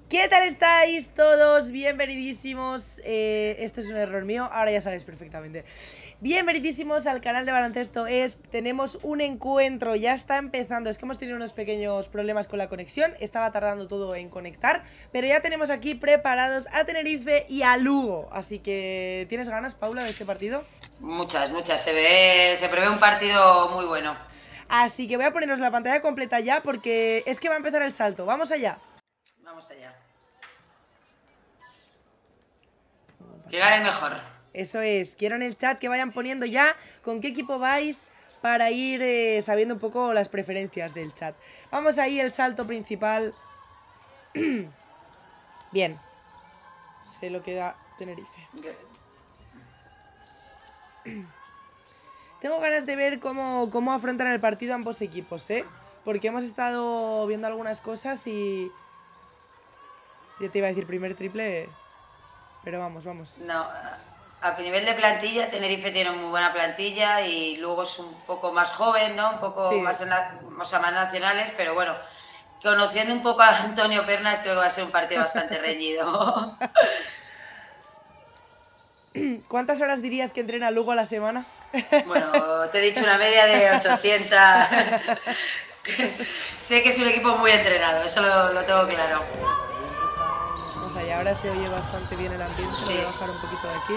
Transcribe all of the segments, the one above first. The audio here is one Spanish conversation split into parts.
¿Qué tal estáis todos? Bienvenidísimos, esto es un error mío, ahora ya sabéis perfectamente. Bienvenidísimos al canal de Baloncesto tenemos un encuentro, ya está empezando, es que hemos tenido unos pequeños problemas con la conexión, estaba tardando todo en conectar, pero ya tenemos aquí preparados a Tenerife y a Lugo, así que ¿tienes ganas, Paula, de este partido? Muchas, se prevé un partido muy bueno. Así que voy a ponernos la pantalla completa ya porque es que va a empezar el salto, ¡vamos allá! Vamos allá. Que gane el mejor. Eso es, quiero en el chat que vayan poniendo ya con qué equipo vais para ir sabiendo un poco las preferencias del chat. Vamos ahí, el salto principal. Bien, se lo queda Tenerife. Tengo ganas de ver cómo afrontan el partido ambos equipos, porque hemos estado viendo algunas cosas y... Yo te iba a decir primer triple, pero vamos. No, a nivel de plantilla, Tenerife tiene muy buena plantilla y luego es un poco más joven, ¿no? Un poco Sí. más, más nacionales, pero bueno, conociendo un poco a Antonio Pernas, creo que va a ser un partido bastante reñido. ¿Cuántas horas dirías que entrena Lugo a la semana? Bueno, te he dicho una media de 800. Sé que es un equipo muy entrenado, eso lo tengo claro. Vamos allá, ahora se oye bastante bien el ambiente. Sí. Voy a bajar un poquito de aquí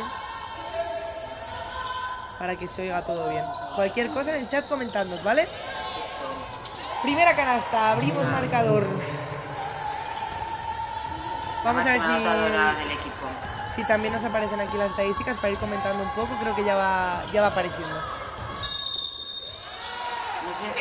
para que se oiga todo bien. Cualquier cosa en el chat comentadnos, ¿vale? Eso. Primera canasta, abrimos marcador. Vamos a ver si también nos aparecen aquí las estadísticas para ir comentando un poco. Creo que ya va apareciendo. No sé.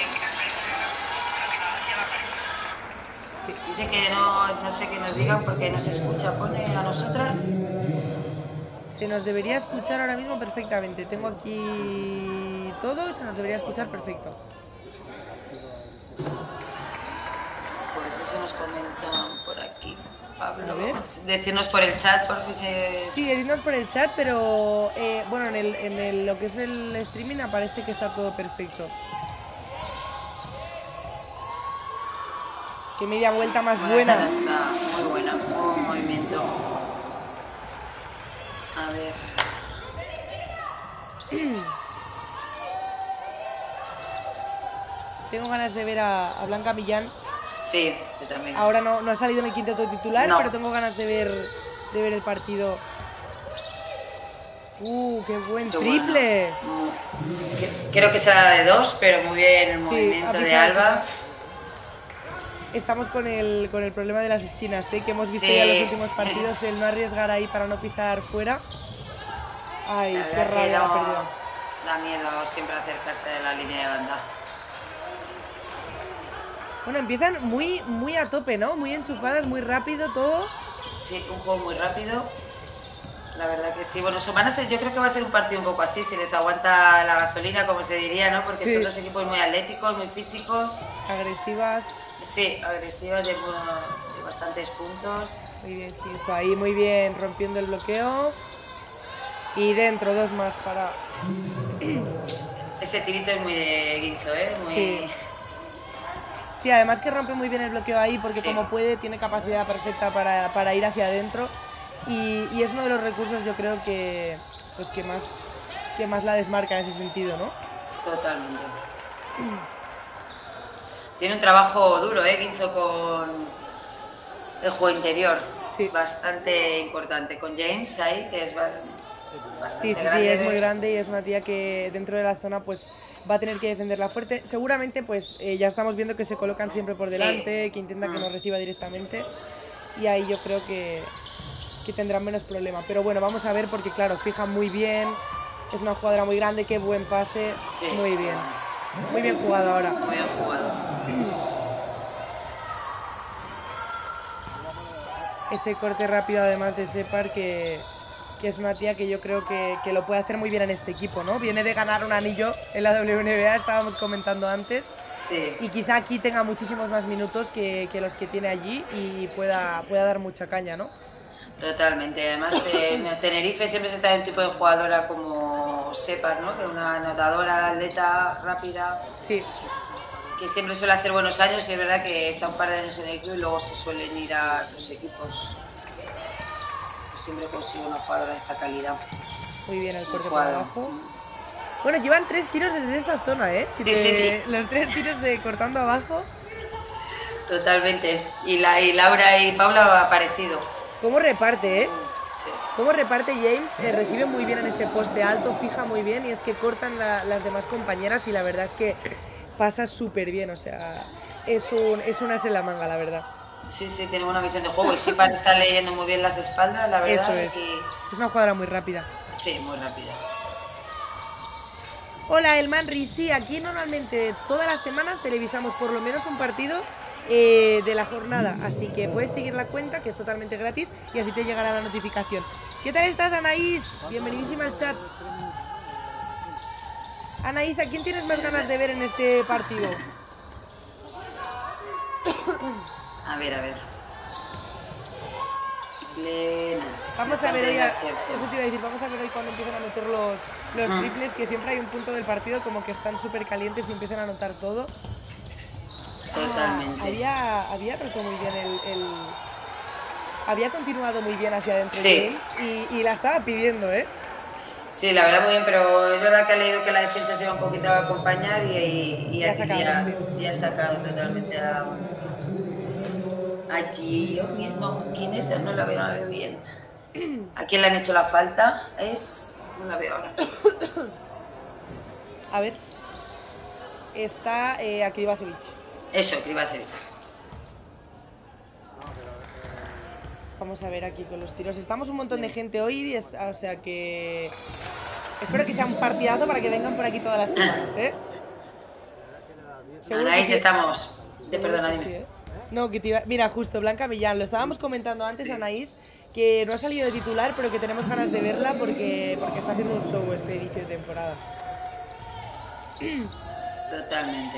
Sí. Dice que no sé qué nos digan porque no se escucha. Pone a nosotras. Se nos debería escuchar ahora mismo perfectamente. Tengo aquí todo y se nos debería escuchar perfecto. Pues eso nos comentan por aquí. Pablo, A ver. decirnos por el chat, por si Sí, decidnos por el chat, pero bueno, en lo que es el streaming aparece que está todo perfecto. Qué media vuelta más buena. Está muy buena, buen movimiento. A ver. Tengo ganas de ver a Blanca Millán. Sí, yo también. Ahora no ha salido mi quinteto titular, no. Pero tengo ganas de ver el partido. ¡Qué buen triple! Bueno. Creo que será de 2, pero muy bien el movimiento de Alba. Estamos con el problema de las esquinas, que hemos visto ya en los últimos partidos, el no arriesgar ahí para no pisar fuera. Ay, qué rabia la pérdida. Da miedo siempre acercarse de la línea de banda. Bueno, empiezan muy a tope, ¿no? Muy enchufadas, muy rápido todo. Sí, un juego muy rápido. La verdad que sí. Bueno, yo creo que va a ser un partido un poco así, si les aguanta la gasolina, como se diría, ¿no? Porque son dos equipos muy atléticos, muy físicos. Agresivas. Sí, agresivas de bastantes puntos. Muy bien, Ginzo, ahí muy bien, rompiendo el bloqueo. Y dentro, dos más para... Ese tirito es muy de Ginzo, ¿eh? Muy... Sí, además que rompe muy bien el bloqueo ahí porque como puede, tiene capacidad perfecta para ir hacia adentro. Y es uno de los recursos, yo creo que más la desmarca en ese sentido, ¿no? Totalmente. Tiene un trabajo duro, Ginzo, con el juego interior. Sí. Bastante importante. Con James ahí, que es bastante grande. Sí, es muy grande y es una tía que dentro de la zona pues va a tener que defenderla fuerte. Seguramente pues ya estamos viendo que se colocan siempre por delante, que intentan que no reciba directamente. Y ahí yo creo que tendrán menos problema. Pero bueno, vamos a ver porque claro, fija muy bien. Es una jugadora muy grande, qué buen pase. Sí. Muy bien. Muy bien jugado ahora. Muy bien jugado. Ese corte rápido además de Separ que es una tía que yo creo que lo puede hacer muy bien en este equipo, ¿no? Viene de ganar un anillo en la WNBA, estábamos comentando antes. Sí. Y quizá aquí tenga muchísimos más minutos que los que tiene allí y pueda dar mucha caña, ¿no? Totalmente. Además, en Tenerife siempre se trae un tipo de jugadora como Separ, ¿no? Que una anotadora, atleta, rápida. Sí. que siempre suele hacer buenos años y es verdad que está un par de años en el club y luego se suelen ir a otros equipos. Siempre consigue una jugadora de esta calidad. Muy bien el corte por abajo. Bueno, llevan 3 tiros desde esta zona, ¿eh? Sí. Los 3 tiros de cortando abajo. Totalmente. Y Laura y Paula ha parecido. ¿Cómo reparte, eh? Sí. ¿Cómo reparte James? Recibe muy bien en ese poste alto, fija muy bien y es que cortan las demás compañeras y la verdad es que pasa súper bien, o sea, es un as en la manga, la verdad. Sí, tiene una visión de juego y Sipan está leyendo muy bien las espaldas, la verdad. Eso es. Es una jugadora muy rápida. Sí, muy rápida. Hola, Elmanri. Sí, aquí normalmente todas las semanas televisamos por lo menos un partido de la jornada, así que puedes seguir la cuenta, que es totalmente gratis, y así te llegará la notificación. ¿Qué tal estás, Anaís? Bienvenidísima al chat. Anaís, ¿a quién tienes más ganas de ver en este partido? A ver. Plena. Vamos a ver hoy, eso te iba a decir, vamos a ver hoy cuando empiezan a meter los triples, que siempre hay un punto del partido como que están súper calientes y empiezan a anotar todo. Totalmente. Había roto muy bien había continuado muy bien hacia adentro sí. James y la estaba pidiendo, ¿eh? Sí, la verdad muy bien, pero es verdad que ha leído que la defensa se iba un poquito a acompañar y ha sacado totalmente a Gio mismo. ¿Quién es? No la veo bien. ¿A quién le han hecho la falta? No la veo ahora. A ver. Está a Krivasevic. Eso, Krivasevic. Vamos a ver aquí con los tiros. Estamos un montón de gente hoy, o sea que... Espero que sea un partidazo para que vengan por aquí todas las semanas, ¿eh? Anaís, estamos. Perdona, dime. Sí, ¿eh? No, que mira, justo, Blanca Millán, lo estábamos comentando antes, Anaís, que no ha salido de titular, pero que tenemos ganas de verla porque está siendo un show este inicio de temporada. Totalmente.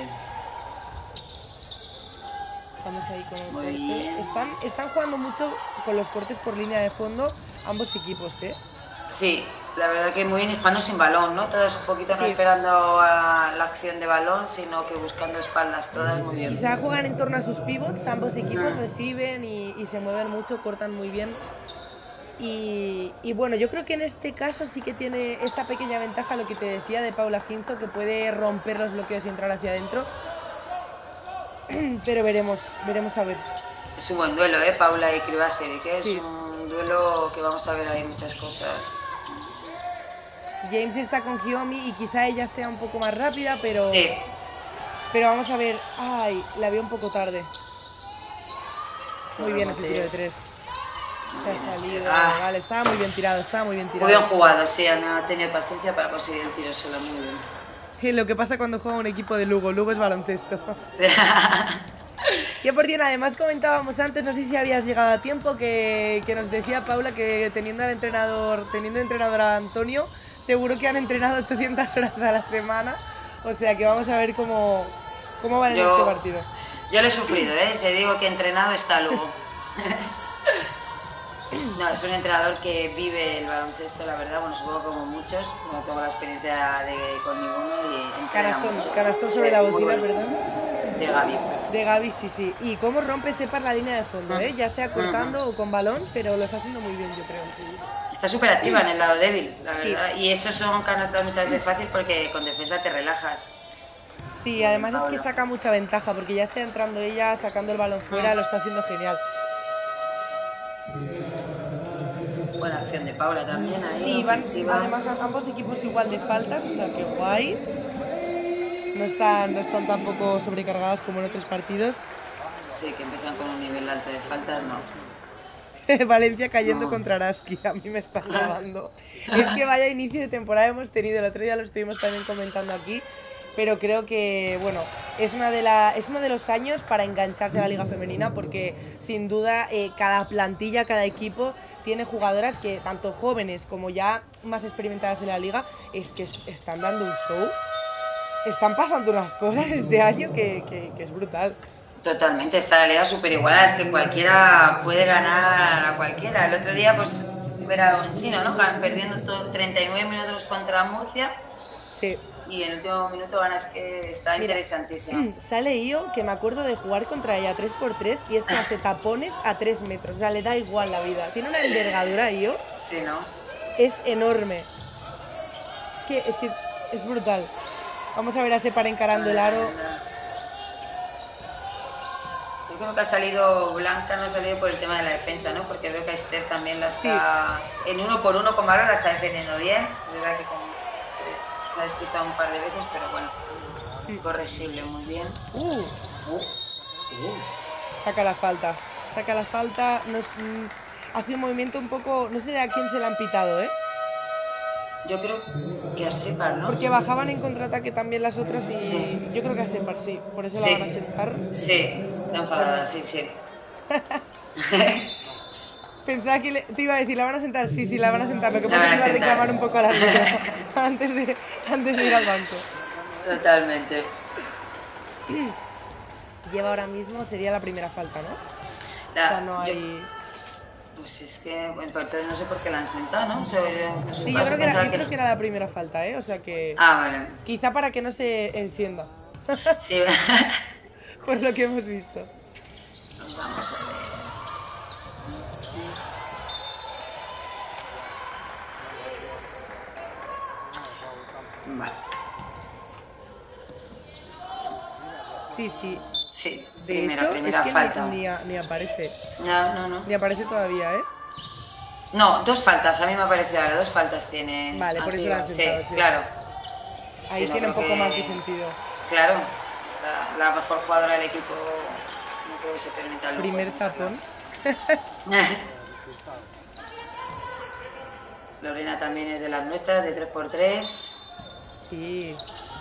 Vamos ahí con el corte. Están jugando mucho con los cortes por línea de fondo ambos equipos, ¿eh? Sí, la verdad que muy bien y jugando sin balón, ¿no? Todas un poquito no esperando a la acción de balón, sino que buscando espaldas todas muy bien. Quizá juegan en torno a sus pivots, ambos equipos reciben y se mueven mucho, cortan muy bien. Y bueno, yo creo que en este caso sí que tiene esa pequeña ventaja, lo que te decía de Paula Ginzo, que puede romper los bloqueos y entrar hacia adentro. Pero veremos a ver. Es un buen duelo, Paula y Krivasevic, que es un duelo que vamos a ver ahí muchas cosas. James está con Hiomi y quizá ella sea un poco más rápida, pero... Sí. Pero vamos a ver... Ay, la veo un poco tarde. Muy bien ese tiro de 3. Se ha salido. Vale, estaba muy bien tirado, Muy bien jugado, sí, Ana ha tenido paciencia para conseguir el tiro sola, muy bien. Lo que pasa cuando juega un equipo de Lugo. Lugo es baloncesto. Y por cierto, además comentábamos antes, no sé si habías llegado a tiempo, que nos decía Paula que teniendo entrenador a Antonio, seguro que han entrenado 800 horas a la semana. O sea que vamos a ver cómo van en este partido. Yo lo he sufrido, se digo que entrenado está Lugo. No, es un entrenador que vive el baloncesto, la verdad, bueno, supongo como muchos, no tengo la experiencia con ninguno y entrena mucho. Canastón sobre la bocina, perdón. De Gaby, perfecto. De Gaby, sí. Y cómo rompe Separ la línea de fondo, ya sea cortando o con balón, pero lo está haciendo muy bien, yo creo. Está súper activa en el lado débil, la verdad, y eso son canastas muchas veces fácil porque con defensa te relajas. Sí, además es que saca mucha ventaja, porque ya sea entrando ella, sacando el balón fuera, lo está haciendo genial. Buena acción de Paula también ahí. Sí, además ambos equipos igual de faltas, o sea que guay. No están tampoco sobrecargadas como en otros partidos. Sí, que empiezan con un nivel alto de faltas, no. Valencia cayendo contra Araski, a mí me está grabando. Es que vaya inicio de temporada hemos tenido, el otro día lo estuvimos también comentando aquí. Pero creo que, bueno, es uno de los años para engancharse a la Liga Femenina porque, sin duda, cada plantilla, cada equipo tiene jugadoras que, tanto jóvenes como ya más experimentadas en la Liga, es que están dando un show. Están pasando unas cosas este año que es brutal. Totalmente, está la Liga súper igualada, es que cualquiera puede ganar a cualquiera. El otro día, pues, era Ensino, ¿no? Perdiendo 39 minutos contra Murcia. Sí. y en el último minuto ganas, que está interesantísimo. Sale Io, que me acuerdo de jugar contra ella 3x3 y es que hace tapones a 3 metros, o sea, le da igual la vida. Tiene una envergadura Io. Sí, ¿no? Es enorme. Es que es brutal. Vamos a ver a Separ encarando el aro. Yo creo que ha salido Blanca, no ha salido por el tema de la defensa, ¿no? Porque veo que Esther también la está en 1 por 1 con Valor, la está defendiendo bien. Es verdad que se ha despistado un par de veces, pero bueno, corregible, muy bien. Saca la falta. Saca la falta. Ha sido un movimiento un poco... No sé a quién se le han pitado, ¿eh? Yo creo que a Separ, ¿no? Porque bajaban en contraataque también las otras y sí. Yo creo que a Separ, sí. Por eso la van a sentar. Sí, está enfadada, sí. Pensaba que te iba a decir, ¿la van a sentar? Sí, la van a sentar. Lo que pasa es que iba a reclamar un poco a la árbitro antes de ir al banco. Totalmente. Lleva ahora mismo, sería la primera falta, ¿no? O sea, no hay... Pues es que, bueno, entonces no sé por qué la han sentado, ¿no? Sí, yo creo que era la primera falta, ¿eh? O sea que... vale. Quizá para que no se encienda. Sí. Por lo que hemos visto. Vamos a ver. Vale. Sí. De primera hecho, es que falta. Ni aparece. No. Ni aparece todavía, ¿eh? No, 2 faltas, a mí me ha parecido ahora, 2 faltas tiene. Vale, por eso la han sentado, sí. Claro. Ahí tiene un poco más de sentido. Claro, está la mejor jugadora del equipo, no creo que se permita el lujo. Primer tapón. Lorena también es de las nuestras, de 3x3. Sí.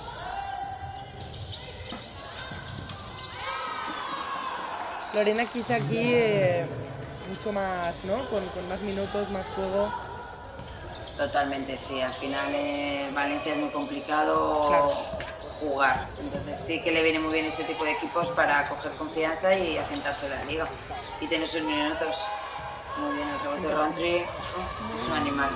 Lorena quizá aquí mucho más, ¿no? Con más minutos, más juego. Totalmente, sí. Al final Valencia es muy complicado jugar. Entonces sí que le viene muy bien este tipo de equipos para coger confianza y asentarse en la liga. Y tener sus minutos. Muy bien, el rebote Roundtree es un animal.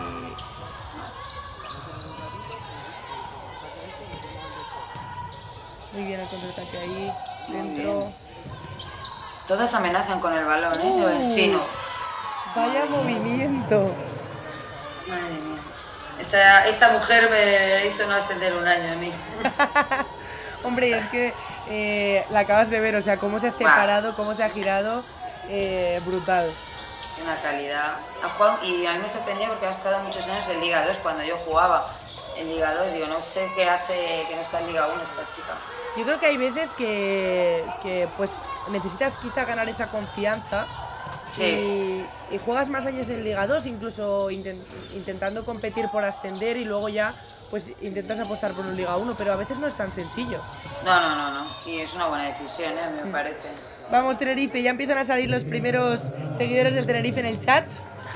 Muy bien el contraataque ahí, dentro. Todas amenazan con el balón, ¿eh? Sí, no. Vaya movimiento. Madre mía. Esta mujer me hizo no ascender un año a mí. Hombre, es que la acabas de ver, o sea, cómo se ha separado, cómo se ha girado, brutal. Tiene una calidad. Y a mí me sorprendió porque ha estado muchos años en Liga 2 cuando yo jugaba en Liga 2. Digo, no sé qué hace que no está en Liga 1 esta chica. Yo creo que hay veces que pues necesitas quizá ganar esa confianza. Sí. Y juegas más años en Liga 2, incluso intentando competir por ascender y luego ya pues intentas apostar por un Liga 1, pero a veces no es tan sencillo. No. Y es una buena decisión, a mí me parece. Vamos, Tenerife, ya empiezan a salir los primeros seguidores del Tenerife en el chat.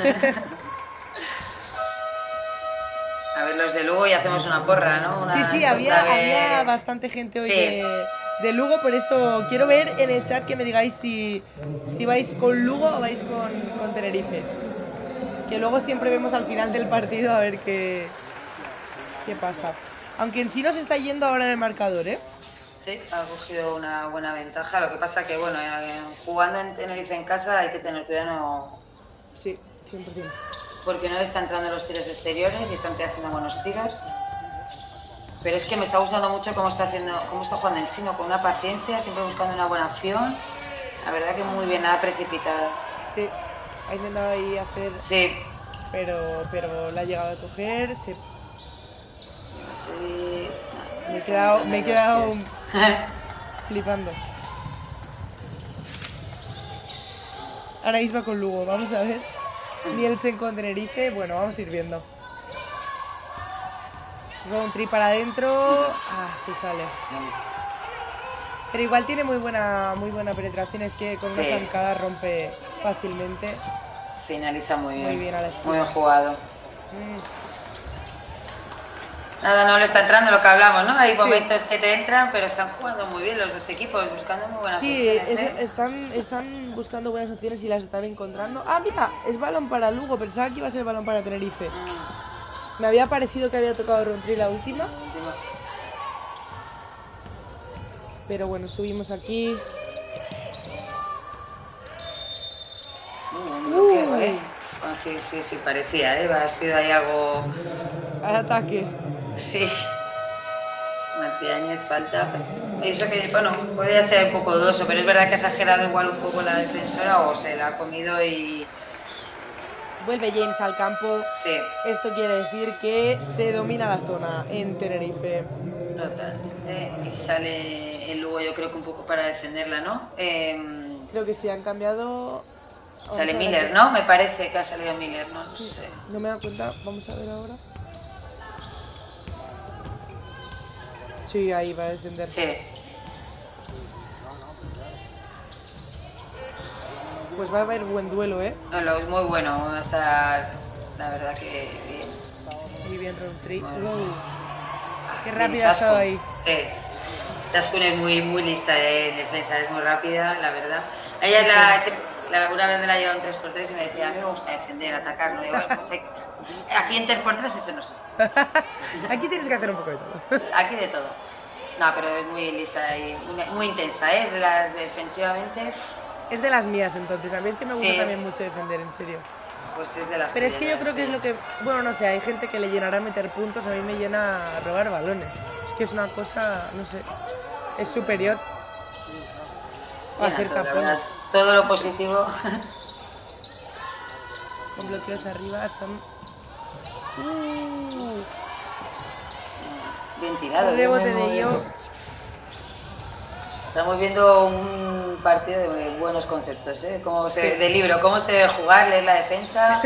A ver los de Lugo y hacemos una porra, ¿no? Sí, había bastante gente hoy de Lugo, por eso quiero ver en el chat que me digáis si vais con Lugo o vais con Tenerife. Que luego siempre vemos al final del partido a ver qué pasa. Aunque en sí nos está yendo ahora en el marcador, ¿eh? Sí, ha cogido una buena ventaja. Lo que pasa que, bueno, jugando en Tenerife en casa hay que tener cuidado. Sí, 100%. Porque no le está entrando los tiros exteriores y están haciendo buenos tiros. Pero es que me está gustando mucho cómo está jugando en Sino, con una paciencia, siempre buscando una buena acción. La verdad que muy bien, nada precipitadas. Sí, ha intentado ahí hacer... Sí. Pero la ha llegado a coger, sí. Me he quedado flipando. Ahora Isma con Lugo, vamos a ver. Nielsen con Tenerife, bueno, vamos a ir viendo. Roundtree para adentro. Se sale. Pero igual tiene muy buena penetración, es que con una zancada rompe fácilmente. Finaliza muy bien. Muy bien a la esquina. Muy bien jugado. Nada, no le está entrando lo que hablamos, ¿no? Hay momentos que te entran, pero están jugando muy bien los dos equipos, buscando muy buenas opciones. Sí, están buscando buenas opciones y las están encontrando. Ah, mira, es balón para Lugo, pensaba que iba a ser balón para Tenerife. Me había parecido que había tocado Roundtree la última. Pero bueno, subimos aquí. Un bloqueo, Oh, sí, parecía, ha sido ahí algo... Al ataque. Sí. Martínez falta. Eso que, bueno, podría ser un poco dudoso, pero es verdad que ha exagerado igual un poco la defensora o se la ha comido y... Vuelve James al campo. Sí. Esto quiere decir que se domina la zona en Tenerife. Totalmente. Y sale el Lugo, yo creo que un poco para defenderla, ¿no? Creo que sí, han cambiado... Sale Miller, ¿no? Me parece que ha salido Miller, no sé. No me da cuenta, vamos a ver ahora. Sí, ahí va a defender. Sí. Pues va a haber buen duelo, ¿eh? No, es muy bueno, va a estar, la verdad que bien. Muy bien, Roundtree. Qué rápida ha estado ahí. Sí. Zaskun es muy lista de defensa, es muy rápida, la verdad. Ella es una vez me la llevó en 3x3 y me decía, a mí me gusta defender, atacarlo. Digo, bueno, pues aquí en 3x3 eso no existe. Aquí tienes que hacer un poco de todo. Aquí de todo. No, pero es muy lista y muy intensa, ¿eh? Es de las defensivamente. Es de las mías entonces, a mí es que me gusta también mucho defender, en serio. Pues es de las Pero es que yo creo que es lo que... Bueno, no sé, hay gente que le llenará meter puntos, a mí me llena robar balones. Es que es una cosa, no sé, es superior. O hacer tapones. Todo lo positivo. Con bloqueos arriba están... Bien tirado. Rebote de Io. Estamos viendo un partido de buenos conceptos, ¿eh? De libro, cómo se debe jugar, leer la defensa.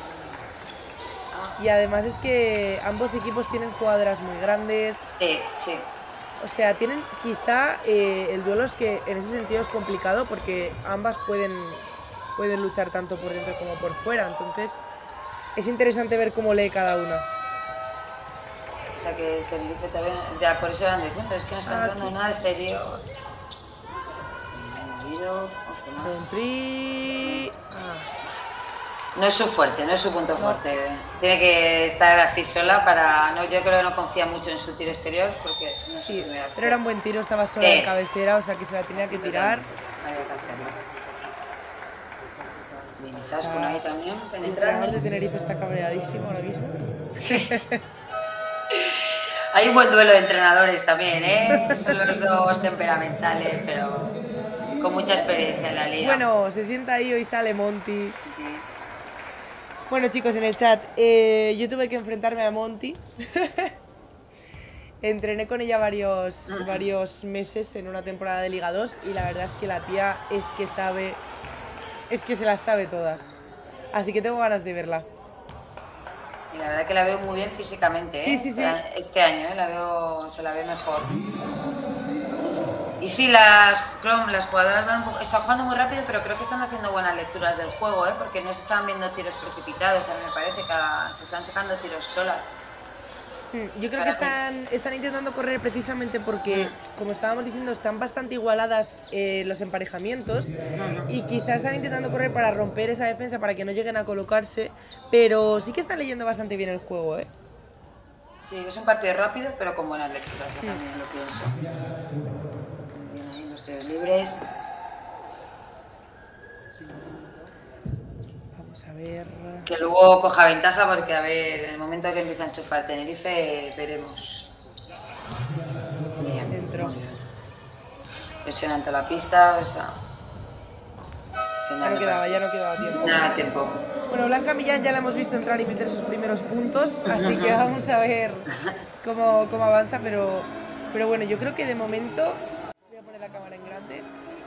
Y además es que ambos equipos tienen jugadoras muy grandes. Sí. O sea, tienen quizá el duelo es que en ese sentido es complicado porque ambas pueden luchar tanto por dentro como por fuera. Entonces es interesante ver cómo lee cada una. O sea que Tenerife también, ya por eso dan de cuenta, es que no están dando nada exterior. Otro más. No es su fuerte, no es su punto fuerte. Tiene que estar así sola para... No, yo creo que no confía mucho en su tiro exterior porque no es su primera opción. Pero era un buen tiro, estaba sola en cabecera, o sea que se la tenía que tirar. Había que hacerlo. Bien, Zaskun ahí también, penetrando. El de Tenerife está cabreadísimo ahora mismo. Sí. Hay un buen duelo de entrenadores también, ¿eh? Son los dos temperamentales, pero con mucha experiencia en la liga. Bueno, se sienta ahí y sale Monty. Sí. Bueno, chicos, en el chat, yo tuve que enfrentarme a Monty. Entrené con ella varios meses en una temporada de Liga 2 y la verdad es que la tía es que se las sabe todas. Así que tengo ganas de verla. Y la verdad que la veo muy bien físicamente, ¿eh? Sí. Este año, se la ve mejor. Y sí, las jugadoras están jugando muy rápido, pero creo que están haciendo buenas lecturas del juego, ¿eh? Porque no se están viendo tiros precipitados, a mí me parece que se están sacando tiros solas. Yo creo que están intentando correr precisamente porque, como estábamos diciendo, están bastante igualadas los emparejamientos y quizás están intentando correr para romper esa defensa para que no lleguen a colocarse, pero sí que están leyendo bastante bien el juego, ¿eh? Sí, es un partido rápido, pero con buenas lecturas, yo también lo pienso. Muy bien ahí, los tiros libres. Vamos a ver... Que luego coja ventaja porque, a ver, en el momento que empieza a enchufar Tenerife, veremos. Bien, dentro. Presionando la pista, o sea... Ya no quedaba tiempo. Nada, tiempo. Bueno, Blanca Millán ya la hemos visto entrar y meter sus primeros puntos, así que vamos a ver cómo avanza, pero bueno, yo creo que de momento... Voy a poner la cámara en grande.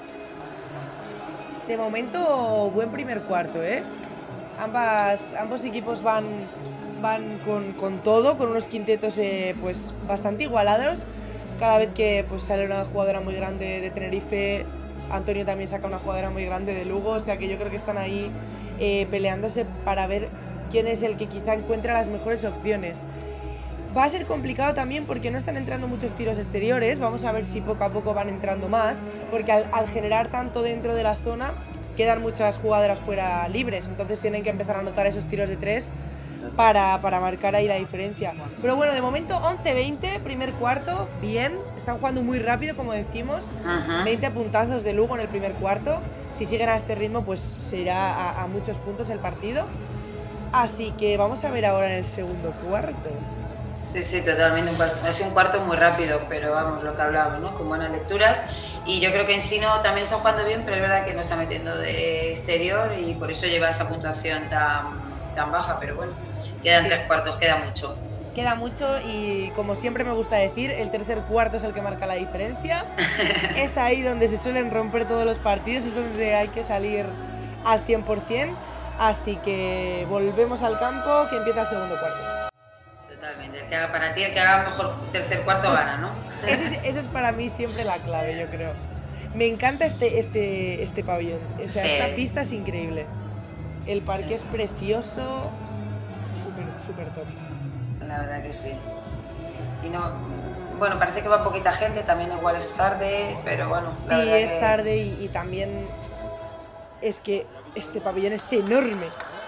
De momento, buen primer cuarto, ¿eh? Ambos equipos van con todo, con unos quintetos pues bastante igualados. Cada vez que pues, sale una jugadora muy grande de Tenerife, Antonio también saca una jugadora muy grande de Lugo, o sea que yo creo que están ahí peleándose para ver quién es el que quizá encuentra las mejores opciones. Va a ser complicado también porque no están entrando muchos tiros exteriores, vamos a ver si poco a poco van entrando más, porque al generar tanto dentro de la zona, quedan muchas jugadoras fuera libres, entonces tienen que empezar a anotar esos tiros de tres para marcar ahí la diferencia. Pero bueno, de momento 11-20, primer cuarto, bien. Están jugando muy rápido, como decimos. 20 puntazos de Lugo en el primer cuarto. Si siguen a este ritmo, pues se irá a muchos puntos el partido. Así que vamos a ver ahora en el segundo cuarto. Sí, totalmente. Es un cuarto muy rápido, pero vamos, lo que hablábamos, ¿no? Con buenas lecturas. Y yo creo que Ensino también está jugando bien, pero es verdad que no está metiendo de exterior y por eso lleva esa puntuación tan baja. Pero bueno, quedan 3 cuartos, queda mucho. Queda mucho y, como siempre me gusta decir, el tercer cuarto es el que marca la diferencia. Es ahí donde se suelen romper todos los partidos, es donde hay que salir al 100%. Así que volvemos al campo, que empieza el segundo cuarto. Totalmente, el que haga para ti, el que haga mejor tercer cuarto gana, ¿no? Esa es para mí siempre la clave, yo creo. Me encanta este pabellón, o sea, esta pista es increíble. El parque es precioso, súper top. La verdad que sí. Y no, bueno, parece que va poquita gente, también igual es tarde, pero bueno. Sí, es tarde y también es que este pabellón es enorme.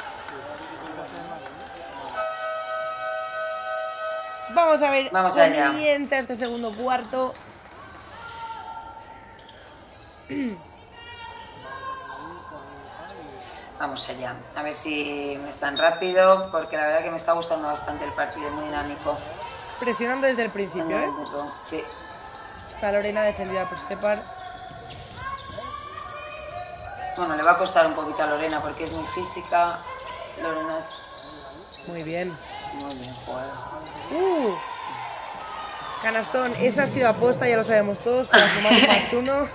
Vamos a ver cómo comienza este segundo cuarto. Vamos allá, a ver si es tan rápido, porque la verdad que me está gustando bastante el partido, muy dinámico. Presionando desde el principio, ¿eh? Sí. Está Lorena defendida por Separ. Bueno, le va a costar un poquito a Lorena porque es muy física. Lorena es... Muy bien. Muy bien jugado. Canastón, eso ha sido aposta, ya lo sabemos todos, para sumar +1.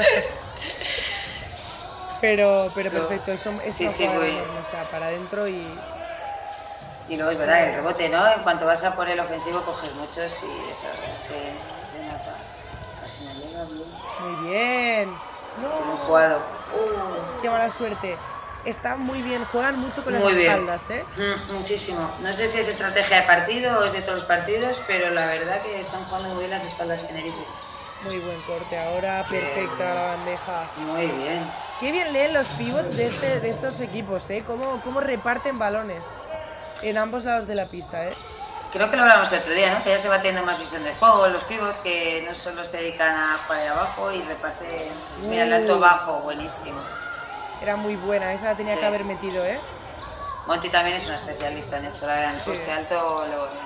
pero perfecto, eso es una jugada enorme, o sea, para adentro y luego es verdad, el rebote, ¿no? En cuanto vas a por el ofensivo coges muchos y eso se nota. Casi no llega bien. Muy bien. No. Muy jugado. Qué mala suerte. Está muy bien, juegan mucho con las espaldas, ¿eh? Muchísimo. No sé si es estrategia de partido o es de todos los partidos, pero la verdad que están jugando muy bien las espaldas Tenerife. Muy buen corte ahora, perfecta la bandeja. Muy bien. Qué bien leen los pivots de estos equipos, ¿eh? Cómo reparten balones en ambos lados de la pista, ¿eh? Creo que lo hablamos el otro día, ¿no? Que ya se va teniendo más visión de juego, los pivots que no solo se dedican a jugar ahí abajo y reparten. Mira, el alto bajo, buenísimo. Era muy buena, esa la tenía que haber metido, ¿eh? Monty también es un especialista en esto, la verdad, en el poste alto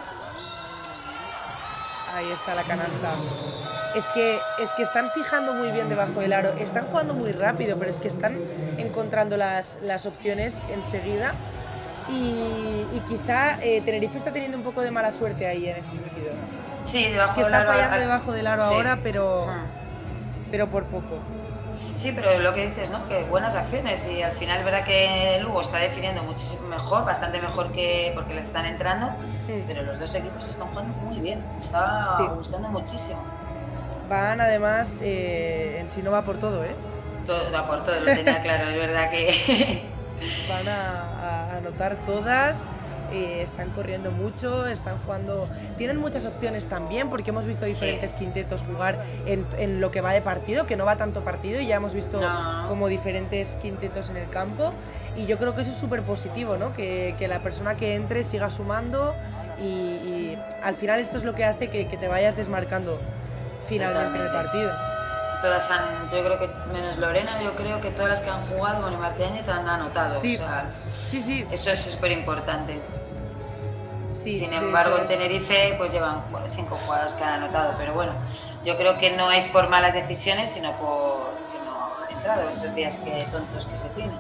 Ahí está la canasta. Es que están fijando muy bien debajo del aro, están jugando muy rápido, pero es que están encontrando las opciones enseguida. Y quizá Tenerife está teniendo un poco de mala suerte ahí en ese sentido. Sí, debajo del aro. Está fallando debajo del aro ahora, pero por poco. Sí, pero lo que dices, ¿no? Que buenas acciones y al final verá que Lugo está definiendo muchísimo mejor, bastante mejor que porque les están entrando, pero los dos equipos están jugando muy bien, está gustando muchísimo. Van además, Ensino va por todo, ¿eh? Todo, va por todo, lo tenía claro, es verdad que... Van a anotar todas. Están corriendo mucho, están jugando, tienen muchas opciones también porque hemos visto diferentes quintetos jugar en lo que va de partido, que no va tanto partido y ya hemos visto como diferentes quintetos en el campo y yo creo que eso es súper positivo, ¿no? Que la persona que entre siga sumando y al final esto es lo que hace que te vayas desmarcando finalmente en el partido. Todas yo creo que, menos Lorena, yo creo que todas las que han jugado, bueno, y Martínez han anotado. Sí, o sea, sí. Eso es súper importante. Sí, sin embargo, en Tenerife pues llevan 5 jugadores que han anotado, pero bueno, yo creo que no es por malas decisiones, sino por que no han entrado esos días tontos que se tienen.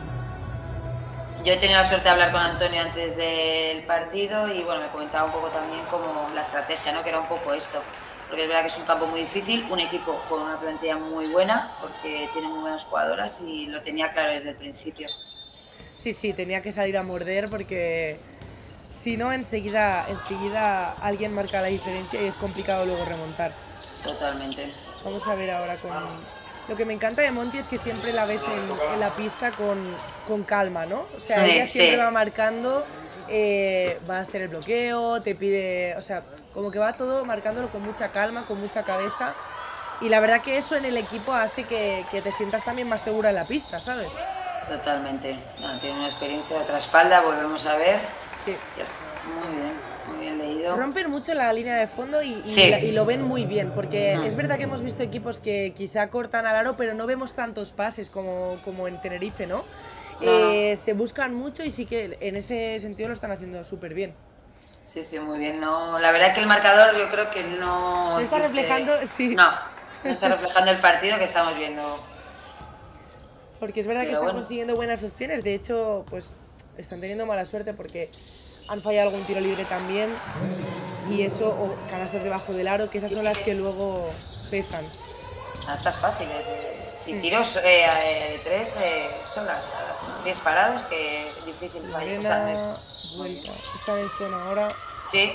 Yo he tenido la suerte de hablar con Antonio antes del partido y bueno, me comentaba un poco también como la estrategia, ¿no? Que era un poco esto, porque es verdad que es un campo muy difícil, un equipo con una plantilla muy buena, porque tiene muy buenas jugadoras y lo tenía claro desde el principio. Sí, tenía que salir a morder porque si no, enseguida alguien marca la diferencia y es complicado luego remontar. Totalmente. Vamos a ver ahora con... Lo que me encanta de Monty es que siempre la ves en la pista con calma, ¿no? O sea, ella siempre va marcando, va a hacer el bloqueo, te pide... O sea, como que va todo marcándolo con mucha calma, con mucha cabeza. Y la verdad que eso en el equipo hace que te sientas también más segura en la pista, ¿sabes? Totalmente. No, tiene una experiencia de otra espalda, volvemos a ver. Sí. Muy bien leído. Rompen mucho la línea de fondo Sí. y lo ven muy bien, porque es verdad que hemos visto equipos que quizá cortan al aro, pero no vemos tantos pases como en Tenerife, ¿no? Se buscan mucho y sí que en ese sentido lo están haciendo súper bien. Sí, muy bien. No, la verdad que el marcador yo creo que no está reflejando, sí. No está reflejando el partido que estamos viendo. Porque es verdad que están consiguiendo buenas opciones. De hecho, pues están teniendo mala suerte porque han fallado algún tiro libre también. Y eso, o canastas debajo del aro, que esas son las que luego pesan. Canastas fáciles. Y tiros de 3 solas, pies parados, que es difícil fallar. Vuelta. Están en zona ahora. Sí.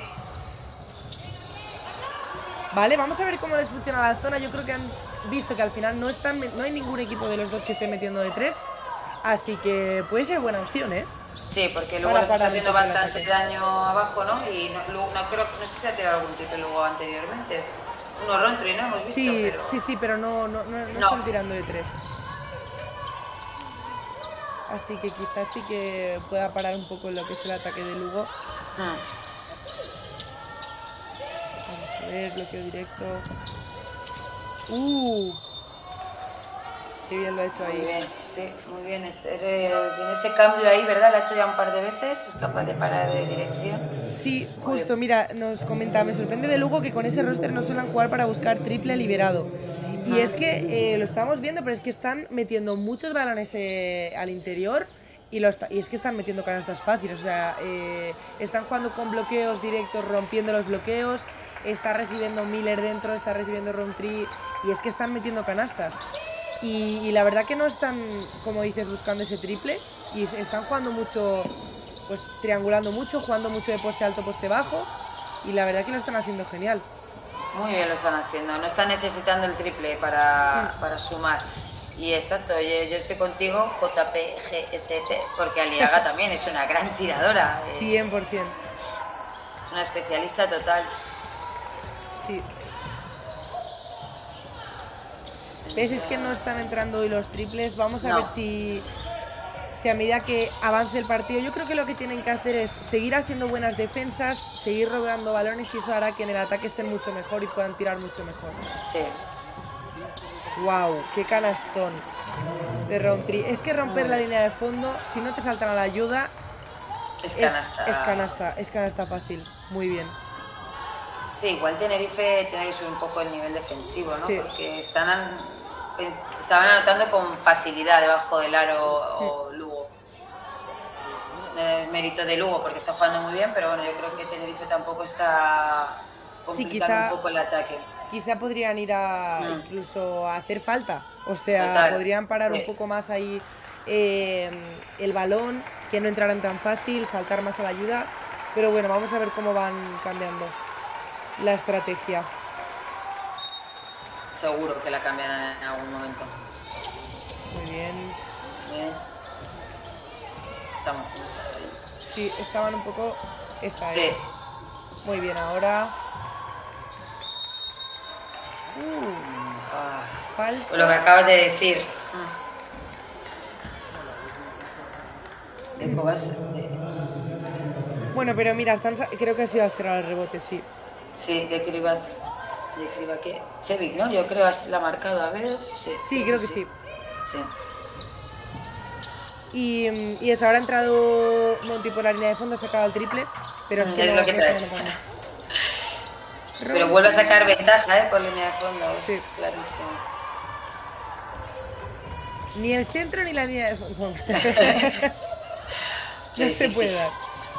Vale, vamos a ver cómo les funciona la zona. Yo creo que han visto que al final no hay ningún equipo de los dos que esté metiendo de 3. Así que puede ser buena opción, ¿eh? Sí, porque luego les está haciendo bastante daño abajo, ¿no? Y no sé si ha tirado algún triple luego anteriormente. Unos Rontry, ¿no? Hemos visto. Sí, pero no están tirando de 3. Así que quizás sí que pueda parar un poco lo que es el ataque de Lugo. Vamos a ver, bloqueo directo. Qué bien lo ha hecho ahí. Muy bien, sí, muy bien. Tiene ese cambio ahí, ¿verdad? Lo ha hecho ya un par de veces, es capaz de parar de dirección. Sí, justo, mira, nos comenta, me sorprende de Lugo que con ese roster no suelen jugar para buscar triple liberado. Y es que lo estamos viendo, pero es que están metiendo muchos balones al interior y es que están metiendo canastas fáciles. O sea, están jugando con bloqueos directos, rompiendo los bloqueos. Está recibiendo Miller dentro, está recibiendo Roundtree y es que están metiendo canastas. Y la verdad que no están, como dices, buscando ese triple y están jugando mucho, pues triangulando mucho, jugando mucho de poste alto, poste bajo y la verdad que lo están haciendo genial. Muy bien lo están haciendo, no están necesitando el triple para sumar. Y exacto, yo estoy contigo, JPGSP, porque Aliaga también es una gran tiradora. 100%. Es una especialista total. Sí. ¿Ves? Es que no están entrando hoy los triples. Vamos a ver si a medida que avance el partido, yo creo que lo que tienen que hacer es seguir haciendo buenas defensas, seguir robando balones y eso hará que en el ataque estén mucho mejor y puedan tirar mucho mejor. Sí. Wow, qué canastón de Roundtree. Es que romper la línea de fondo, si no te saltan a la ayuda, es canasta. Es canasta fácil. Muy bien. Sí, igual Tenerife tiene que subir un poco el nivel defensivo, ¿no? Sí. Porque estaban anotando con facilidad debajo del aro o Lugo. Mérito de Lugo porque está jugando muy bien, pero bueno, yo creo que Tenerife tampoco está complicando un poco el ataque. Quizá podrían ir incluso a hacer falta, o sea, podrían parar un poco más ahí el balón, que no entraran tan fácil, saltar más a la ayuda, pero bueno, vamos a ver cómo van cambiando la estrategia. Seguro que la cambian en algún momento. Muy bien. Bien. Estamos juntas. Sí, estaban un poco... Esa es. Muy bien, ahora... Falta... Lo que acabas de decir. De Cobas. Bueno, pero mira, creo que ha sido al cerrar el rebote, sí. Sí, de Cribas. ¿Qué? Chevic, ¿no? Yo creo que la ha marcado, a ver. Sí, creo que sí. Sí. Y eso, ahora ha entrado Monty por la línea de fondo, ha sacado el triple, pero es que es lo que te Pero vuelve a sacar ventaja, por línea de fondo, es clarísimo. Ni el centro ni la línea de fondo. No se puede dar.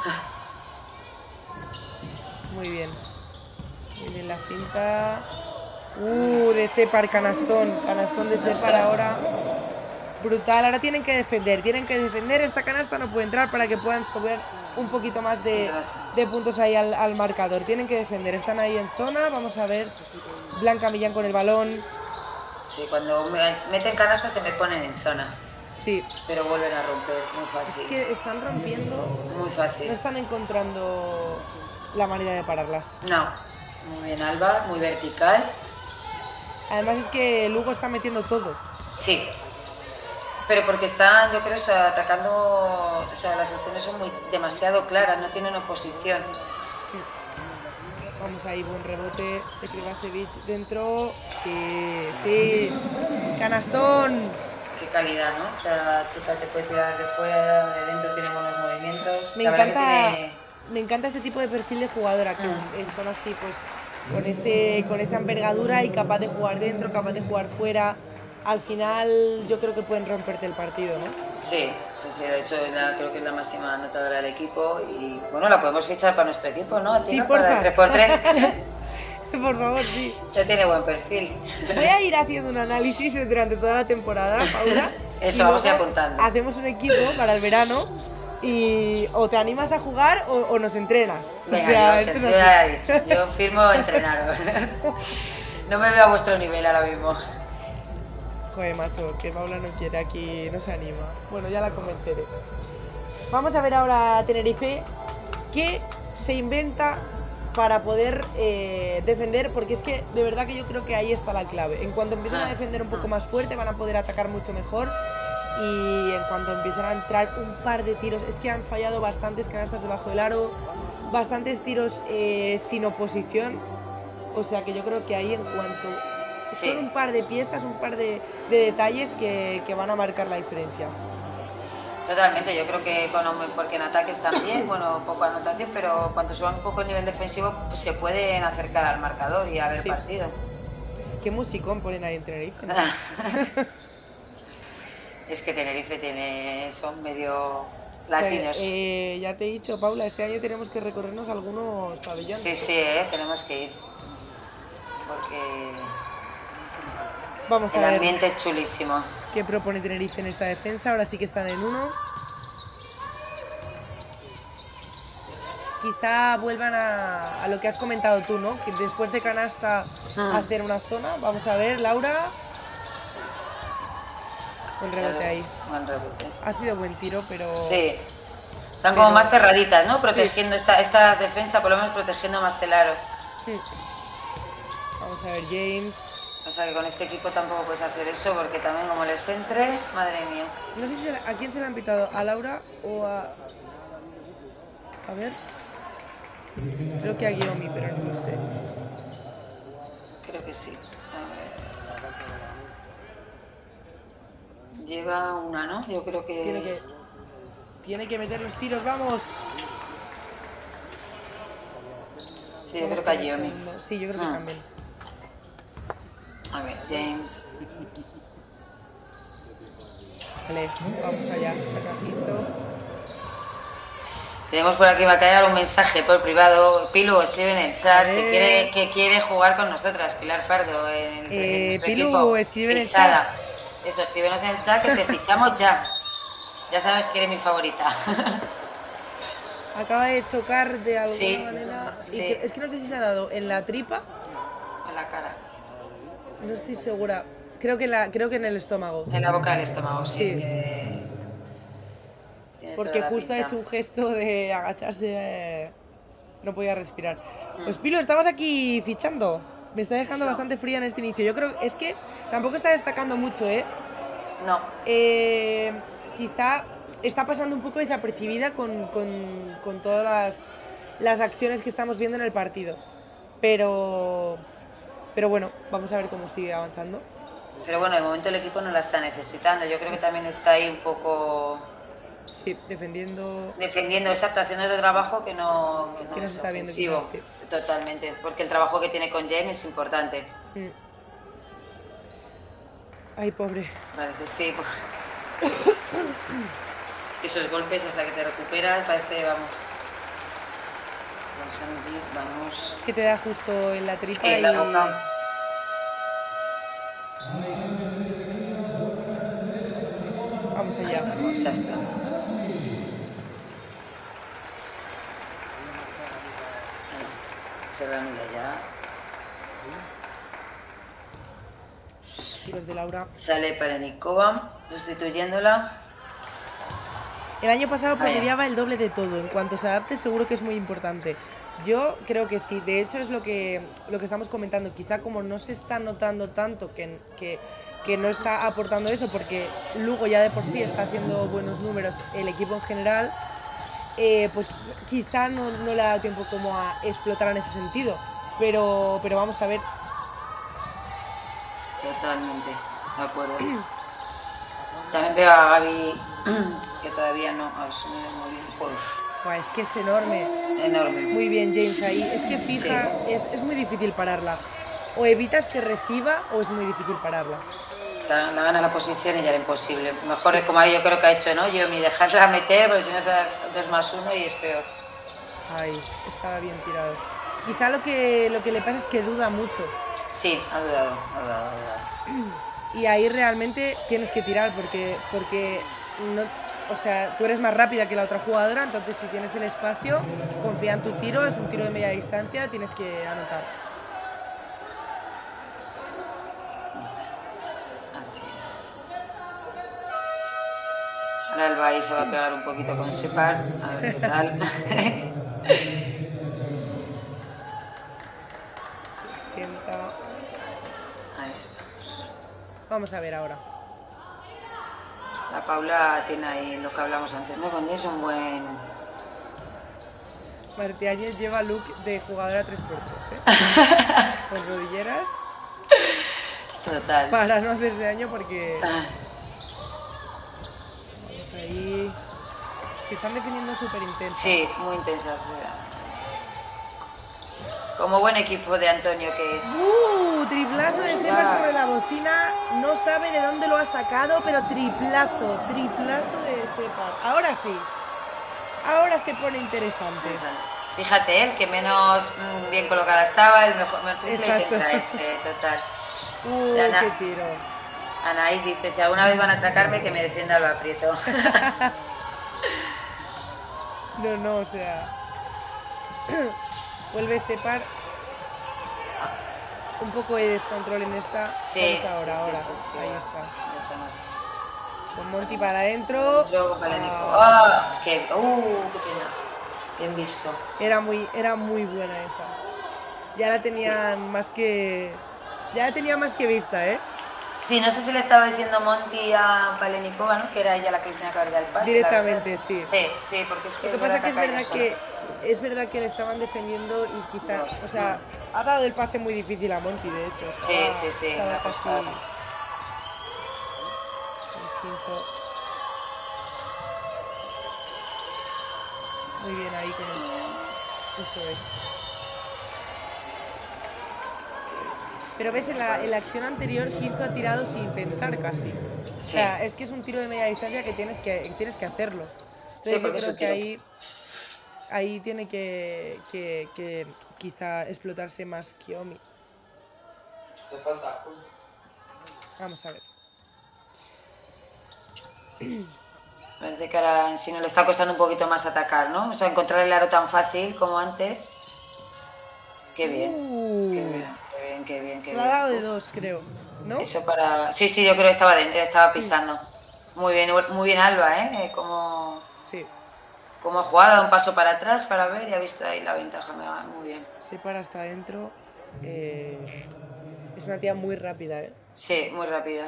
Muy bien. Muy bien la finta. De Separ, canastón de Separ ahora. Brutal, ahora tienen que defender, esta canasta no puede entrar para que puedan subir un poquito más de puntos ahí al marcador, tienen que defender, están ahí en zona, vamos a ver, Blanca Millán con el balón. Sí, cuando meten canasta se me ponen en zona. Sí. Pero vuelven a romper, muy fácil. Es que están rompiendo. Muy fácil. No están encontrando la manera de pararlas. No. Muy bien, Alba, muy vertical. Además es que Lugo está metiendo todo. Sí. Pero porque están, yo creo, o sea, atacando, o sea, las opciones son demasiado claras, no tienen oposición. Vamos ahí, buen rebote de Krivašević dentro. Sí. Canastón. Qué calidad, ¿no? Esta chica te puede tirar de fuera, de dentro tiene buenos movimientos. Me encanta este tipo de perfil de jugadora, que son así, pues, con esa envergadura y capaz de jugar dentro, capaz de jugar fuera. Al final yo creo que pueden romperte el partido, ¿no? Sí, de hecho creo que es la máxima anotadora del equipo y bueno, la podemos fichar para nuestro equipo, ¿no? Sí, para 3x3. Por favor, sí. Ya tiene buen perfil. Voy a ir haciendo un análisis durante toda la temporada, Paula. Eso, vamos a ir apuntando. Hacemos un equipo para el verano y o te animas a jugar o nos entrenas. Venga, yo firmo entrenaros. No me veo a vuestro nivel ahora mismo. Joder, macho, que Paula no quiere aquí, no se anima. Bueno, ya la convenceré. Vamos a ver ahora a Tenerife qué se inventa para poder defender, porque es que de verdad que yo creo que ahí está la clave. En cuanto empiecen a defender un poco más fuerte, van a poder atacar mucho mejor. Y en cuanto empiecen a entrar un par de tiros, es que han fallado bastantes canastas debajo del aro, bastantes tiros sin oposición. O sea que yo creo que ahí en cuanto... Sí. Son un par de piezas, un par de detalles que van a marcar la diferencia. Totalmente, yo creo que porque en ataques también, bueno, poco anotación, pero cuando suban un poco el nivel defensivo pues se pueden acercar al marcador y a ver partido. ¿Qué musicón ponen ahí en Tenerife? ¿No? Es que Tenerife son medio latinos. Ya te he dicho, Paula, este año tenemos que recorrernos algunos pabellones. Sí, tenemos que ir. Porque vamos a ver. El ambiente es chulísimo. ¿Qué propone Tenerife en esta defensa? Ahora sí que están en 1. Quizá vuelvan a lo que has comentado tú, ¿no? Que después de canasta hacer una zona. Vamos a ver, Laura. Buen rebote ahí. Buen rebote. Ha sido buen tiro, pero... Sí. Están como más cerraditas, ¿no? Protegiendo esta defensa, por lo menos protegiendo más el aro. Vamos a ver, James. O sea que con este equipo tampoco puedes hacer eso porque también como les entre, madre mía. No sé si a quién se le han pitado, a Laura o a... A ver. Creo que a Guiomi, pero no lo sé. Creo que sí. A ver. Lleva una, ¿no? Yo creo que... Tiene que meter los tiros, vamos. Sí, yo creo que a Guiomi. Sí, yo creo que también. A ver, James. Vale, vamos allá, sacajito. Tenemos por aquí, va a caer un mensaje por privado. Pilu, escribe en el chat que quiere jugar con nosotras, Pilar Pardo, en nuestro Pilu, equipo. Escribe en el chat. Eso, escríbenos en el chat que te fichamos ya. Ya sabes que eres mi favorita. Acaba de chocar de alguna manera. Sí. Es que no sé si se ha dado en la tripa. En la cara. No estoy segura. Creo que en el estómago. En la boca del estómago, sí. Porque justo ha hecho un gesto de agacharse. No podía respirar. Pues Pilo, estamos aquí fichando. Me está dejando bastante fría en este inicio. Yo creo es que tampoco está destacando mucho, ¿eh? No. Quizá está pasando un poco desapercibida con todas las acciones que estamos viendo en el partido. Pero bueno, vamos a ver cómo sigue avanzando. Pero bueno, de momento el equipo no la está necesitando. Yo creo que también está ahí un poco... Sí, defendiendo, exacto, haciendo otro trabajo que no se es está ofensivo. Viendo, sí. Totalmente, porque el trabajo que tiene con James es importante. Ay, pobre. Parece, sí. Es que esos golpes hasta que te recuperas, parece, vamos... Es que te da justo en la tripa en la boca. Vamos allá. Vamos, ya está. Se reanuda ya. Tiros de Laura. Sale para Nikova, sustituyéndola. El año pasado Vaya. promediaba el doble de todo. En cuanto se adapte, seguro que es muy importante. Yo creo que sí. De hecho, es lo que estamos comentando. Quizá como no se está notando tanto que no está aportando eso, porque Lugo ya de por sí está haciendo buenos números, el equipo en general, pues quizá no le ha dado tiempo como a explotar en ese sentido. Pero vamos a ver. Totalmente, de acuerdo. También veo a Gaby, que todavía no asume muy bien. Joder, Buah, es que es enorme. enorme. Muy bien, James, ahí. Es que fija, es muy difícil pararla. O evitas que reciba o es muy difícil pararla. La gana la posición y ya era imposible. Mejor como ahí yo creo que ha hecho, ¿no? Yo, mi dejarla meter, porque si no es 2+1 y es peor. Ay, estaba bien tirado. Quizá lo que le pasa es que duda mucho. Sí, ha dudado. Y ahí realmente tienes que tirar porque no, o sea, tú eres más rápida que la otra jugadora, entonces si tienes el espacio, confía en tu tiro, es un tiro de media distancia, tienes que anotar. Así es. Ahora el Bahí se va a pegar un poquito con Separ, a ver qué tal. 60. Ahí estamos. Vamos a ver ahora. La Paula tiene ahí lo que hablamos antes, ¿no? Con Jason, buen... Martiáñez lleva look de jugadora 3x3, ¿eh? Con rodilleras. Total. Para no hacerse daño porque... Vamos ahí... Es que están defendiendo súper intenso. Sí, muy intensas. Como buen equipo de Antonio que es. Triplazo de Separ sobre la bocina. No sabe de dónde lo ha sacado, pero triplazo de Separ. Ahora sí. Ahora se pone interesante. Fíjate, el que menos bien colocada estaba, el mejor triple Exacto. intenta ese, total. Qué tiro. Anaís dice, si alguna vez van a atracarme, que me defienda lo aprieto. No, o sea... Vuelve Separ. Un poco de descontrol en esta. Sí, Vamos ahora. sí. Ahí está. Ya estamos. Con Monty para adentro. Qué pena. Bien visto. Era muy buena esa. Ya la tenían más que... Ya la tenía más que vista, ¿eh? Sí, no sé si le estaba diciendo Monty a Palenikova, ¿no? Que era ella la que le tenía que haber dado el pase. Directamente, sí. Sí, porque es que... Lo que pasa que es verdad que le estaban defendiendo y quizás... O sea, ha dado el pase muy difícil a Monty, de hecho. Sí, Estaba casi... Muy bien ahí con el... Eso es. Pero ves, en la acción anterior Ginzo ha tirado sin pensar casi. Sí. O sea, es que es un tiro de media distancia que tienes que hacerlo. Entonces yo creo que ahí tiene que quizá explotarse más Kiyomi. Te falta. Vamos a ver. Parece que ahora si no le está costando un poquito más atacar, ¿no? O sea, encontrar el aro tan fácil como antes. Qué bien. Se lo ha dado de 2, creo, ¿no? Eso para... Sí, yo creo que estaba pisando. Muy bien Alba, ¿eh? Como ha jugado, un paso para atrás para ver y ha visto ahí la ventaja, muy bien. Separ hasta adentro. Es una tía muy rápida, ¿eh? Sí, muy rápida.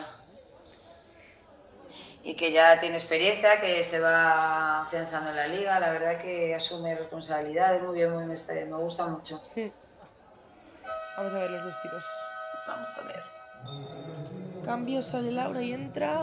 Y que ya tiene experiencia, que se va afianzando en la liga, la verdad que asume responsabilidades, muy bien, me gusta mucho. Vamos a ver los dos tiros. Vamos a ver. Cambio, sale Laura y entra.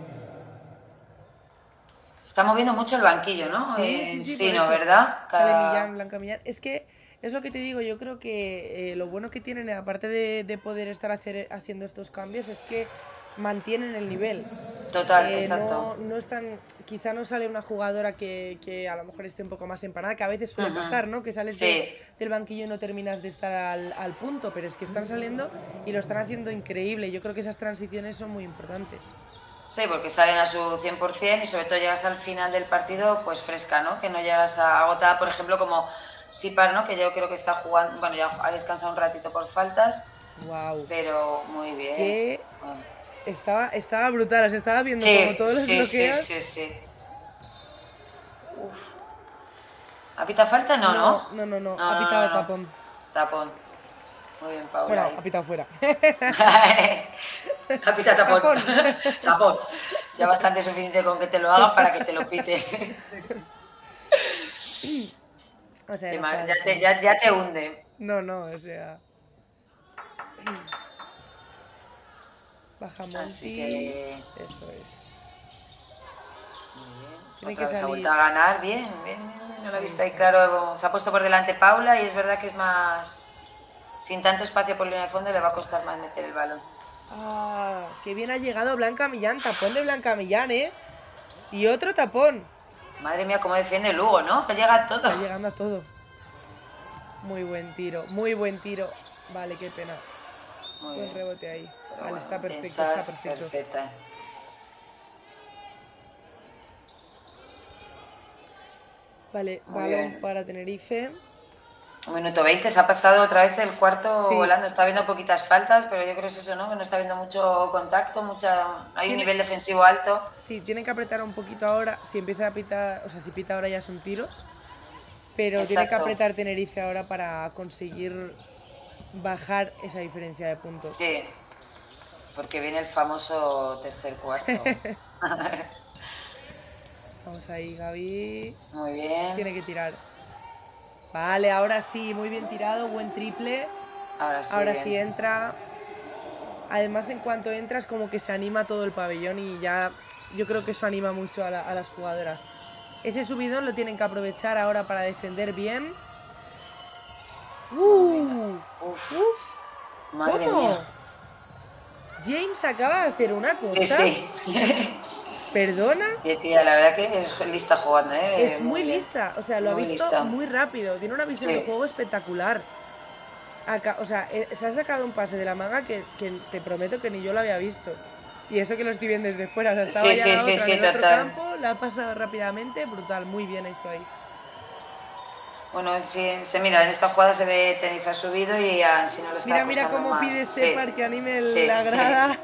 Se está moviendo mucho el banquillo, ¿no? Sí, ¿no? ¿Verdad? Sale Millán, Blanca Millán. Es que es lo que te digo, yo creo que lo bueno que tienen, aparte de poder estar haciendo estos cambios, es que mantienen el nivel. Total, exacto. No están, quizá no sale una jugadora que a lo mejor esté un poco más empanada, que a veces suele pasar, ¿no? Que sales del banquillo y no terminas de estar al punto, pero es que están saliendo y lo están haciendo increíble. Yo creo que esas transiciones son muy importantes. Sí, porque salen a su 100% y sobre todo llegas al final del partido pues fresca, ¿no? Que no llegas agotada, por ejemplo, como Sipar, ¿no? Que yo creo que está jugando, bueno, ya ha descansado un ratito por faltas. Wow. Pero muy bien. Estaba brutal, se estaba viendo como todos los bloqueos. Sí. ¿Ha pitado falta? No, ¿no? No. Ha pitado tapón. Tapón. Muy bien, Paula. Bueno, ahí. ha pitado fuera. Ha pitado tapón. Tapón. Ya bastante suficiente con que te lo hagan para que te lo pite. O sea, Ya te hunde. No, o sea... Baja Monty. Así que... Eso es. Muy bien. Tiene Otra que vez ha salir. vuelto a ganar. Bien. No lo he visto ahí claro. Se ha puesto por delante Paula y es verdad que es más... Sin tanto espacio por línea de fondo le va a costar más meter el balón. Ah, qué bien ha llegado Blanca Millán. Tapón de Blanca Millán, ¿eh? Y otro tapón. Madre mía, cómo defiende el Lugo, ¿no? Llega a todo. Está llegando a todo. Muy buen tiro. Vale, qué pena. Muy Buen bien. rebote ahí. Pero Vale, bueno, está perfecto, intensas, está perfecto. perfecta. Vale, Muy balón bien. para Tenerife. 1 minuto 20, se ha pasado otra vez el cuarto Sí. volando. Está viendo poquitas faltas, pero yo creo que es eso, ¿no? Que no está viendo mucho contacto, hay un nivel defensivo alto. Sí, tienen que apretar un poquito ahora. Si empieza a pitar, o sea, si pita ahora ya son tiros. Pero tiene que Exacto. apretar Tenerife ahora para conseguir bajar esa diferencia de puntos. Sí, porque viene el famoso tercer cuarto. Vamos ahí, Gaby. Muy bien. Tiene que tirar. Vale, ahora sí, muy bien tirado, buen triple. Ahora sí. Ahora bien. sí entra. Además, en cuanto entras, como que se anima todo el pabellón y ya yo creo que eso anima mucho a las jugadoras. Ese subidón lo tienen que aprovechar ahora para defender bien. Uf, madre ¿Cómo? mía. James acaba de hacer una cosa. Sí. ¿Perdona? Sí, tía, la verdad que es lista jugando, ¿eh? Es muy bien. lista, o sea, lo ha Muy visto lista. muy rápido. Tiene una visión Sí. de juego espectacular. O sea, se ha sacado un pase de la manga que te prometo que ni yo lo había visto. Y eso que lo estoy viendo desde fuera. O sea, estaba ya la otra en el otro total. campo, la ha pasado rápidamente, brutal, muy bien hecho ahí. Bueno, sí, mira, en esta jugada se ve Tenerife ha subido y si no lo está Mira costando cómo más. pide Separ que anime Sí. la grada.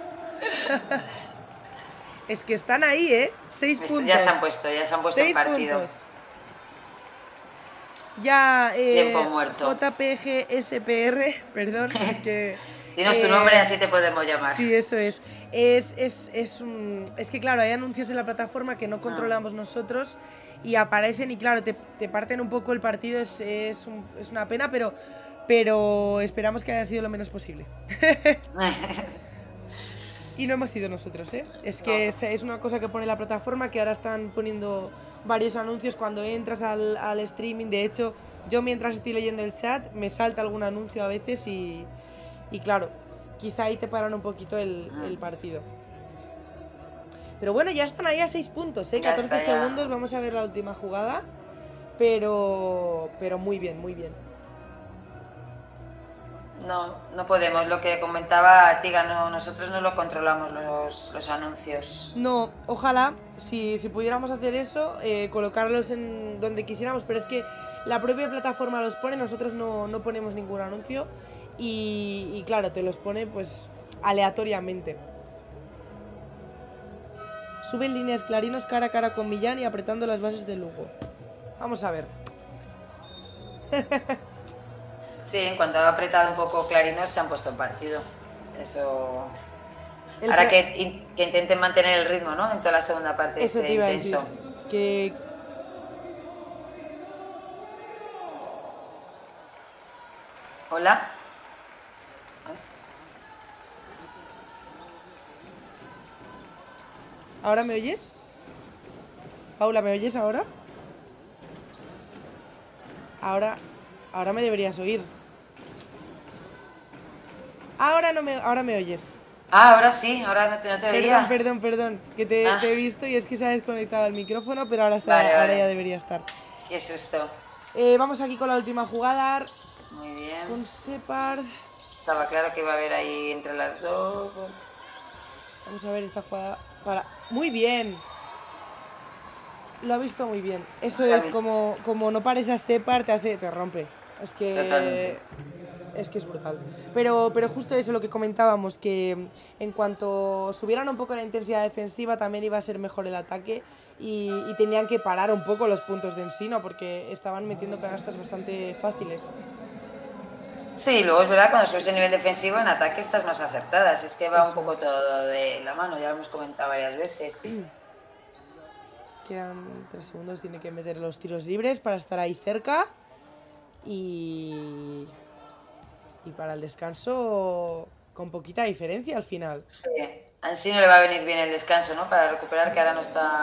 Es que están ahí, ¿eh? 6 puntos. Ya se han puesto en 6 partido. puntos. Ya, Tiempo muerto. JPG SPR, perdón, es que... Dinos tu nombre, así te podemos llamar. Sí, eso es. Es que, claro, hay anuncios en la plataforma que no controlamos nosotros y aparecen y, claro, te parten un poco el partido. Es una pena, pero esperamos que haya sido lo menos posible. Y no hemos sido nosotros, ¿eh? Es que es una cosa que pone la plataforma, que ahora están poniendo varios anuncios cuando entras al streaming. De hecho, yo mientras estoy leyendo el chat me salta algún anuncio a veces y claro, quizá ahí te paran un poquito el partido. Pero bueno, ya están ahí a 6 puntos, ¿eh? 14 segundos, vamos a ver la última jugada. Pero muy bien, muy bien. No podemos, lo que comentaba Tiga, nosotros no lo controlamos los anuncios. No, ojalá, si pudiéramos hacer eso, colocarlos en donde quisiéramos, pero es que la propia plataforma los pone, nosotros no ponemos ningún anuncio y claro, te los pone pues aleatoriamente. Suben líneas Clarinos cara a cara con Millán y apretando las bases del Lugo. Vamos a ver. Sí, en cuanto ha apretado un poco Clarinos se han puesto en partido. Eso... El Ahora que intenten mantener el ritmo, ¿no? En toda la segunda parte eso te iba a decir, intenso. que... ¿Hola? ¿Ahora me oyes? Paula, ¿me oyes ahora? Ahora me deberías oír. Ahora me oyes. Ah, ahora sí, ahora no te veía. Perdón, que te he visto y es que se ha desconectado el micrófono, pero ahora Vale. ya debería estar. Qué susto. Vamos aquí con la última jugada. Muy bien. Con Separd. Estaba claro que iba a haber ahí entre las dos. Vamos a ver esta jugada para... ¡Muy bien! Lo ha visto muy bien. Eso es como no pares a Separd, te rompe. Es que... Totalmente. Es que es brutal. Pero justo eso, lo que comentábamos, que en cuanto subieran un poco la intensidad defensiva, también iba a ser mejor el ataque y tenían que parar un poco los puntos de Ensino porque estaban metiendo canastas bastante fáciles. Sí, luego es verdad, cuando subes el nivel defensivo, en ataque estás más acertada. Es que va Eso un poco es. todo de la mano, ya lo hemos comentado varias veces. Quedan 3 segundos, tiene que meter los tiros libres para estar ahí cerca. Y para el descanso con poquita diferencia al final. Sí, a Ensino le va a venir bien el descanso, ¿no? Para recuperar, que ahora no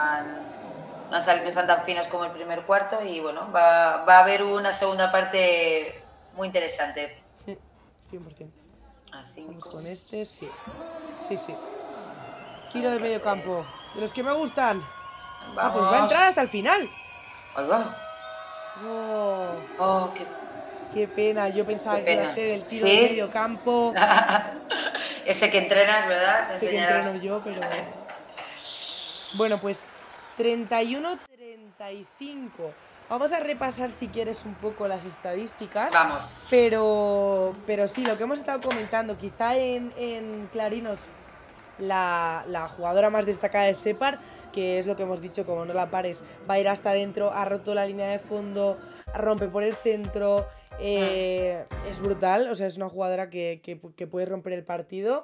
están tan finas como el primer cuarto y bueno, va a haber una segunda parte muy interesante. 100%. A 5. Vamos con este, sí. Sí. Tiro de medio campo. De los que me gustan. Vamos. Pues va a entrar hasta el final. Ahí va. Oh, qué pena. Yo pensaba que iba a hacer el tiro de medio campo. Ese que entrenas, ¿verdad? Te Ese que entreno yo, pero... Bueno, pues 31-35. Vamos a repasar, si quieres, un poco las estadísticas. Vamos. Pero sí, lo que hemos estado comentando, quizá en Clarinos la jugadora más destacada es Shepard, que es lo que hemos dicho, como no la pares, va a ir hasta adentro, ha roto la línea de fondo, rompe por el centro, es brutal, o sea, es una jugadora que puede romper el partido.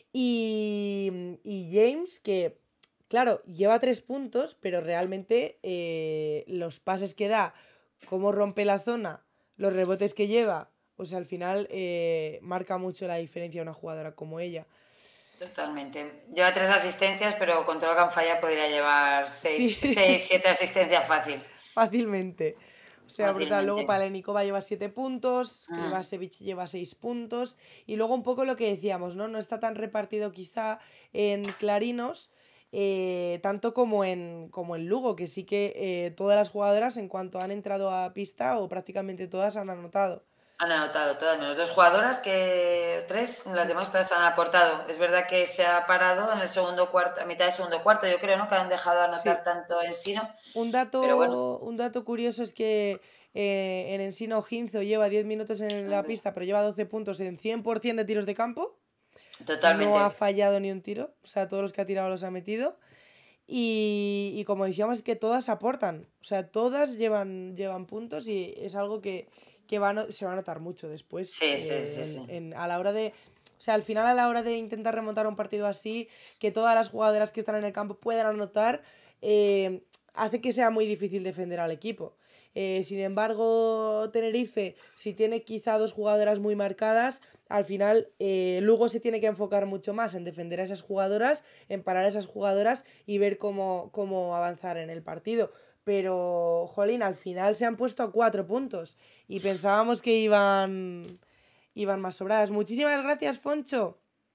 Y James, que claro, lleva 3 puntos, pero realmente los pases que da, cómo rompe la zona, los rebotes que lleva, o sea, al final marca mucho la diferencia una jugadora como ella. Totalmente. Lleva 3 asistencias, pero con todo lo que han fallado podría llevar 6, 7 asistencias fácil. Fácilmente. O sea, brutal. Luego Palenikova lleva 7 puntos, Krivasevich lleva 6 puntos. Y luego un poco lo que decíamos, ¿no? No está tan repartido quizá en Clarinos, tanto como en Lugo, que sí que todas las jugadoras, en cuanto han entrado a pista, o prácticamente todas, han anotado. Han anotado todas, menos 2 jugadoras, que 3, las demás todas han aportado. Es verdad que se ha parado en el segundo cuarto, a mitad del segundo cuarto, yo creo, ¿no? Que han dejado de anotar tanto Ensino. Un dato, pero bueno. Un dato curioso es que en Ensino Ginzo lleva 10 minutos en la pista, pero lleva 12 puntos en 100% de tiros de campo. Totalmente. No ha fallado ni un tiro, o sea, todos los que ha tirado los ha metido. Y como decíamos, es que todas aportan, o sea, todas llevan puntos y es algo que se va a notar mucho después. Sí. A la hora de... O sea, al final, a la hora de intentar remontar un partido así, que todas las jugadoras que están en el campo puedan anotar, hace que sea muy difícil defender al equipo. Sin embargo, Tenerife, si tiene quizá 2 jugadoras muy marcadas, al final Lugo se tiene que enfocar mucho más en defender a esas jugadoras, en parar a esas jugadoras y ver cómo avanzar en el partido. Pero, jolín, al final se han puesto a 4 puntos y pensábamos que iban más sobradas. Muchísimas gracias, Foncho.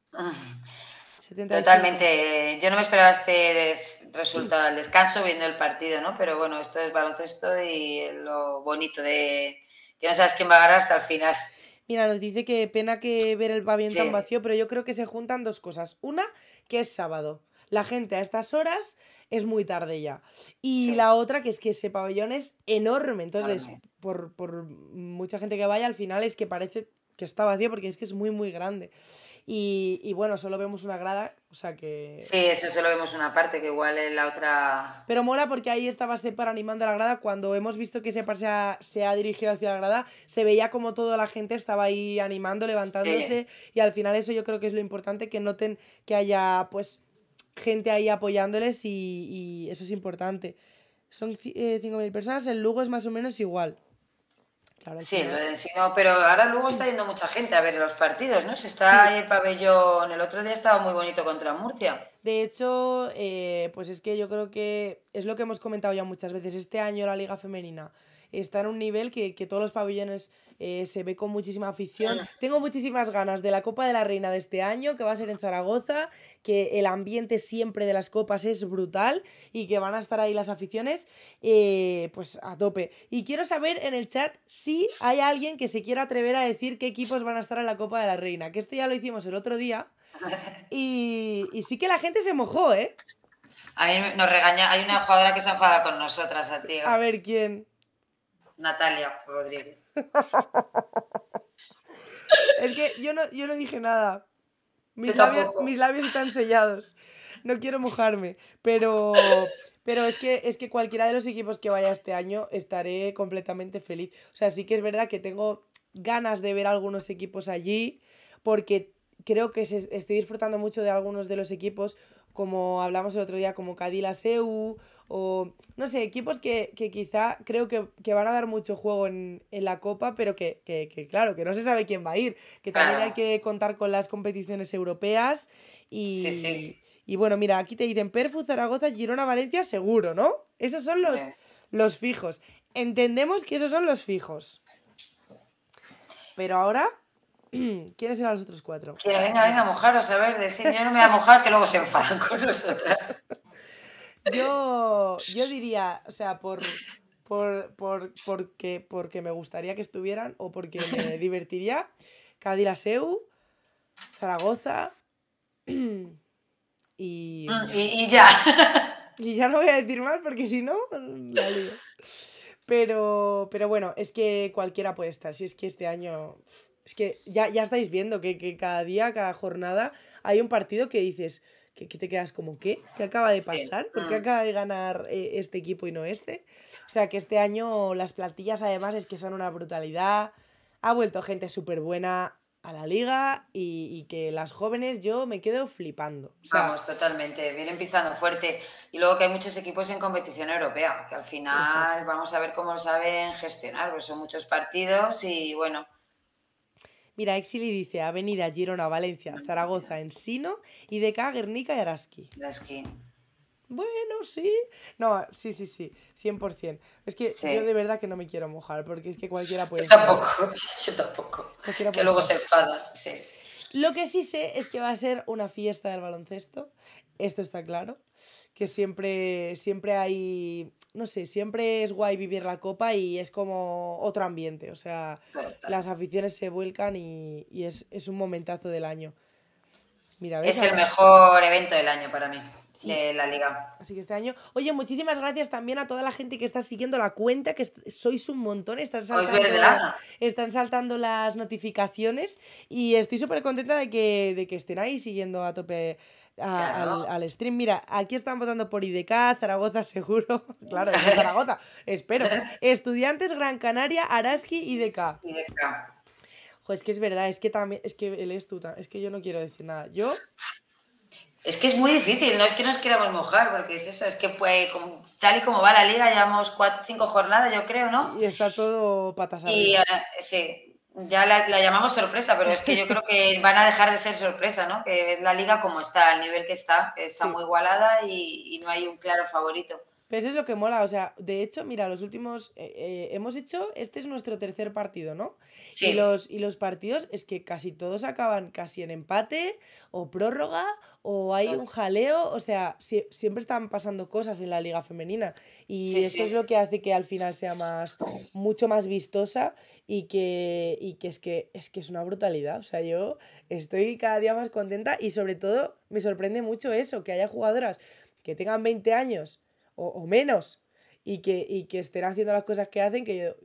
75. Totalmente. Yo no me esperaba este resultado al descanso viendo el partido, ¿no? Pero bueno, esto es baloncesto y lo bonito de que no sabes quién va a ganar hasta el final. Mira, nos dice que pena que ver el pabellón tan vacío, pero yo creo que se juntan 2 cosas. Una, que es sábado. La gente a estas horas es muy tarde ya. Y la otra, que es que ese pabellón es enorme. Entonces, por mucha gente que vaya, al final es que parece que está vacío porque es que es muy, muy grande. Y bueno, solo vemos una grada, o sea que... Sí, eso solo vemos una parte, que igual en la otra... Pero mola porque ahí estaba Shepard animando a la grada. Cuando hemos visto que Shepard se ha dirigido hacia la grada, se veía como toda la gente estaba ahí animando, levantándose. Y al final eso yo creo que es lo importante, que noten que haya pues gente ahí apoyándoles y eso es importante. Son 5.000 personas, el Lugo es más o menos igual. Claro, sí, no, pero ahora luego está yendo mucha gente a ver los partidos, ¿no? Se está ahí el pabellón, el otro día estaba muy bonito contra Murcia. De hecho, pues es que yo creo que es lo que hemos comentado ya muchas veces. Este año la Liga Femenina está en un nivel que todos los pabellones se ve con muchísima afición. Tengo muchísimas ganas de la Copa de la Reina de este año, que va a ser en Zaragoza, que el ambiente siempre de las copas es brutal y que van a estar ahí las aficiones pues a tope. Y quiero saber en el chat si hay alguien que se quiera atrever a decir qué equipos van a estar en la Copa de la Reina, que esto ya lo hicimos el otro día y sí que la gente se mojó, ¿eh? A mí nos regaña, hay una jugadora que se enfada con nosotras, tío. A ver, ¿quién? Natalia Rodríguez. Es que yo no dije nada. Yo tampoco. Mis labios están sellados. No quiero mojarme. Pero es que cualquiera de los equipos que vaya este año estaré completamente feliz. O sea, sí que es verdad que tengo ganas de ver algunos equipos allí. Porque creo que estoy disfrutando mucho de algunos de los equipos. Como hablamos el otro día, como Cadillac-EU. O no sé, equipos que quizá creo que van a dar mucho juego en la Copa, pero que claro, que no se sabe quién va a ir. Que también hay Claro. que contar con las competiciones europeas. Sí, sí. Y bueno, mira, aquí te dicen Perfu, Zaragoza, Girona, Valencia, seguro, ¿no? Esos son los fijos. Entendemos que esos son los fijos. Pero ahora, ¿quiénes eran los otros 4? Que venga, mojaros, a ver, decir, yo no me voy a mojar que luego se enfadan con nosotras. Yo diría, o sea, porque me gustaría que estuvieran o porque me divertiría, Cadillac-EU, Zaragoza y Ya. y ya no voy a decir más porque si no, la lío. Pero bueno, es que cualquiera puede estar. Si es que este año... Es que ya estáis viendo que cada día, cada jornada, hay un partido que dices... Que te quedas como, ¿qué? ¿Qué acaba de pasar? Sí. ¿Por qué acaba de ganar este equipo y no este? O sea, que este año las plantillas además es que son una brutalidad. Ha vuelto gente súper buena a la liga y que las jóvenes yo me quedo flipando. O sea, Vamos, totalmente. Vienen pisando fuerte. Y luego que hay muchos equipos en competición europea, que al final exacto. vamos a ver cómo lo saben gestionar, pues son muchos partidos y bueno, Mira, Exili dice Avenida, Girona, Valencia, Zaragoza, Ensino, IDK, Guernica y Araski. es que Bueno, sí. No, sí, 100%. Es que sí. yo de verdad que no me quiero mojar, porque es que cualquiera puede Yo estar. tampoco. Cualquiera Que puede luego estar. se enfadan, sí. Lo que sí sé es que va a ser una fiesta del baloncesto. Esto está claro. Que siempre hay. No sé, siempre es guay vivir la copa y es como otro ambiente. O sea, Total. las aficiones se vuelcan y es un momentazo del año. Mira, ¿ves? Es el mejor evento del año para mí, Sí. de la liga. Así que este año. Oye, muchísimas gracias también a toda la gente que está siguiendo la cuenta, que sois un montón, están saltando las notificaciones y estoy súper contenta de que estén ahí siguiendo a tope Claro. al stream. Mira, aquí están votando por IDK, Zaragoza seguro. Claro, es de Zaragoza, espero. Estudiantes, Gran Canaria, Araski, IDK. Joder, es que es verdad, es que también, es que él es es que yo no quiero decir nada. Es que es muy difícil, no es que nos queramos mojar, porque es eso, es que pues, tal y como va la liga, llevamos 5 jornadas, yo creo, ¿no? Y está todo patas Y arriba. sí, ya la llamamos sorpresa, pero es que yo creo que van a dejar de ser sorpresa, ¿no? Que es la liga como está, al nivel que está Sí. muy igualada y no hay un claro favorito. Pues eso es lo que mola, o sea, de hecho, mira, los últimos hemos hecho, este es nuestro tercer partido, ¿no? Sí. Y los partidos es que casi todos acaban casi en empate o prórroga o hay un jaleo, o sea, siempre están pasando cosas en la liga femenina y Sí, eso sí. es lo que hace que al final sea mucho más vistosa y que es que es una brutalidad, o sea, yo estoy cada día más contenta y sobre todo me sorprende mucho eso, que haya jugadoras que tengan 20 años o menos y que estén haciendo las cosas que hacen que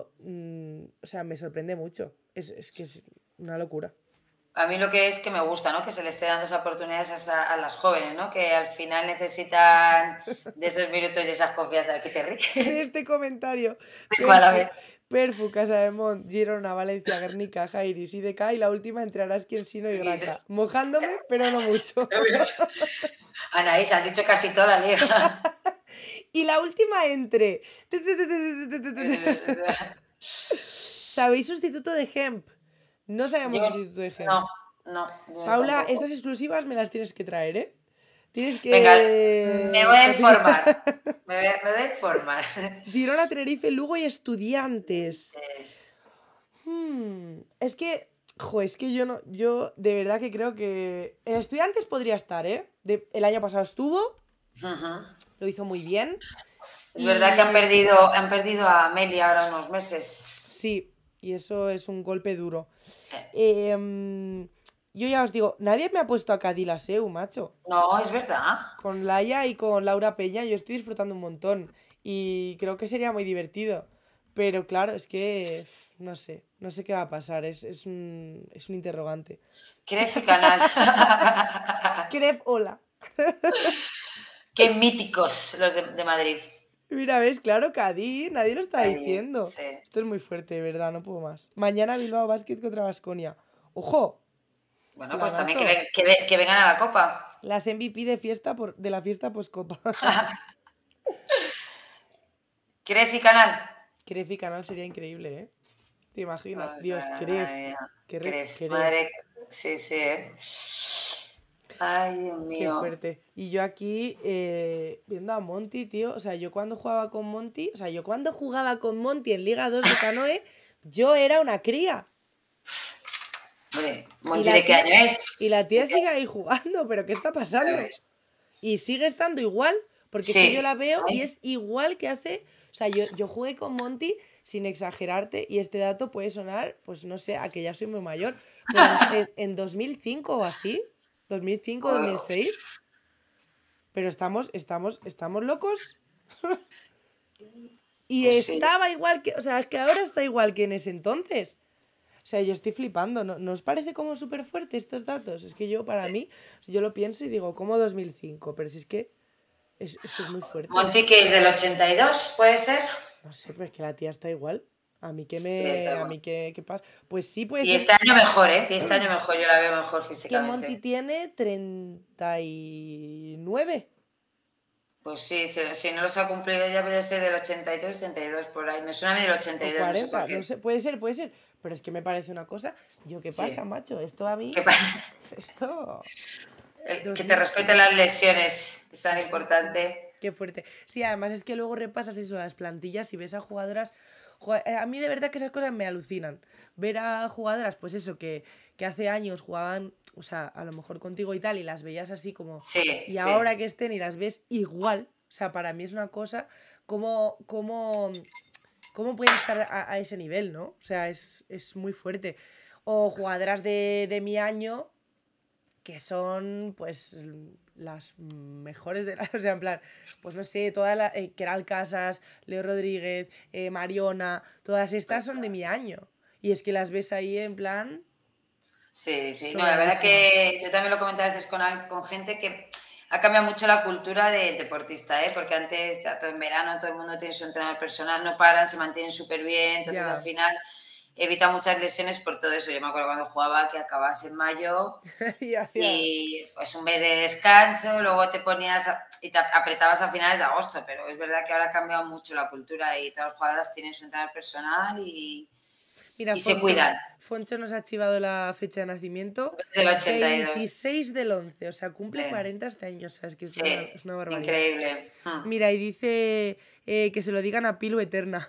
o sea, me sorprende mucho. Es que es una locura. A mí lo que es que me gusta, ¿no? Que se les esté dando esas oportunidades a las jóvenes, ¿no? Que al final necesitan de esos minutos y esas confianzas. ¿Qué te ríes? De este comentario. ¿Cuál? A ver. Perfu, Casa de Mont, Girona, Valencia, Guernica, Jairis, IDK y la última entre Araski, Ensino y Granca. Mojándome, pero no mucho. Anaís, has dicho casi toda la liga. Y la última entre... ¿Sabéis sustituto de Hemp? No sabemos sustituto de Hemp. No. Paula, tampoco. estas exclusivas me las tienes que traer, ¿eh? Tienes que... Venga, me voy a informar. Me voy a informar. Girona, Tenerife, Lugo y Estudiantes. Es que... es que yo de verdad que creo que... En Estudiantes podría estar, ¿eh? El año pasado estuvo. Lo hizo muy bien. Es verdad que han perdido a Amelia ahora unos meses. Sí, y eso es un golpe duro. Yo ya os digo, nadie me ha puesto a Cadillac-EU, macho. No, es verdad. Con Laia y con Laura Peña yo estoy disfrutando un montón. Y creo que sería muy divertido. Pero claro, es que no sé qué va a pasar, es un interrogante. Cref y Canal. Cref, hola. Qué míticos los de Madrid. Mira, ves, claro, Cádiz, nadie lo está diciendo. Sí. Esto es muy fuerte, de verdad, no puedo más. Mañana Bilbao Basket contra Baskonia. ¡Ojo! Bueno, pues Planazo. también que vengan a la Copa. Las MVP de la fiesta post-copa. Cref y Canal. Cref y Canal sería increíble, ¿eh? ¿Te imaginas? O Dios, sea, Cref. madre mía. Cref. Madre, sí, Ay, Dios Qué mío. fuerte. Y yo aquí viendo a Monty, tío. O sea, yo cuando jugaba con Monty en Liga 2 de Canoe, yo era una cría. Hombre, ¿Monty de qué año es? Y la tía sigue ahí jugando, pero ¿qué está pasando? Y sigue estando igual, porque es que yo la veo y es igual que hace... O sea, yo jugué con Monty, sin exagerarte, y este dato puede sonar, pues no sé, a que ya soy muy mayor, pero en 2005 o así, 2005, 2006, pero estamos locos. Y pues estaba igual que... O sea, es que ahora está igual que en ese entonces. O sea, yo estoy flipando. ¿No os parece como súper fuerte estos datos? Es que para mí, yo lo pienso y digo, ¿cómo 2005? Pero si es que es muy fuerte. Monty, que es del 82, ¿puede ser? No sé, pero es que la tía está igual. A mí ¿qué pasa? Pues sí puede ser. Y este año mejor, ¿eh? Y este año mejor, yo la veo mejor Que físicamente. Monty tiene 39. Pues sí, si no los ha cumplido ya puede ser del 83, 82, por ahí. Me suena a mí del 82, O 40, no sé por qué. no sé, puede ser. Pero es que me parece una cosa. ¿Qué pasa, macho? Esto a mí... ¿Qué Esto... Que te respeten las lesiones, es tan importante. Qué fuerte. Sí, además es que luego repasas eso, las plantillas y ves a jugadoras... A mí de verdad que esas cosas me alucinan. Ver a jugadoras, pues eso, que hace años jugaban, o sea, a lo mejor contigo y tal, y las veías así como... Sí. Ahora que estén y las ves igual, o sea, para mí es una cosa cómo pueden estar a ese nivel, ¿no? O sea, es muy fuerte. O jugadoras de mi año que son, pues, las mejores de la... O sea, en plan, pues no sé, Keral Casas, Leo Rodríguez, Mariona, todas estas son de mi año. Y es que las ves ahí en plan... Sí. No, la verdad que yo también lo comento a veces con gente que ha cambiado mucho la cultura del deportista, ¿eh? Porque antes, en verano, todo el mundo tiene su entrenador personal, no paran, se mantienen súper bien, entonces al final evita muchas lesiones por todo eso. Yo me acuerdo cuando jugaba que acabas en mayo y pues un mes de descanso, luego te ponías y te apretabas a finales de agosto, pero es verdad que ahora ha cambiado mucho la cultura y todas las jugadoras tienen su entrenador personal y... Mira, se cuidan. Foncho nos ha archivado la fecha de nacimiento. Del 82. 26 del 11, o sea, cumple 40 este año, o sea, es que es una barbaridad. Increíble. Mira, y dice que se lo digan a Pilu Eterna.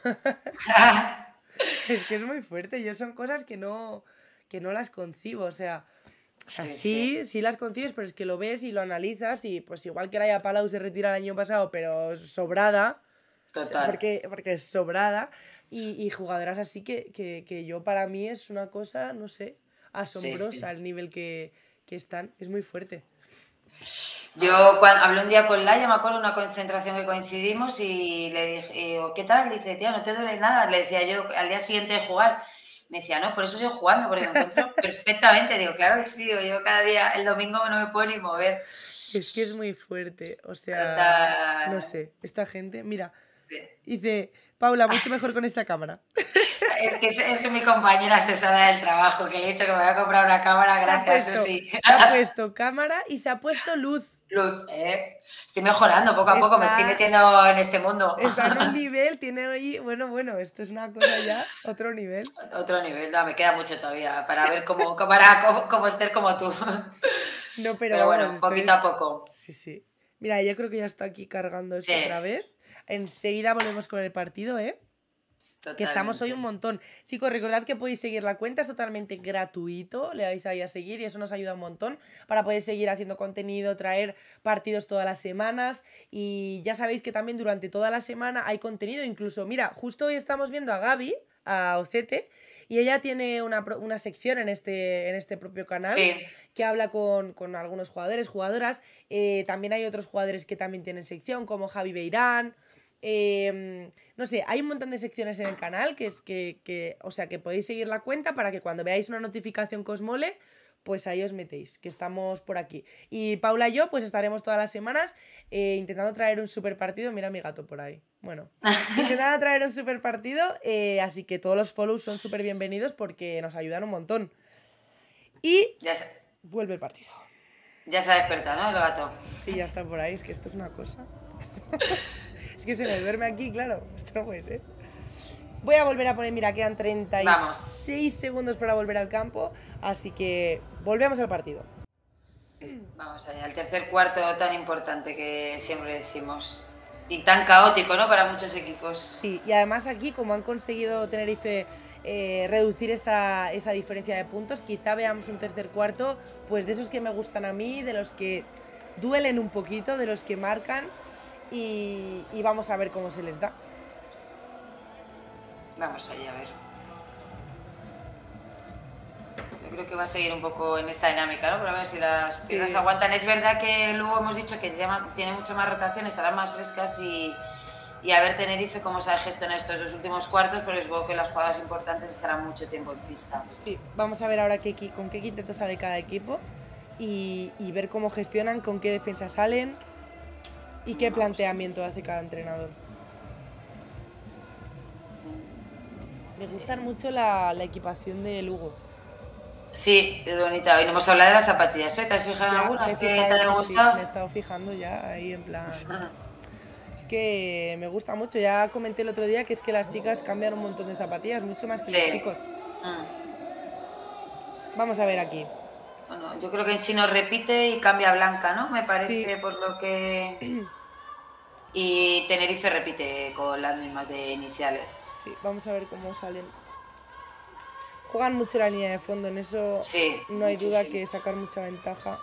Es que es muy fuerte, son cosas que no las concibo, o sea... Sí las concibes, pero es que lo ves y lo analizas y pues igual que Laia Palau se retira el año pasado, pero sobrada. Total. O sea, porque es sobrada. Y jugadoras así que yo para mí es una cosa, no sé, asombrosa el nivel que están. Es muy fuerte. Yo cuando hablé un día con Laia, me acuerdo, una concentración que coincidimos y le dije, ¿qué tal? Dice, tía, no te duele nada. Le decía yo al día siguiente de jugar. Me decía, no, por eso soy jugarme, porque me encuentro perfectamente. Digo, claro que sí, yo cada día, el domingo no me puedo ni mover. Es que es muy fuerte, o sea, total. No sé, esta gente, mira, dice, Paula, mucho mejor con esa cámara. Es que es mi compañera Susana del trabajo, que le he dicho que me voy a comprar una cámara, gracias, Susi. Se ha puesto cámara y se ha puesto luz. Estoy mejorando poco a poco, me estoy metiendo en este mundo. Está en un nivel, tiene hoy, bueno, esto es una cosa ya, otro nivel. Otro nivel, no, me queda mucho todavía para ver cómo ser como tú. No, pero bueno, poquito a poco. Sí. Mira, yo creo que ya está aquí cargando esto otra vez. Enseguida volvemos con el partido, ¿eh? Totalmente. Que estamos hoy un montón. Chicos, recordad que podéis seguir la cuenta, es totalmente gratuito, le dais ahí a seguir y eso nos ayuda un montón para poder seguir haciendo contenido, traer partidos todas las semanas y ya sabéis que también durante toda la semana hay contenido, incluso, mira, justo hoy estamos viendo a Gaby, a Ocete, y ella tiene una sección en este propio canal que habla con algunos jugadores, jugadoras, también hay otros jugadores que también tienen sección como Javi Beirán. no sé, hay un montón de secciones en el canal o sea, que podéis seguir la cuenta para que cuando veáis una notificación que os mole, pues ahí os metéis, que estamos por aquí. Y Paula y yo pues estaremos todas las semanas intentando traer un super partido. Mira mi gato por ahí. Bueno, intentando traer un super partido, así que todos los follows son súper bienvenidos porque nos ayudan un montón. Y vuelve el partido. Ya se ha despertado, ¿no? El gato. Sí, ya está por ahí, es que esto es una cosa. Es que se me duerme aquí, claro. Esto no puede ser. Voy a volver a poner, mira, quedan 36 segundos para volver al campo. Así que volvemos al partido. Vamos allá, el tercer cuarto tan importante que siempre decimos. Y tan caótico, ¿no? Para muchos equipos. Sí, y además aquí, como han conseguido Tenerife reducir esa diferencia de puntos, quizá veamos un tercer cuarto, pues de esos que me gustan a mí, de los que duelen un poquito, de los que marcan. Y vamos a ver cómo se les da. Vamos allá, a ver. Yo creo que va a seguir un poco en esta dinámica, ¿no? Para ver si las piernas aguantan. Es verdad que luego hemos dicho que tiene mucha más rotación, estarán más frescas y a ver Tenerife cómo sabe gestionar estos dos últimos cuartos, pero supongo que las jugadas importantes estarán mucho tiempo en pista. Sí, vamos a ver ahora con qué quinteto sale cada equipo y ver cómo gestionan, con qué defensa salen y qué planteamiento hace cada entrenador. Me gusta mucho la equipación de Lugo. Sí, es bonita. Hoy no hemos hablado de las zapatillas. ¿Te has fijado en algunas que te han gustado? Sí, me he estado fijando ya ahí en plan... Es que me gusta mucho. Ya comenté el otro día que es que las chicas cambian un montón de zapatillas, mucho más que los chicos. Vamos a ver aquí. Bueno, yo creo que si nos repite y cambia blanca, ¿no? Me parece por lo que... Y Tenerife repite con las mismas de iniciales. Sí, vamos a ver cómo salen. Juegan mucho la línea de fondo, en eso no hay duda que sacar mucha ventaja.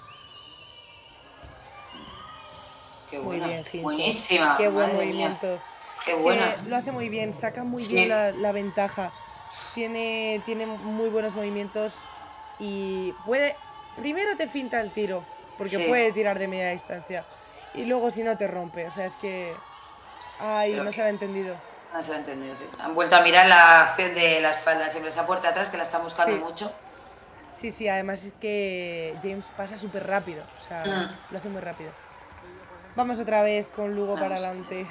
Qué buena. Muy bien, Ginzo. Buenísima. Qué buen movimiento. Mía. Qué buena. Lo hace muy bien, saca muy bien la ventaja. Tiene muy buenos movimientos y puede... Primero te finta el tiro, porque puede tirar de media distancia. Y luego si no te rompe, o sea, es que... Ay, no se lo ha entendido. No se lo ha entendido, sí. Han vuelto a mirar la acción de la espalda, siempre esa puerta atrás que la están buscando mucho. Sí, además es que James pasa súper rápido, o sea, lo hace muy rápido. Vamos otra vez con Lugo para adelante.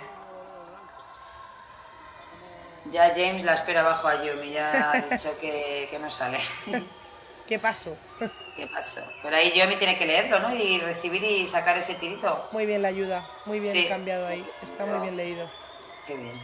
Ya James la espera abajo a Yomi, ya ha dicho que no sale. ¿Qué pasó? ¿Qué pasó? Pero ahí Yomi tiene que leerlo, ¿no? Y recibir y sacar ese tirito. Muy bien la ayuda, muy bien cambiado ahí, está muy bien leído. Qué bien.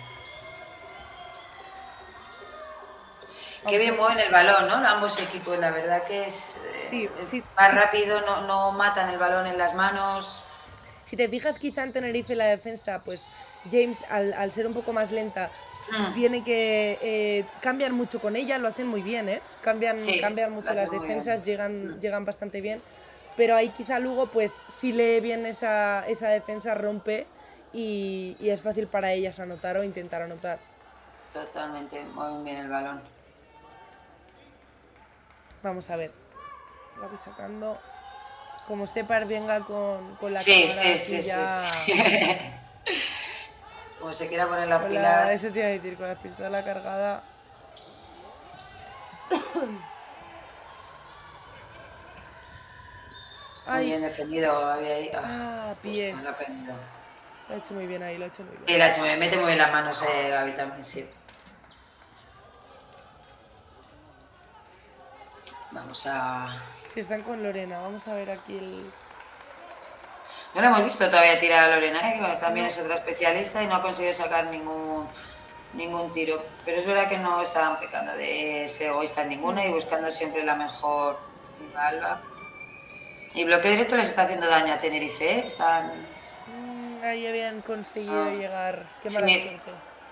Qué bien mueven el balón, ¿no? Ambos equipos, la verdad que es más rápido, no matan el balón en las manos. Si te fijas quizá en Tenerife la defensa, pues James al ser un poco más lenta tiene que cambian mucho con ella, lo hacen muy bien, ¿eh? Cambian mucho las defensas, llegan bastante bien, pero ahí quizá Lugo pues si lee bien esa defensa rompe y es fácil para ellas anotar o intentar anotar. Totalmente, mueven bien el balón. Vamos a ver, la voy sacando. Como Separ venga con la cámara. Sí. Como se quiera poner la pila. Eso te iba a decir, con la pistola cargada. Muy bien defendido, había ahí. Pie. Lo ha hecho muy bien ahí, lo ha hecho muy bien. Sí, lo ha hecho, me mete muy bien las manos Gaby también, sí. Vamos a... Sí, están con Lorena, vamos a ver aquí el... No la hemos visto todavía tirar a Lorena, que también es otra especialista y no ha conseguido sacar ningún tiro. Pero es verdad que no estaban pecando de ser egoístas ninguna y buscando siempre la mejor Alba. Y bloqueo directo les está haciendo daño a Tenerife, ¿eh? Ahí habían conseguido llegar. Qué mala suerte.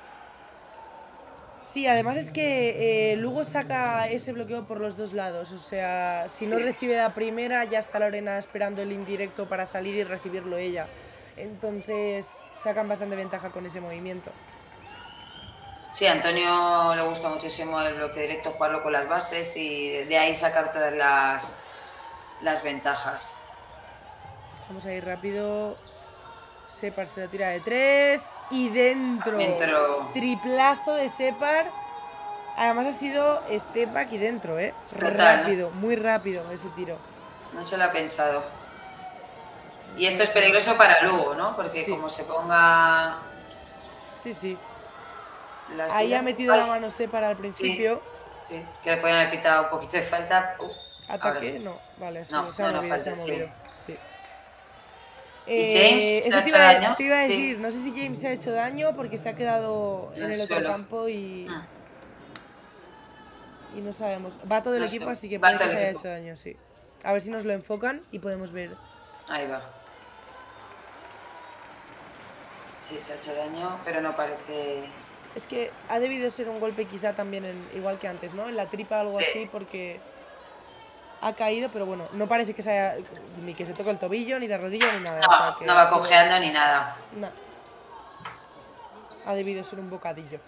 Sí, además es que Lugo saca ese bloqueo por los dos lados, o sea, si no recibe la primera ya está Lorena esperando el indirecto para salir y recibirlo ella, entonces sacan bastante ventaja con ese movimiento. Sí, a Antonio le gusta muchísimo el bloqueo directo, jugarlo con las bases y de ahí sacar todas las ventajas. Vamos a ir rápido. Separ se lo tira de 3 y dentro. Triplazo de Separ. Además ha sido step back y dentro, Total, rápido, muy rápido ese tiro. No se lo ha pensado. Y esto es peligroso para Lugo, ¿no? Porque Sí. como se ponga... Sí. las Ahí pilas- ha metido Ay, la mano Separ al principio. Sí, que le pueden haber pitado un poquito de falta. Ahora ¿Ataque? sí. No, vale, sí, No, se ha no, movido, falta, se ha sí. movido. Sí. ¿Y James se Eso ha hecho daño? te iba a Sí. decir, no sé si James se ha hecho daño porque se ha quedado en el otro suelo. campo y Mm. no sabemos. Va todo el No equipo, sé. así que Va puede todo que el se haya equipo. hecho daño, sí. A ver si nos lo enfocan y podemos ver. Ahí va. Sí, se ha hecho daño, pero no parece... Es que ha debido ser un golpe quizá también igual que antes, ¿no? En la tripa o algo Sí. así porque ha caído, pero bueno, no parece que se haya ni que se toque el tobillo, ni la rodilla, ni nada. No, o sea, que no va ha sido- cojeando ni nada. No. Ha debido ser un bocadillo.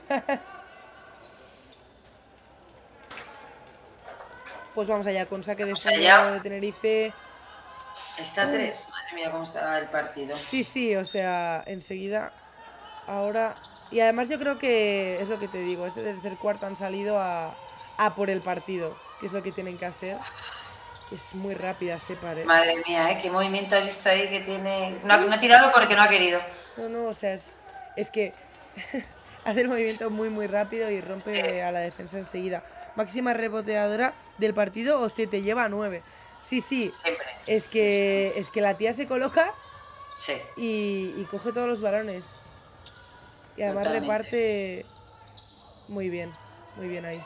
Pues vamos allá, con saque de Vamos fondo allá. de Tenerife. Está 3. Madre mía, cómo está el partido. Sí, o sea, enseguida. Ahora. Y además yo creo que es lo que te digo, este tercer cuarto han salido a por el partido, que es lo que tienen que hacer. Que es muy rápida, Separ, Madre mía, qué movimiento has visto ahí que tiene... No ha tirado porque no ha querido. No, o sea, es que hace el movimiento muy rápido y rompe Sí. a la defensa enseguida. Máxima reboteadora del partido, Ocete lleva 9. Sí, Siempre. es que la tía se coloca Sí. y coge todos los balones. Y además Totalmente. reparte muy bien ahí.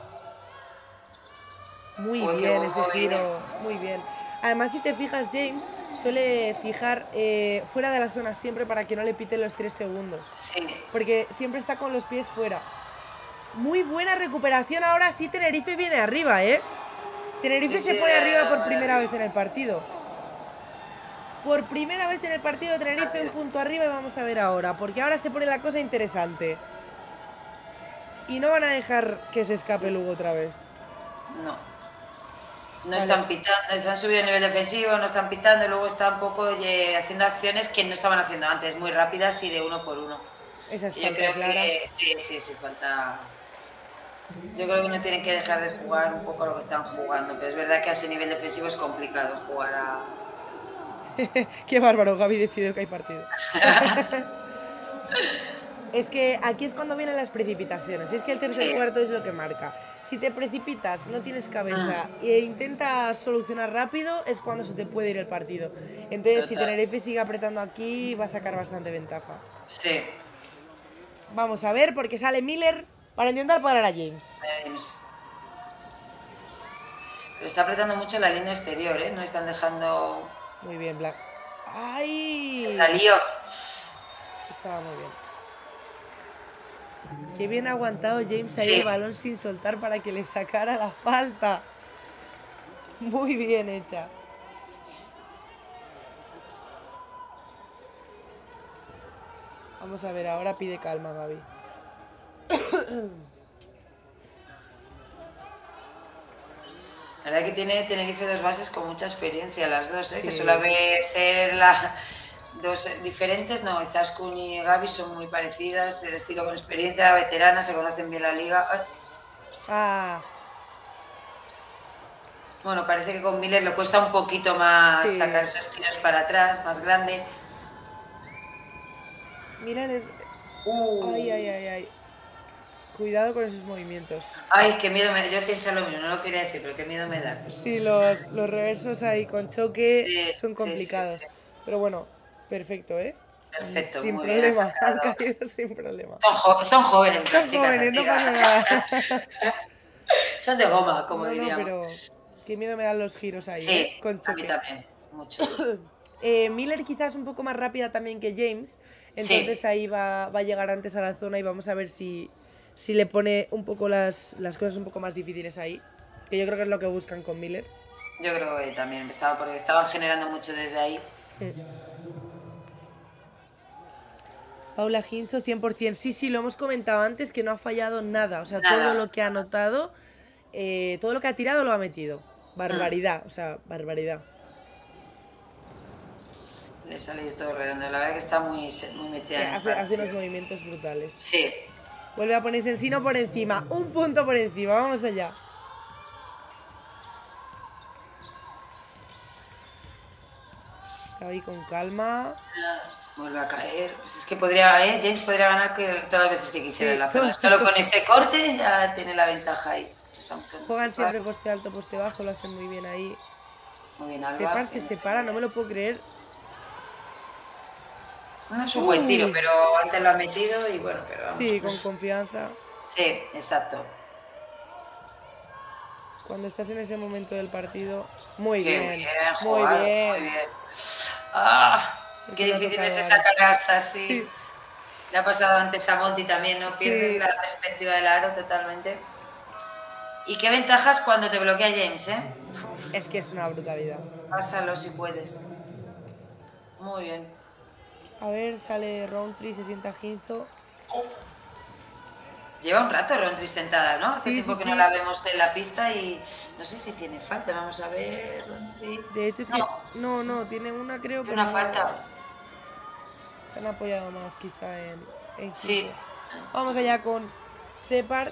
Muy Uy, qué bien buen ese movimiento. giro, muy bien. Además, si te fijas, James suele fijar fuera de la zona siempre para que no le piten los 3 segundos. Sí. Porque siempre está con los pies fuera. Muy buena recuperación. Ahora sí, Tenerife viene arriba, Tenerife Sí, se sí, pone arriba por vale. primera vez en el partido. Por primera vez en el partido, Tenerife un punto arriba y vamos a ver ahora. Porque ahora se pone la cosa interesante. Y no van a dejar que se escape Lugo otra vez. No. No Vale. están pitando, se han subido el nivel defensivo, no están pitando, y luego están un poco haciendo acciones que no estaban haciendo antes, muy rápidas y de uno por uno. Esa es Y yo falta creo clara. que sí, falta. Yo creo que no tienen que dejar de jugar un poco lo que están jugando, pero es verdad que a ese nivel defensivo es complicado jugar a. Qué bárbaro, Gaby decidió que hay partido. Es que aquí es cuando vienen las precipitaciones. Es que el tercer Sí. cuarto es lo que marca. Si te precipitas, no tienes cabeza e intentas solucionar rápido, es cuando se te puede ir el partido. Entonces, si Total. Tenerife sigue apretando aquí, va a sacar bastante ventaja. Sí. Vamos a ver, porque sale Miller para intentar parar a James. Pero está apretando mucho la línea exterior, ¿eh? No están dejando. Muy bien, Black. ¡Ay! Se salió. Estaba muy bien. Qué bien ha aguantado James ahí Sí. el balón sin soltar para que le sacara la falta. Muy bien hecha. Vamos a ver, ahora pide calma, Gaby. La verdad que tiene Tenerife dos bases con mucha experiencia, las dos, ¿eh? Sí. Que suele ser dos diferentes, no, Izaskun y Gaby son muy parecidas, el estilo con experiencia, veteranas, se conocen bien la liga. Ay. Ah, Bueno, parece que con Miller le cuesta un poquito más Sí. sacar esos tiros para atrás, más grande. mírales. Ay. Cuidado con esos movimientos. Ay, qué miedo me da. Yo pienso lo mismo, no lo quería decir, pero qué miedo me da. Sí, los reversos ahí con choque Sí, son sí, complicados. sí. Pero bueno, perfecto, ¿eh? Perfecto, Sin muy bien, has problema, han sacado. caído sin problema. Son jóvenes Son estas chicas, jóvenes, no amiga. pasa nada. Son de goma, como No, diríamos. pero qué miedo me dan los giros ahí, Sí, con a mí choque. también, mucho. Miller quizás un poco más rápida también que James, entonces Sí. ahí va a llegar antes a la zona y vamos a ver si le pone un poco las cosas un poco más difíciles ahí, que yo creo que es lo que buscan con Miller. Yo creo que también porque estaban generando mucho desde ahí. Paula Ginzo, 100%. Sí, lo hemos comentado antes, que no ha fallado nada. O sea, Nada. todo lo que ha anotado, todo lo que ha tirado lo ha metido. Barbaridad, o sea, barbaridad. le sale todo redondo. La verdad que está muy metida en el Hace partido. unos movimientos brutales. Sí. Vuelve a ponerse Ensino por encima. Un punto por encima. Vamos allá. Ahí con calma. Vuelve a caer. Pues es que podría, James podría ganar todas las veces que quisiera en la zona. Sí. Solo con ese corte ya tiene la ventaja ahí. Juegan siempre poste alto, poste bajo, lo hacen muy bien ahí. Muy bien, Alba. Separ se separa, no me lo puedo creer. No es un buen tiro, pero antes lo ha metido y bueno, pero vamos. Sí, con confianza. Sí, exacto. Cuando estás en ese momento del partido, muy Qué bien. Muy Muy bien. bien. Qué difícil es esa canasta, así. Sí. Le ha pasado antes a Monty también, ¿no? Sí. Pierdes la perspectiva del aro totalmente. Y qué ventajas cuando te bloquea James, ¿eh? Es que es una brutalidad. Pásalo si puedes. Muy bien. A ver, sale Roundtree, se sienta Ginzo. Lleva un rato Roundtree sentada, ¿no? Hace Sí, tiempo sí, que no la vemos en la pista y no sé si tiene falta. Vamos a ver, Roundtree. De hecho es que... No, tiene una creo que Tiene una no- falta. Se han apoyado más quizá en Ginzo. Sí. Vamos allá con Separ.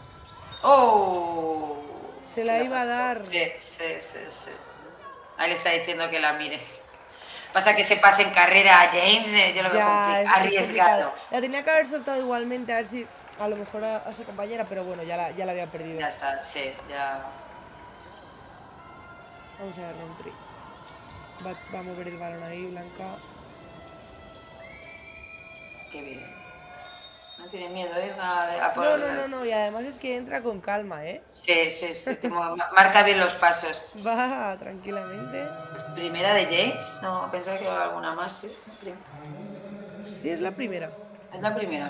¡Oh! Se la iba a dar. Sí. Ahí le está diciendo que la mire. Pasa que se pase en carrera a James, yo lo veo Es arriesgado. complicado. La tenía que haber soltado igualmente, a ver si a lo mejor a su compañera, pero bueno, ya la había perdido. Ya está, sí, ya. Vamos a ver, Roundtree. Va a mover el balón ahí, Blanca. Qué bien. No tiene miedo, ¿eh? A por... No, y además es que entra con calma, ¿eh? Sí, marca bien los pasos. Va tranquilamente. ¿Primera de James? No, pensaba que había alguna más, sí. Sí, es la primera. Es la primera.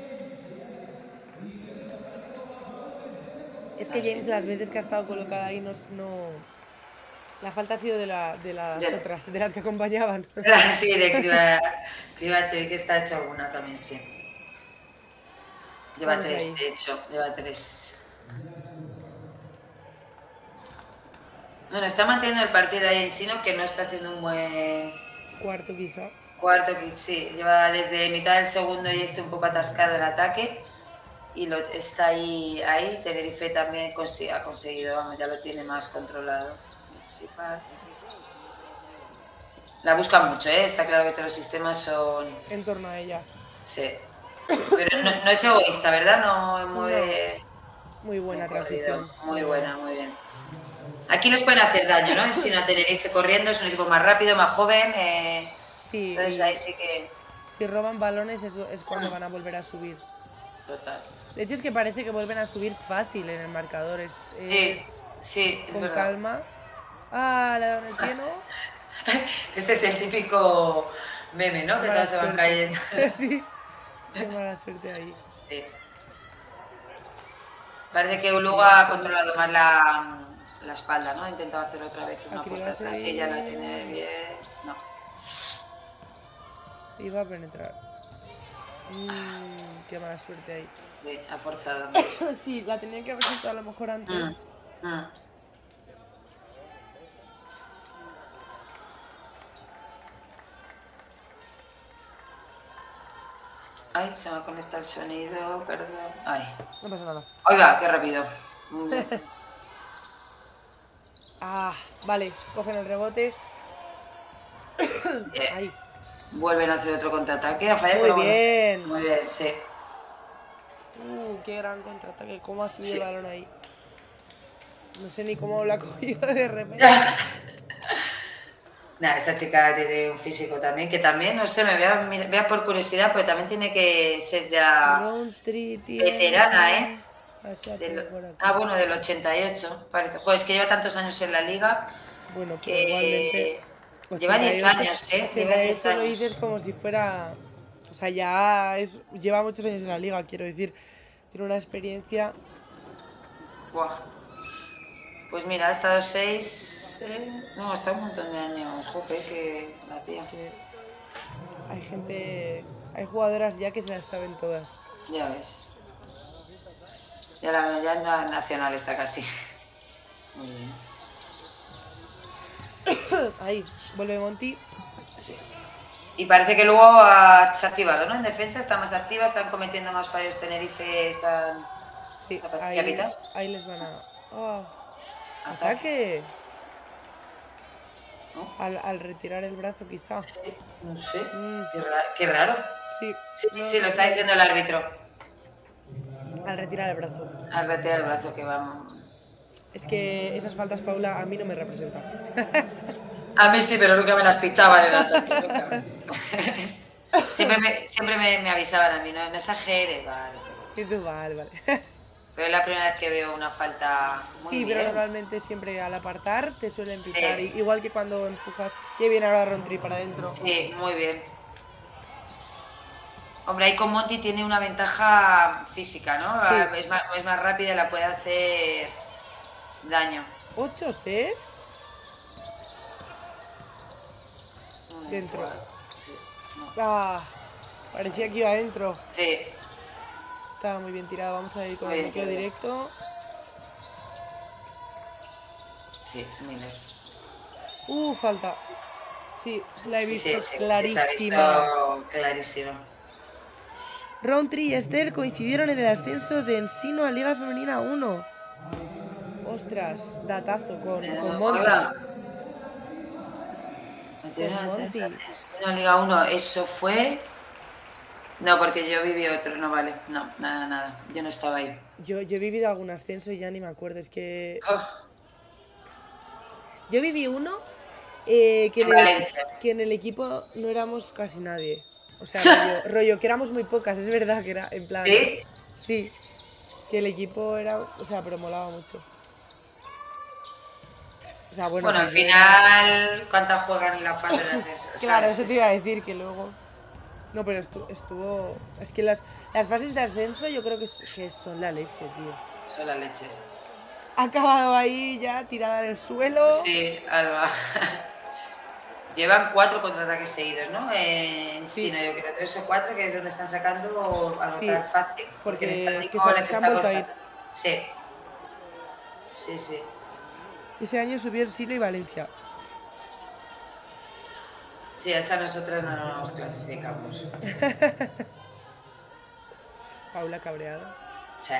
Es que James las veces que ha estado colocada ahí no... La falta ha sido de las otras, de las que acompañaban. Sí, de Cribacho, y que está hecho alguna también, sí. Lleva Vamos 3, ahí. de hecho, lleva 3. Bueno, está manteniendo el partido ahí en Sino, que no está haciendo un buen Cuarto quizá. cuarto, que sí, lleva desde mitad del segundo y un poco atascado el ataque. Y está ahí. Tenerife también ha conseguido, vamos, ya lo tiene más controlado. La busca mucho, ¿eh? Está claro que todos los sistemas son... En torno a ella. Sí. Pero no es egoísta, ¿verdad? No mueve... Muy buena transición. Muy buena, muy bien. Aquí les pueden hacer daño, ¿no? Si no Tenerife corriendo, es un equipo más rápido, más joven. Sí. Entonces ahí sí que... Si roban balones, eso es cuando van a volver a subir. Total. De hecho, es que parece que vuelven a subir fácil en el marcador. Sí, es con verdad. calma. Ah, le dan el pie, ¿no? Este es el típico meme, ¿no? Que todos se van cayendo. Sí. Qué mala suerte ahí. Sí. Parece que Uluga ha controlado más la espalda, ¿no? Ha intentado hacer otra vez una puerta atrás y ya la tiene bien. No. Iba a penetrar. Qué mala suerte ahí. Sí, ha forzado mucho. Sí, la tenía que haber soltado a lo mejor antes. Ay, se me ha conectado el sonido, perdón. Ay. No pasa nada. Oiga, qué rápido. Vale, cogen el rebote. Ahí. Vuelven a hacer otro contraataque, a fallar. Muy bien. Muy bien, sí. Qué gran contraataque. ¿Cómo ha subido el balón ahí? No sé ni cómo lo ha cogido de repente. Nada, esta chica tiene un físico también, que también, no sé, me vea por curiosidad, porque también tiene que ser ya veterana, ¿eh? Bueno, del 88, parece. Joder, es que lleva tantos años en la liga. Bueno, que igualmente... Lleva 10 años, ¿eh? Lleva 10 años. Lo dices como si fuera... O sea, ya lleva muchos años en la liga, quiero decir. Tiene una experiencia... Buah. Pues mira, ha estado 6... No, ha estado un montón de años. Jope, que la tía. Es que hay gente... Hay jugadoras ya que se las saben todas. Ya ves. Ya en la nacional está casi. Muy bien. Ahí, vuelve Monty. Sí. Y parece que luego se ha activado, ¿no? En defensa está más activa, están cometiendo más fallos Tenerife, están... Sí, Capitán. ahí les van a... ¡Oh! Ataque. ¡Ataque! ¿No? Al retirar el brazo, quizá. Sí, no sé. Mm, Qué raro. sí. Sí, No, sí, lo está diciendo el árbitro. Al retirar el brazo. Al retirar el brazo que vamos. Es que esas faltas, Paula, a mí no me representan. A mí sí, pero nunca me las pitaban en ataque. Nunca. siempre me avisaban a mí, no exagere, vale. Y tú, vale. Pero es la primera vez que veo una falta muy Sí, bien. pero normalmente siempre al apartar te suelen Sí. pitar. Igual que cuando empujas, que viene ahora Rontri para adentro. Sí, muy bien. Hombre, ahí con Monty tiene una ventaja física, ¿no? Sí. Es más rápida y la puede hacer daño. 8, ¿eh? Dentro. Sí, no. Ah, parecía que iba adentro. Sí. Estaba muy bien tirado. Vamos a ir con Muy el bien bloqueo tirado. directo. Sí, Miller. Falta. Sí, la he visto Sí, clarísima. se ha visto clarísima. Roundtree y Esther coincidieron en el ascenso de Ensino a Liga Femenina 1. Ostras, datazo con Monty. Con Monty. En Liga 1, eso fue... No, porque yo viví otro, no vale. No, nada. Yo no estaba ahí. Yo he vivido algún ascenso y ya ni me acuerdo. Es que... Oh, Yo viví uno en Valencia. que en el equipo no éramos casi nadie. O sea, rollo, que éramos muy pocas, es verdad que era en plan... ¿Sí? Sí, que el equipo era... O sea, pero molaba mucho. O sea, bueno, Bueno, al pues yo final, ¿cuántas juegan en la fase de ascenso? Claro, ¿Sabes? eso te iba a decir, que luego... No, pero estuvo... Es que las fases de ascenso yo creo que son la leche, tío. Eso es la leche. Ha acabado ahí ya tirada en el suelo. Sí, Alba. Llevan 4 contraataques seguidos, ¿no? Sí. Sí, no, yo creo 3 o 4, que es donde están sacando anotar Sí, fácil. porque en es estático que les se han está vuelto a ir. costando. Sí. Sí. Ese año subieron Silo y Valencia. Sí, esa nosotras no nos clasificamos. Paula cabreada. Sí.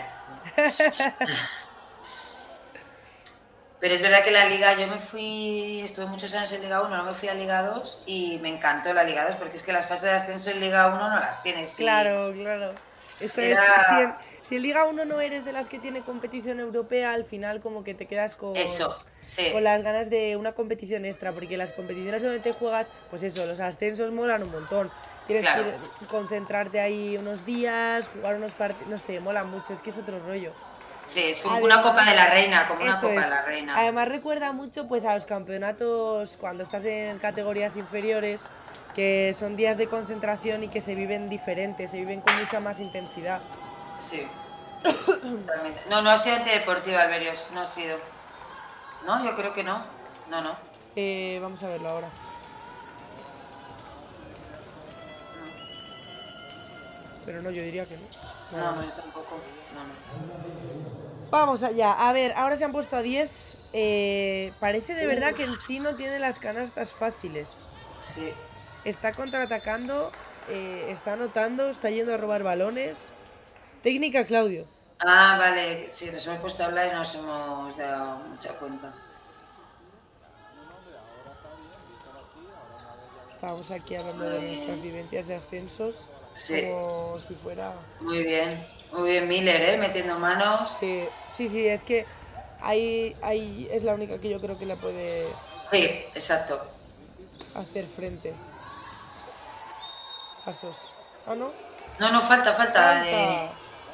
Pero es verdad que la Liga, estuve muchos años en Liga 1, no me fui a Liga 2 y me encantó la Liga 2 porque es que las fases de ascenso en Liga 1 no las tienes. Claro. Eso Era... es, si en Liga 1 no eres de las que tiene competición europea, al final como que te quedas con, Eso, sí. con las ganas de una competición extra, porque las competiciones donde te juegas, pues eso, los ascensos molan un montón. Tienes Claro. que concentrarte ahí unos días, jugar unos partidos, no sé, mola mucho, es que es otro rollo. Sí, es como una Copa de la Reina, como una Eso Copa es. de la Reina. Además recuerda mucho pues a los campeonatos cuando estás en categorías inferiores, que son días de concentración y que se viven diferentes, se viven con mucha más intensidad. Sí. Totalmente. No ha sido antideportiva, Alberios, no ha sido. No, yo creo que no. No. Vamos a verlo ahora. Pero no, yo diría que no. No, yo tampoco. No. Vamos allá. A ver, ahora se han puesto a 10. Parece de verdad que en sí no tiene las canastas fáciles. Sí. Está contraatacando, está anotando, está yendo a robar balones. Técnica, Claudio. Ah, vale. Sí, nos hemos puesto a hablar y no nos hemos dado mucha cuenta. Estábamos aquí hablando de nuestras vivencias de ascensos. Sí. Como si fuera... Muy bien Miller, metiendo manos. Sí, es que ahí es la única que yo creo que le puede... Sí, exacto. Hacer frente. Pasos. ¿Ah, no? No, falta de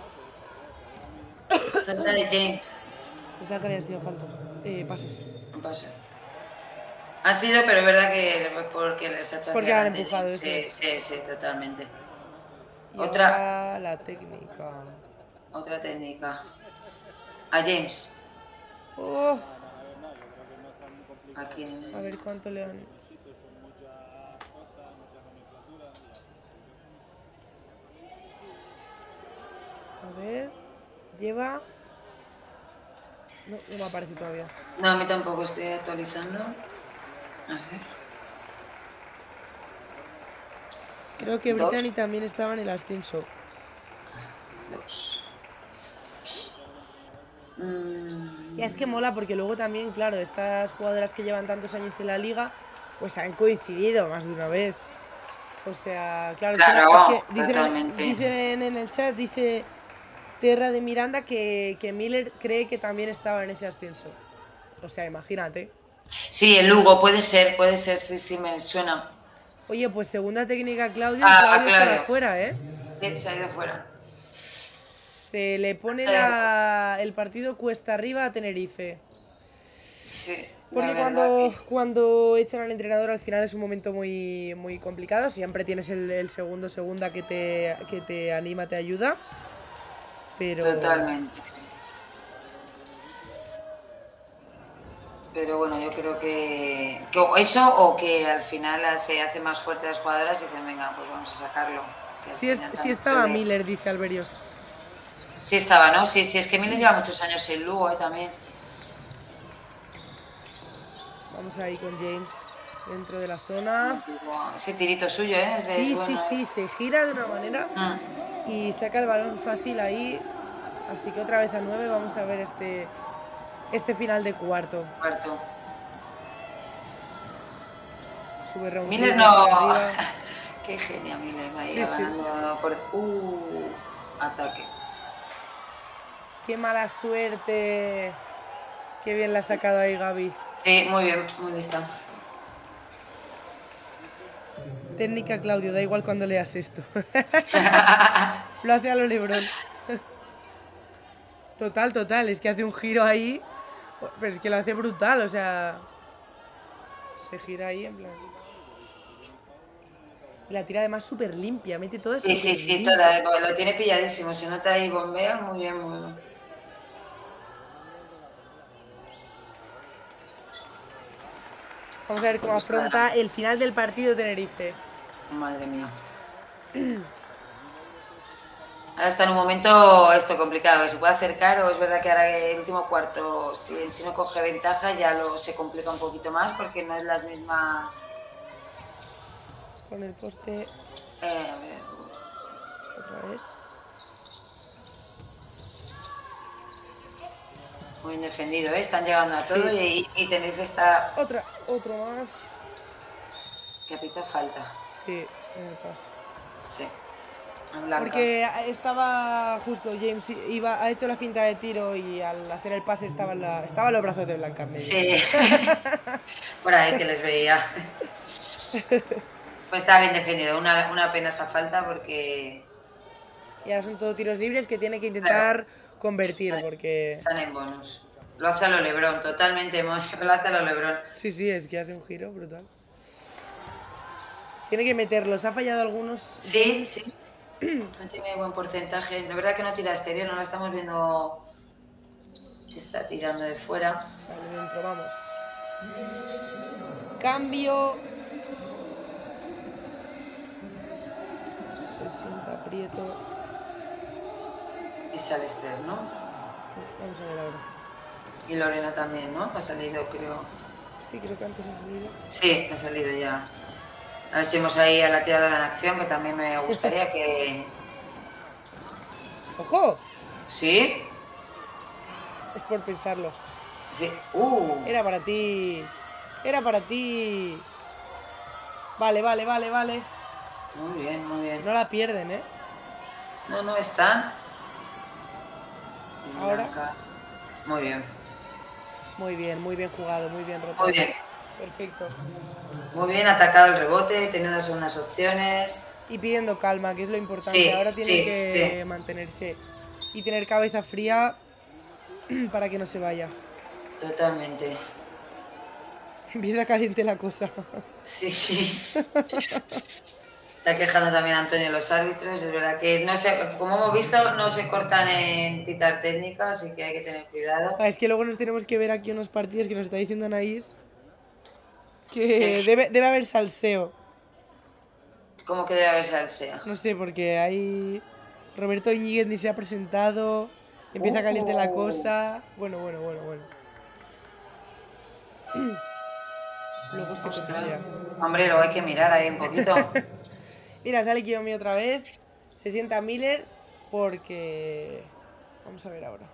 James. Pensaba que habían sido faltos. Pasos. Un paso. Han sido, pero es verdad que porque les ha hecho Porque hacia han adelante empujado, James. eso es. Sí, totalmente. Y Otra. ahora la técnica. Otra técnica. A James. Oh, Aquí. a ver cuánto le han... A ver... Lleva... No me aparece todavía. No, a mí tampoco, estoy actualizando. A ver. Creo que Dos. Brittany también estaba en el ascenso. 2. Ya es que mola porque luego también, claro, estas jugadoras que llevan tantos años en la liga, pues han coincidido más de una vez. O sea, claro, Claro, es que totalmente. dicen en el chat, dice Terra de Miranda que Miller cree que también estaba en ese ascenso. O sea, imagínate. Sí, el Lugo, puede ser, sí, me suena. Oye, pues segunda técnica Claudio y Claudio se va fuera, ¿eh? Sí, se ha ido fuera. Se le pone el partido cuesta arriba a Tenerife. Sí, Porque cuando echan al entrenador al final es un momento muy, muy complicado. Siempre tienes el segunda que te anima, te ayuda. Pero... Totalmente. Pero bueno, yo creo que eso o que al final se hace más fuerte las jugadoras y dicen, venga, pues vamos a sacarlo. Sí estaba Miller, dice Alberios. Sí estaba, ¿no? Sí, es que Miller lleva muchos años en Lugo, también. Vamos ahí con James dentro de la zona. Ese tirito suyo, ¿eh? Sí, se gira de una manera y saca el balón fácil ahí. Así que otra vez a 9 vamos a ver este final de cuarto. Sube Raúl. Miller no... Qué genia Miller, ahí ganando por... ataque. Qué mala suerte. Qué bien la ha sacado ahí Gaby. Sí, muy bien, muy lista. Técnica Claudio, da igual cuando leas esto. Lo hace a lo LeBron. Total, es que hace un giro ahí. Pero es que lo hace brutal, o sea... Se gira ahí en plan... Y la tira además súper limpia, mete todo eso. Sí, toda, lo tiene pilladísimo, se nota ahí, bombea, muy bien, muy bien. Vamos a ver cómo afronta el final del partido Tenerife. Madre mía. Ahora está en un momento complicado, que se puede acercar, o es verdad que ahora el último cuarto, si no coge ventaja, ya se complica un poquito más porque no es las mismas... Con el poste... A ver, sí. Otra vez. Muy bien defendido, ¿eh? Están llegando a todo y Tenerife está... Otro más. Que pita falta. Sí, en el pase. Sí. Porque estaba justo James ha hecho la finta de tiro y al hacer el pase estaban los brazos de Blanca en medio. Sí. Por ahí que les veía. Pues estaba bien defendido, una pena esa falta porque... Y ahora son todos tiros libres que tiene que intentar convertir porque... Están en bonus. Lo hace a lo LeBron, totalmente. Lo hace a lo LeBron. Sí, es que hace un giro brutal. Tiene que meterlos. Ha fallado algunos. Sí. No tiene buen porcentaje. La verdad que no tira exterior, no la estamos viendo. Está tirando de fuera. Vale, dentro, vamos. Cambio. Se sienta Prieto. Y sale Esther, ¿no? Vamos a ver ahora. Y Lorena también, ¿no? Ha salido, creo. Sí, creo que antes ha salido. Sí, ha salido ya. A ver si vemos ahí a la tiradora en acción, que también me gustaría que... ¡Ojo! ¿Sí? Es por pensarlo. Sí. Era para ti. Vale. Muy bien. No la pierden, ¿eh? No están. Ahora. Muy bien. Muy bien jugado, muy bien roto. Muy bien. Perfecto. Muy bien atacado el rebote, teniendo unas opciones. Y pidiendo calma, que es lo importante. Ahora tiene que mantenerse y tener cabeza fría para que no se vaya. Totalmente. Empieza caliente la cosa. Sí. Está quejando también Antonio los árbitros. Es verdad que, no sé, como hemos visto, no se cortan en pitar técnica, así que hay que tener cuidado. Es que luego nos tenemos que ver aquí unos partidos que nos está diciendo Anaís que debe haber salseo. ¿Cómo que debe haber salseo? No sé, porque hay... Roberto Íñiguez ni se ha presentado. Empieza caliente la cosa. Bueno. Luego se cotilla. Hombre, lo hay que mirar ahí un poquito. Mira, sale Kiyomi otra vez. Se sienta Miller porque... Vamos a ver ahora.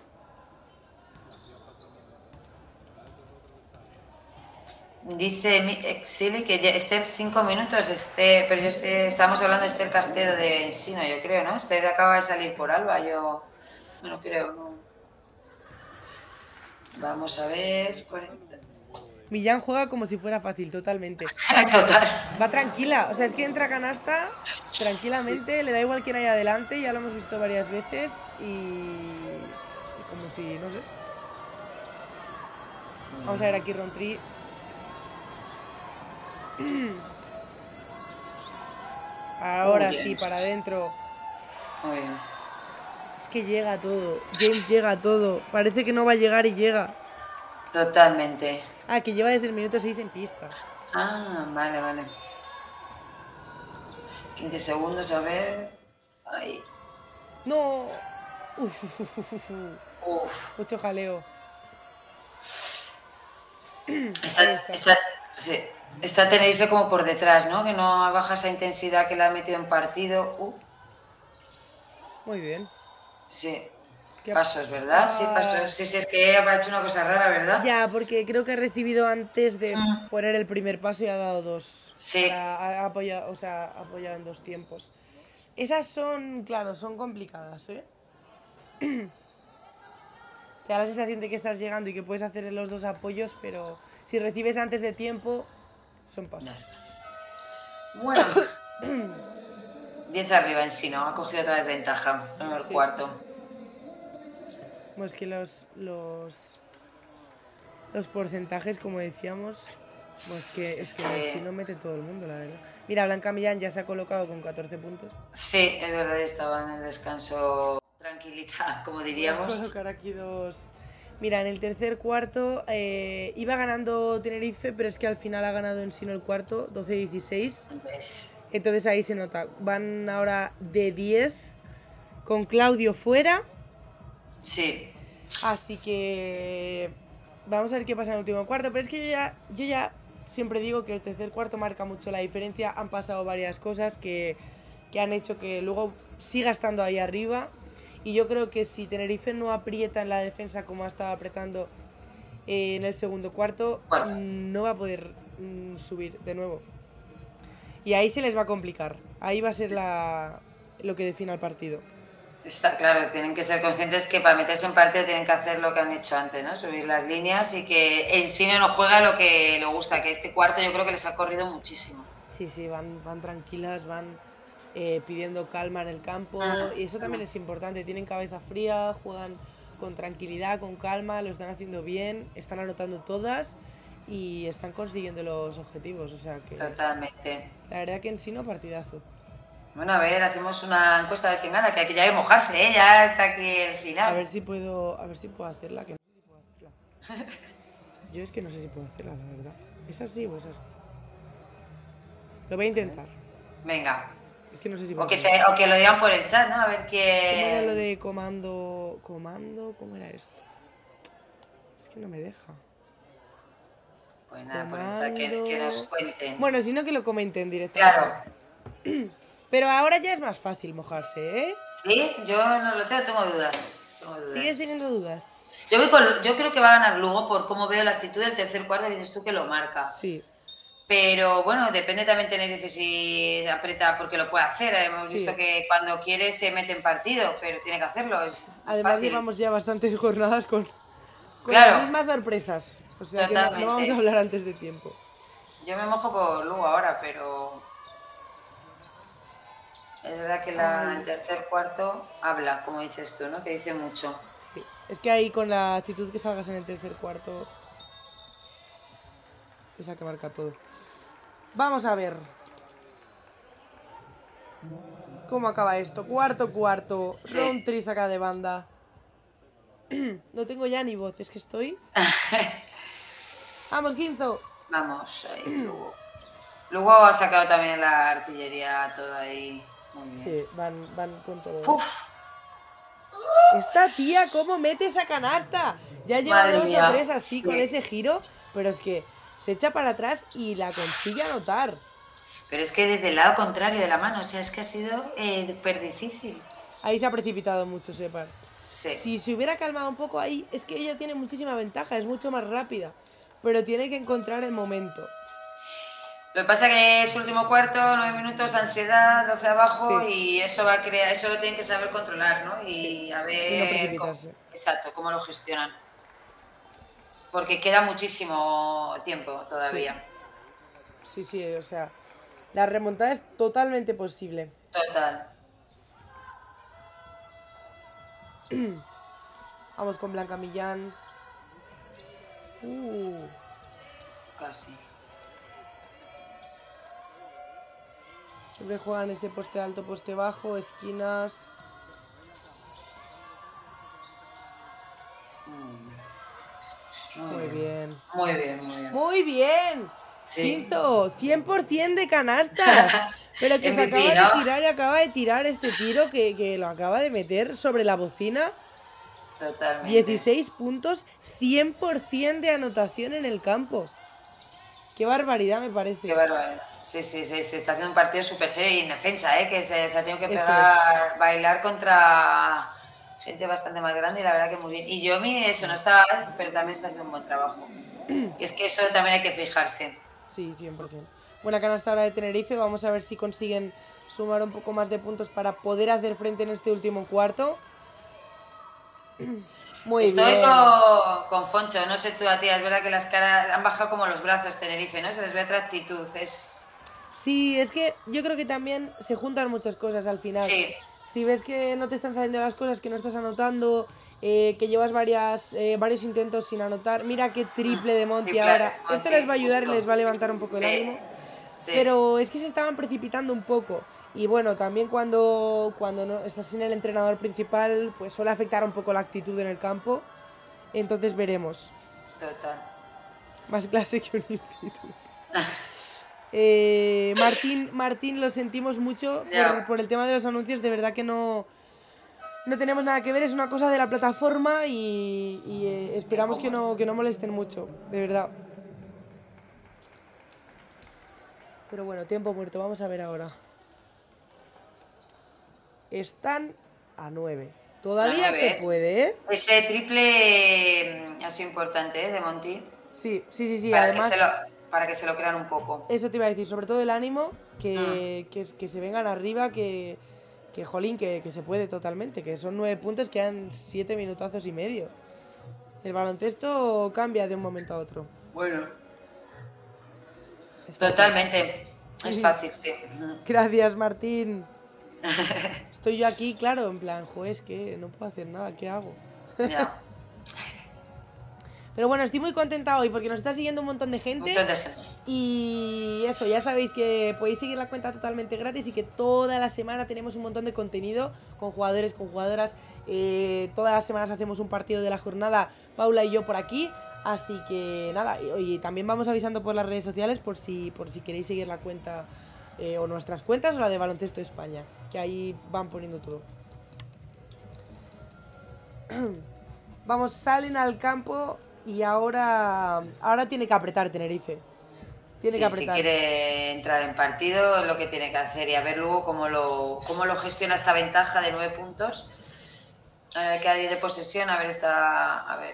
Dice Exili que Esther 5 minutos, pero estamos hablando de Esther Castedo de Ensino, yo creo, ¿no? Esther acaba de salir por Alba, yo... Bueno, creo, ¿no? Vamos a ver... 40. Millán juega como si fuera fácil, totalmente. Total. Va tranquila, o sea, es que entra a canasta tranquilamente, sí. Le da igual quién hay adelante, ya lo hemos visto varias veces y como si, no sé. Vamos a ver aquí Rontri. Ahora sí, para adentro. Muy bien. Es que llega todo, James llega todo. Parece que no va a llegar y llega. Totalmente. Ah, que lleva desde el minuto 6 en pista. Ah, vale, vale. 15 segundos, a ver. Ay. No. Uf. Mucho jaleo. Está Tenerife como por detrás, ¿no? Que no baja esa intensidad que le ha metido en partido. Muy bien. Sí. Pasos, ¿verdad? Sí, pasos. Sí, es que ha hecho una cosa rara, ¿verdad? Ya, porque creo que ha recibido antes de poner el primer paso y ha dado dos. Sí. Ha apoyado en dos tiempos. Esas son, claro, son complicadas, ¿eh? Te da la sensación de que estás llegando y que puedes hacer los dos apoyos, pero si recibes antes de tiempo, son pasos. Bueno. 10 arriba en sí, ¿no? Ha cogido otra vez ventaja en el cuarto. Pues que los porcentajes, como decíamos, pues que es que si no mete todo el mundo, la verdad. Mira, Blanca Millán ya se ha colocado con 14 puntos. Sí, es verdad, estaba en el descanso tranquilita, como diríamos. Voy a colocar aquí dos. Mira, en el tercer cuarto iba ganando Tenerife, pero es que al final ha ganado Ensino el cuarto, 12-16. Entonces ahí se nota. Van ahora de 10 con Claudio fuera. Sí. Así que vamos a ver qué pasa en el último cuarto. Pero es que yo ya siempre digo que el tercer cuarto marca mucho la diferencia. Han pasado varias cosas que han hecho que luego siga estando ahí arriba. Y yo creo que si Tenerife no aprieta en la defensa como ha estado apretando en el segundo cuarto, no va a poder subir de nuevo. Y ahí se les va a complicar. Ahí va a ser lo que defina el partido. Está claro, tienen que ser conscientes que para meterse en partido tienen que hacer lo que han hecho antes, ¿no? Subir las líneas y que Ensino no juega lo que le gusta, que este cuarto yo creo que les ha corrido muchísimo. Sí, van tranquilas, van pidiendo calma en el campo y eso también es importante. Tienen cabeza fría, juegan con tranquilidad, con calma, lo están haciendo bien, están anotando todas y están consiguiendo los objetivos, o sea que... Totalmente. La verdad que Ensino partidazo. Bueno, a ver, hacemos una encuesta de quién gana, que hay que ya hay que mojarse, ¿eh? Ya está aquí el final. A ver si puedo hacerla, que no sé si puedo hacerla. Yo es que no sé si puedo hacerla, la verdad. ¿Es así o es así? Lo voy a intentar. Venga. Es que no sé si puedo o que lo digan por el chat, ¿no? A ver quién... ¿Cómo era lo de comando? ¿Cómo era esto? Es que no me deja. Pues nada, por el chat que nos cuenten. Bueno, si no que lo comenten directamente. Claro. Pero ahora ya es más fácil mojarse, ¿eh? Sí, yo no lo tengo dudas. ¿Sigues teniendo dudas? Yo creo que va a ganar Lugo por cómo veo la actitud del tercer cuarto, dices tú que lo marca. Sí. Pero bueno, depende también Tenerife si aprieta porque lo puede hacer. Hemos visto que cuando quiere se mete en partido, pero tiene que hacerlo. Además fácil. Llevamos ya bastantes jornadas con las mismas sorpresas. O sea que no vamos a hablar antes de tiempo. Yo me mojo por Lugo ahora, pero... Es verdad que el tercer cuarto habla, como dices tú, ¿no? Que dice mucho. Sí, es que ahí con la actitud que salgas en el tercer cuarto es la que marca todo. Vamos a ver cómo acaba esto. Cuarto. Sí. Rontri saca de banda. No tengo ya ni voz, es que estoy... ¡Vamos, Quinzo! Vamos, ahí, Lugo. Luego ha sacado también la artillería todo ahí... Muy bien. Sí, van con todo. ¡Uf! Esta tía, ¿cómo mete esa canasta? Ya lleva dos o tres así con ese giro, pero es que se echa para atrás y la consigue anotar. Pero es que desde el lado contrario de la mano, o sea, es que ha sido súper difícil. Ahí se ha precipitado mucho Separ. Sí. Si se hubiera calmado un poco ahí, es que ella tiene muchísima ventaja, es mucho más rápida. Pero tiene que encontrar el momento. Lo que pasa que es último cuarto, 9 minutos, ansiedad, 12 abajo, Sí. y eso va a crear, eso lo tienen que saber controlar, ¿no? Y Sí. a ver Y no precipitarse. exacto, cómo lo gestionan. Porque queda muchísimo tiempo todavía. Sí, sí, o sea, la remontada es totalmente posible. Total. Vamos con Blanca Millán. Casi. Siempre juegan ese poste alto, poste bajo, esquinas. Muy bien. Muy bien, muy bien. ¡Muy bien! Sí. Quinto, 100% de canastas. Pero que se MVP, acaba ¿no? de tirar y acaba de tirar este tiro que lo acaba de meter sobre la bocina. Totalmente. 16 puntos, 100% de anotación en el campo. Qué barbaridad me parece. Qué barbaridad. Sí, sí, sí, se está haciendo un partido súper serio y en defensa, que se ha tenido que Eso pegar, bailar contra gente bastante más grande y la verdad que muy bien. Y Yomi, eso no está, pero también está haciendo un buen trabajo. Y es que eso también hay que fijarse. Sí, 100%. Buena canasta ahora de Tenerife. Vamos a ver si consiguen sumar un poco más de puntos para poder hacer frente en este último cuarto. Muy Estoy bien. con Foncho, no sé tú a ti, es verdad que las caras han bajado como los brazos Tenerife, ¿no? Se les ve otra actitud, Sí, es que yo creo que también se juntan muchas cosas al final. Sí. Si ves que no te están saliendo las cosas, que no estás anotando, que llevas varios intentos sin anotar. Mira qué triple de Monty Triple ahora. Monty, Esto les va a ayudar y justo. les va a levantar un poco el Sí, ánimo. sí. Pero es que se estaban precipitando un poco. Y bueno, también cuando no estás sin el entrenador principal, pues suele afectar un poco la actitud en el campo. Entonces veremos. Total. Más clase que un instituto. Martín, lo sentimos mucho por el tema de los anuncios. De verdad que no tenemos nada que ver. Es una cosa de la plataforma y esperamos que no molesten mucho. De verdad. Pero bueno, tiempo muerto. Vamos a ver ahora. Están a 9. Todavía A 9, se puede, ¿eh? Ese triple ha sido importante, de Monty. Sí. Para Además, para que se lo crean un poco. eso te iba a decir. Sobre todo el ánimo. Que se vengan arriba. Que jolín, que se puede totalmente. Que son 9 puntos. Quedan 7 minutazos y medio. El baloncesto cambia de un momento a otro. Bueno. Es Totalmente. Es fácil, sí. Gracias, Martín. Estoy yo aquí, claro, en plan, joder, es que no puedo hacer nada, ¿qué hago? Ya. Pero bueno, estoy muy contenta hoy porque nos está siguiendo un montón de gente. Un montón de gente. Y eso, ya sabéis que podéis seguir la cuenta totalmente gratis y que toda la semana tenemos un montón de contenido con jugadores, con jugadoras. Todas las semanas hacemos un partido de la jornada, Paula y yo por aquí. Así que nada, y también vamos avisando por las redes sociales por si queréis seguir la cuenta o nuestras cuentas o la de Baloncesto España, que ahí van poniendo todo. Vamos, salen al campo y ahora tiene que apretar Tenerife. Tiene que apretar. Si quiere entrar en partido, es lo que tiene que hacer y a ver luego cómo lo gestiona esta ventaja de 9 puntos. Ahora queda 10 de posesión, a ver.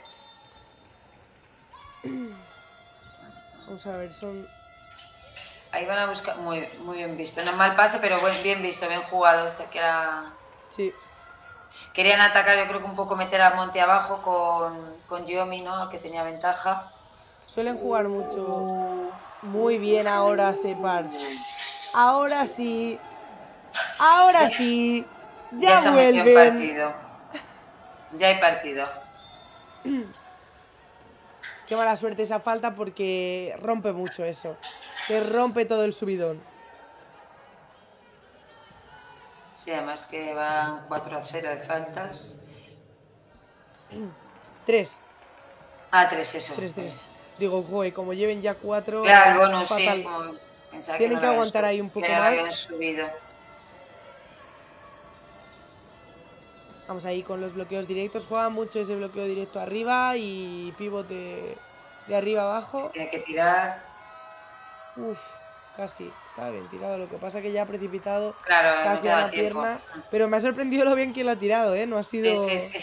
Vamos a ver, son... Ahí van a buscar, muy bien visto. No mal pase, pero bien visto, bien jugado. O sea, que era... Sí. Querían atacar, yo creo que un poco meter a Monte abajo con Yomi, ¿no? Que tenía ventaja. Suelen jugar mucho. Muy bien ahora, Separ. Ahora sí. Ahora sí. Ya se metió en vuelven. partido. Ya hay partido. Qué mala suerte esa falta porque rompe mucho eso. Que rompe todo el subidón. Sí, además que van 4-0 de faltas. 3. 3, eso. 3. Digo, joder, como lleven ya 4. Claro, el bonus, fatal. sí. Como pensaba Tienen no que aguantar ahí un poco que no más. habían subido. Vamos ahí con los bloqueos directos. Juega mucho ese bloqueo directo arriba y pivote de arriba abajo. Tiene que tirar. Uf, casi. Estaba bien tirado, lo que pasa que ya ha precipitado Claro, no casi a quedaba la tiempo. pierna. Pero me ha sorprendido lo bien que lo ha tirado, ¿eh? No ha sido... Sí, sí, sí.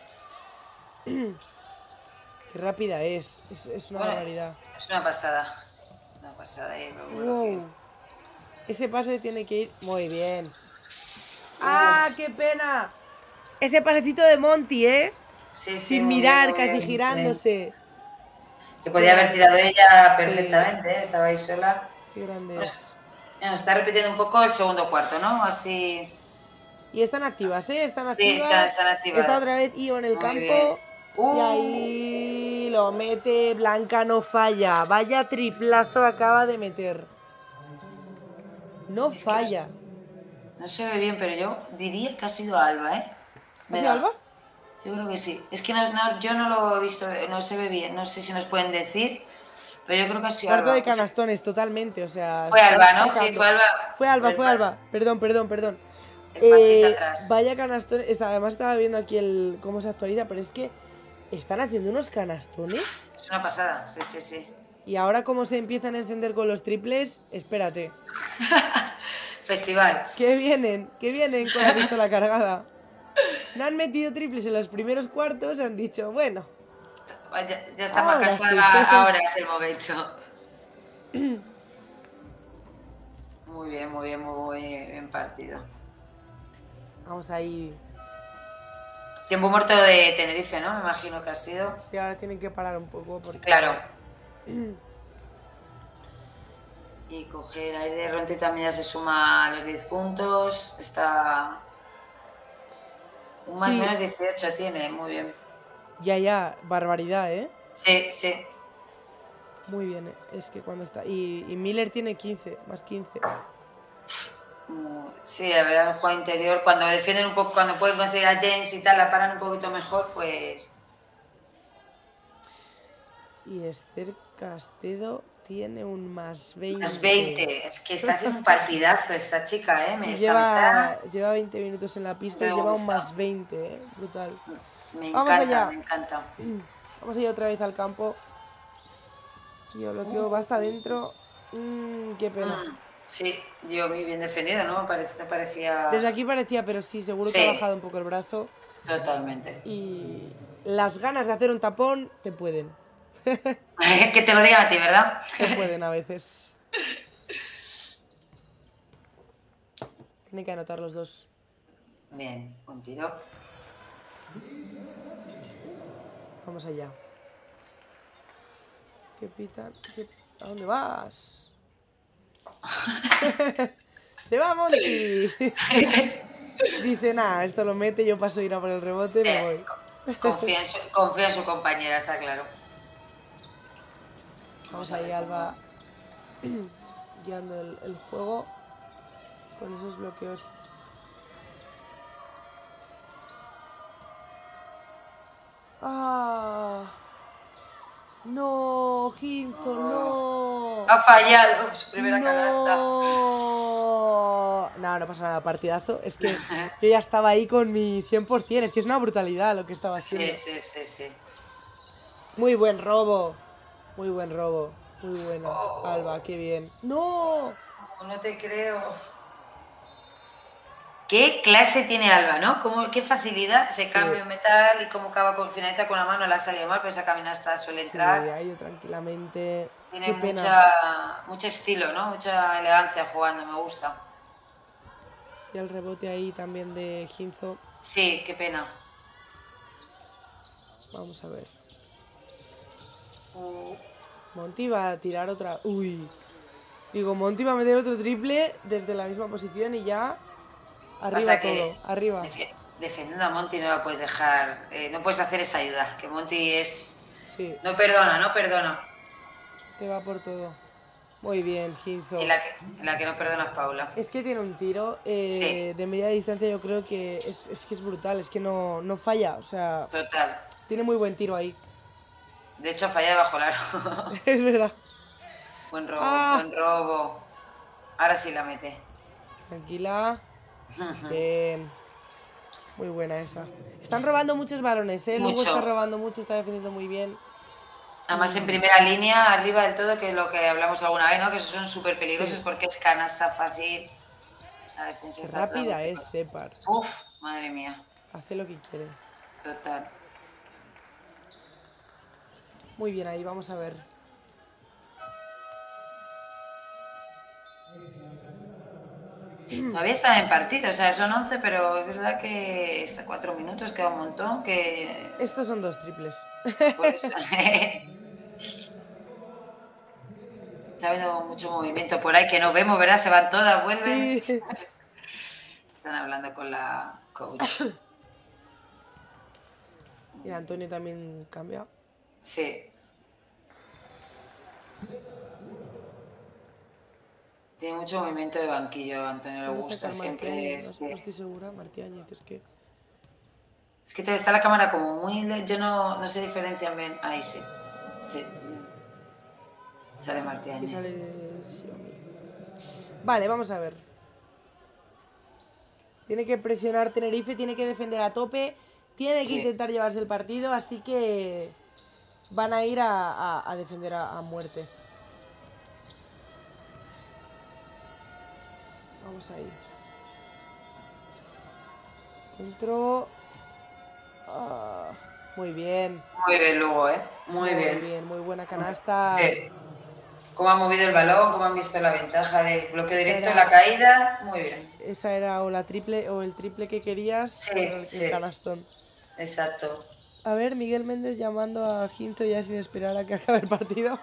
Qué rápida es una Bueno, barbaridad. es una pasada. Una pasada y lo bloqueo. Wow. Ese pase tiene que ir muy bien. ¡Ah, qué pena! Ese pasecito de Monty, ¿eh? Sí, sí, Sin mirar, muy casi bien, sí. girándose. Que Qué podía haber grande. tirado ella Sí, perfectamente, ¿eh? Estaba ahí sola. qué grande Bueno, es. nos está repitiendo un poco el segundo cuarto, ¿no? Así. Y están activas, ¿eh? Están Sí, activas. se han Está activado. otra vez Io en el Muy bien. campo. Y ahí lo mete. Blanca no falla. Vaya triplazo acaba de meter. No Es que falla. no se ve bien, pero yo diría que ha sido Alba, ¿eh? ¿Ha Me sido Alba? da. Yo creo que sí. Es que yo no lo he visto, no se ve bien. No sé si nos pueden decir, pero yo creo que ha sido Cuarto de Alba. canastones, totalmente. O sea, Fue están Alba, ¿no? Sí, sacando. fue Alba. Fue Por Alba, fue Alba. Perdón. el pasito atrás. Vaya canastones. Además estaba viendo aquí cómo se actualiza, pero es que están haciendo unos canastones. Es una pasada, sí, sí, sí. Y ahora como se empiezan a encender con los triples, espérate. Festival. Que vienen con la pistola cargada. No han metido triples en los primeros cuartos, han dicho, bueno, Ya está más ahora sí. cansada, ahora es el momento. Muy bien, muy bien, muy bien partido. Vamos ahí. Tiempo muerto de Tenerife, ¿no? Me imagino que ha sido. Sí, ahora tienen que parar un poco porque... Claro. Y coger aire. Ronti también ya se suma a los 10 puntos. Está... Un más o Sí. menos 18 tiene, muy bien. Ya, barbaridad, ¿eh? Sí, sí. Muy bien, es que cuando está... Y Miller tiene 15, más 15. Sí, a ver, el juego interior, cuando defienden un poco, cuando pueden conseguir a James y tal, la paran un poquito mejor, pues... Y Esther Castedo tiene un más 20. Más 20, es que está haciendo un partidazo esta chica, ¿eh? Y lleva 20 minutos en la pista y lleva un más 20, ¿eh? Brutal. Me Vamos encanta, allá. me encanta. Vamos a ir otra vez al campo. Y el bloqueo va hasta adentro. Qué pena. Sí, yo muy bien defendido, ¿no? Me parecía... Desde aquí parecía, pero sí, seguro que Sí. ha bajado un poco el brazo. Totalmente. Y las ganas de hacer un tapón te pueden. Que te lo digan a ti, ¿verdad? Te pueden a veces. Tienen que anotar los dos. Bien, un tiro. Vamos allá. ¿Qué pitan? ¿A dónde vas? ¡Se va Monty! Dice, nada, esto lo mete, yo paso a ir a por el rebote y Sí, me voy. confía en su compañera, está claro. Vamos ahí, Alba, guiando el juego con esos bloqueos. ¡Ah! ¡No! ¡Ginzo, no! Ha fallado su primera canasta. No, no pasa nada, partidazo. Es que yo ya estaba ahí con mi 100%. Es que es una brutalidad lo que estaba haciendo. Sí. Muy buen robo. Muy buen robo. Muy bueno. Alba, qué bien. ¡No! No te creo. ¿Qué clase tiene Alba, no? ¿Qué facilidad? Se cambia en metal y cómo finaliza con la mano, la ha salido mal, pero esa caminata suele entrar. Sí, ha ido tranquilamente. Tiene mucho estilo, ¿no? Mucha elegancia jugando, me gusta. Y el rebote ahí también de Ginzo. Sí, qué pena. Vamos a ver. Monty va a tirar otra... Uy. Digo, Monty va a meter otro triple desde la misma posición y ya... Arriba todo, arriba. Defendiendo a Monty no la puedes dejar... no puedes hacer esa ayuda. Que Monty es... Sí. No perdona. Te va por todo. Muy bien, Ginzo. Y la que no perdona es Paula. Es que tiene un tiro Sí. de media distancia, yo creo que es brutal, es que no falla, o sea... Total. Tiene muy buen tiro ahí. De hecho, falla bajo el aro. Es verdad. Buen robo. Ahora sí la mete. Tranquila. Bien. Muy buena esa. Están robando muchos balones, ¿eh? Luego está robando mucho, está defendiendo muy bien. Además en primera línea, arriba del todo, que es lo que hablamos alguna vez, ¿no? Que esos son súper peligrosos porque es canasta fácil. La defensa está rápida totalmente... es Shepard. Uf, madre mía. Hace lo que quiere. Total. Muy bien, ahí vamos a ver. Todavía están en partido, o sea, son 11, pero es verdad que hasta 4 minutos queda un montón, que... Estos son 2 triples. Pues... Está habiendo mucho movimiento por ahí que no vemos, ¿verdad? Se van todas, vuelven. Sí. Están hablando con la coach. Y Antonio también cambia. Sí. Tiene mucho movimiento de banquillo, a Antonio le gusta siempre. No estoy segura, Martí-Áñez, es que... Es que está la cámara como muy... Yo no sé diferencian bien. Ahí sí. Sí. Sale Martí-Áñez. Y sale Xiaomi. Vale, vamos a ver. Tiene que presionar Tenerife, tiene que defender a tope, tiene que intentar llevarse el partido, así que van a ir a defender a muerte. Vamos ahí. Centro. Muy bien. Muy bien, Lugo, ¿eh? Muy bien. Muy bien, muy buena canasta. Sí. Cómo han movido el balón, cómo han visto la ventaja del bloqueo directo, la caída. Muy bien. Esa era o la triple o el triple que querías, el canastón. Exacto. A ver, Miguel Méndez llamando a Ginto ya sin esperar a que acabe el partido.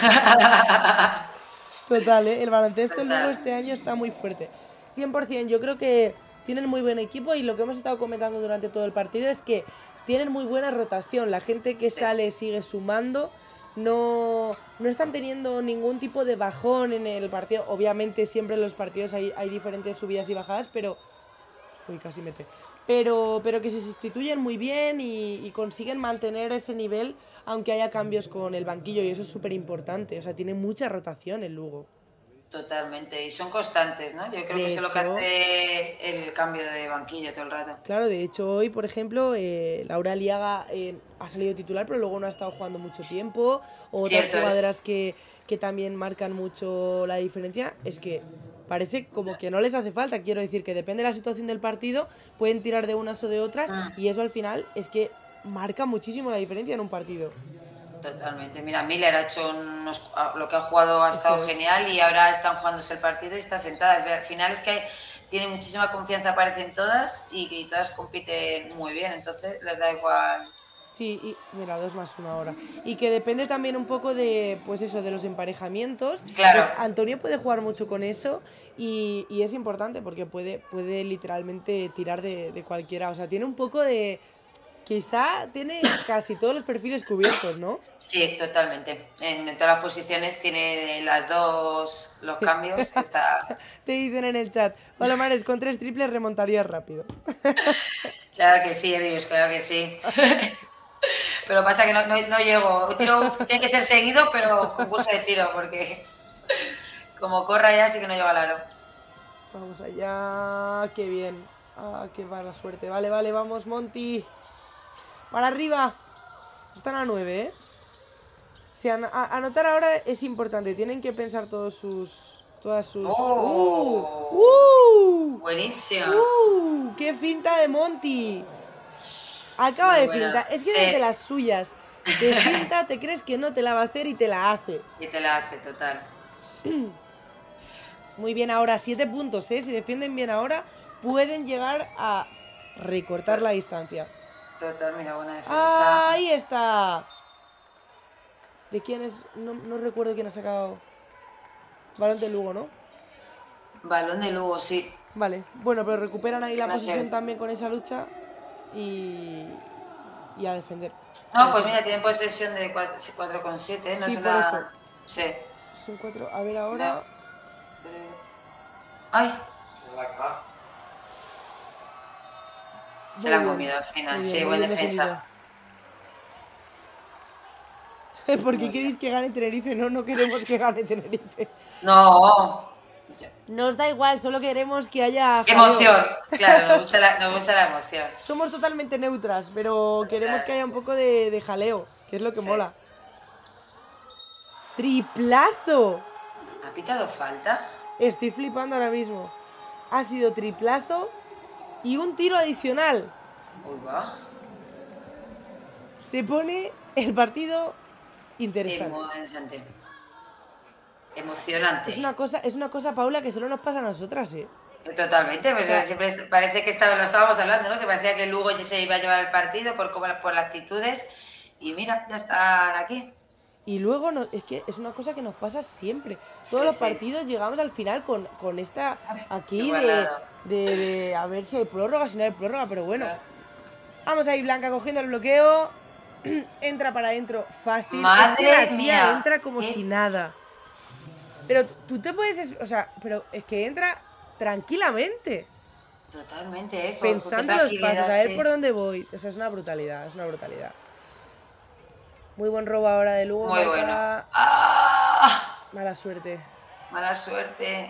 Total, el baloncesto luego este año está muy fuerte. 100%, yo creo que tienen muy buen equipo y lo que hemos estado comentando durante todo el partido es que tienen muy buena rotación. La gente que sale sigue sumando. No están teniendo ningún tipo de bajón en el partido. Obviamente siempre en los partidos hay diferentes subidas y bajadas, pero... Uy, casi mete. Pero que se sustituyen muy bien y consiguen mantener ese nivel aunque haya cambios con el banquillo, y eso es súper importante. O sea, tiene mucha rotación el Lugo. Totalmente, y son constantes, ¿no? Yo creo que eso es lo que hace el cambio de banquillo todo el rato. Claro, de hecho hoy, por ejemplo, Laura Aliaga ha salido titular, pero luego no ha estado jugando mucho tiempo. O otras jugadoras que también marcan mucho la diferencia. Es que parece como que no les hace falta. Quiero decir que depende de la situación del partido, pueden tirar de unas o de otras, y eso al final es que marca muchísimo la diferencia en un partido. Totalmente. Mira, Miller ha hecho lo que ha jugado ha estado genial y ahora están jugándose el partido y está sentada. Al final es que tiene muchísima confianza, parecen todas, y todas compiten muy bien, entonces les da igual. Sí, y mira, 2+1 ahora. Y que depende también un poco de, pues eso, de los emparejamientos. Claro. Pues Antonio puede jugar mucho con eso y es importante porque puede literalmente tirar de cualquiera. O sea, tiene un poco de... Quizá tiene casi todos los perfiles cubiertos, ¿no? Sí, totalmente. En todas las posiciones tiene los cambios. Te dicen en el chat, Palomares, con 3 triples remontarías rápido. Claro que sí, Evius, claro que sí. Pero pasa que no llego. El tiro tiene que ser seguido, pero con curso de tiro, porque como corra ya sí que no lleva al aro. Vamos allá, qué bien. Qué mala suerte. Vale, vamos, Monty. Para arriba. Están a 9, ¿eh? Si anotar ahora es importante. Tienen que pensar todas sus... Buenísimo. ¡Qué finta de Monty! Acaba de finta. Es que es de las suyas. De finta te crees que no te la va a hacer y te la hace. Y te la hace, total. Muy bien ahora, 7 puntos, ¿eh? Si defienden bien ahora, pueden llegar a recortar la distancia. Total, mira, buena defensa. ¡Ahí está! ¿De quién es? No recuerdo quién ha sacado. Balón de Lugo, ¿no? Balón de Lugo, sí. Vale, bueno, pero recuperan ahí la posición también con esa lucha y a defender. No, pues mira, tienen posesión de 4,7, no sí, es por eso. Sí. Son 4, a ver ahora... No. ¡Ay! Se la han comido al final, sí, buena defensa. ¿Por qué queréis que gane Tenerife? No queremos que gane Tenerife. No. Nos da igual, solo queremos que haya emoción. Claro, nos gusta la emoción. Somos totalmente neutras, pero queremos que haya un poco de jaleo, que es lo que mola. ¡Triplazo! ¿Ha pitado falta? Estoy flipando ahora mismo. Ha sido triplazo y un tiro adicional. Uy, va. Se pone el partido interesante. Interesante. Emocionante. Es una cosa, Paula, que solo nos pasa a nosotras, ¿eh? Totalmente, pues O sea, siempre parece que lo estábamos hablando, ¿no? Que parecía que Lugo ya se iba a llevar el partido por las actitudes. Y mira, ya están aquí. Y luego es que es una cosa que nos pasa siempre. Todos los partidos llegamos al final con esta aquí de a ver si hay prórroga, si no hay prórroga, pero bueno. Claro. Vamos ahí, Blanca cogiendo el bloqueo. Entra para adentro, fácil. Madre es que la tía mía. entra como si nada. Pero tú te puedes, o sea, pero es que entra tranquilamente. Totalmente, ¿eh? Pensando los pasos, a ver por dónde voy. O sea, es una brutalidad, es una brutalidad. Muy buen robo ahora de Lugo. Muy bueno. ¡Ah! Mala suerte. Mala suerte.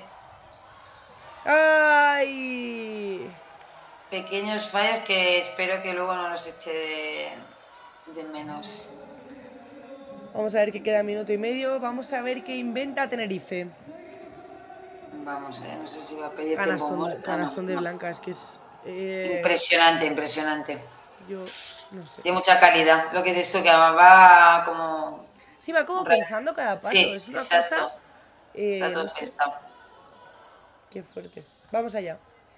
¡Ay! Pequeños fallos que espero que luego no los eche de menos. Vamos a ver qué queda minuto y medio. Vamos a ver qué inventa Tenerife. Vamos, no sé si va a pedir tiempo muerto. Canastón de Blanca, es que es... Impresionante, impresionante. Yo no sé. Tiene mucha calidad. Lo que dices tú, que va como... Sí, va como pensando cada paso. Sí, es una exacto. cosa... Está todo no sé. pensado. Qué fuerte. Vamos allá.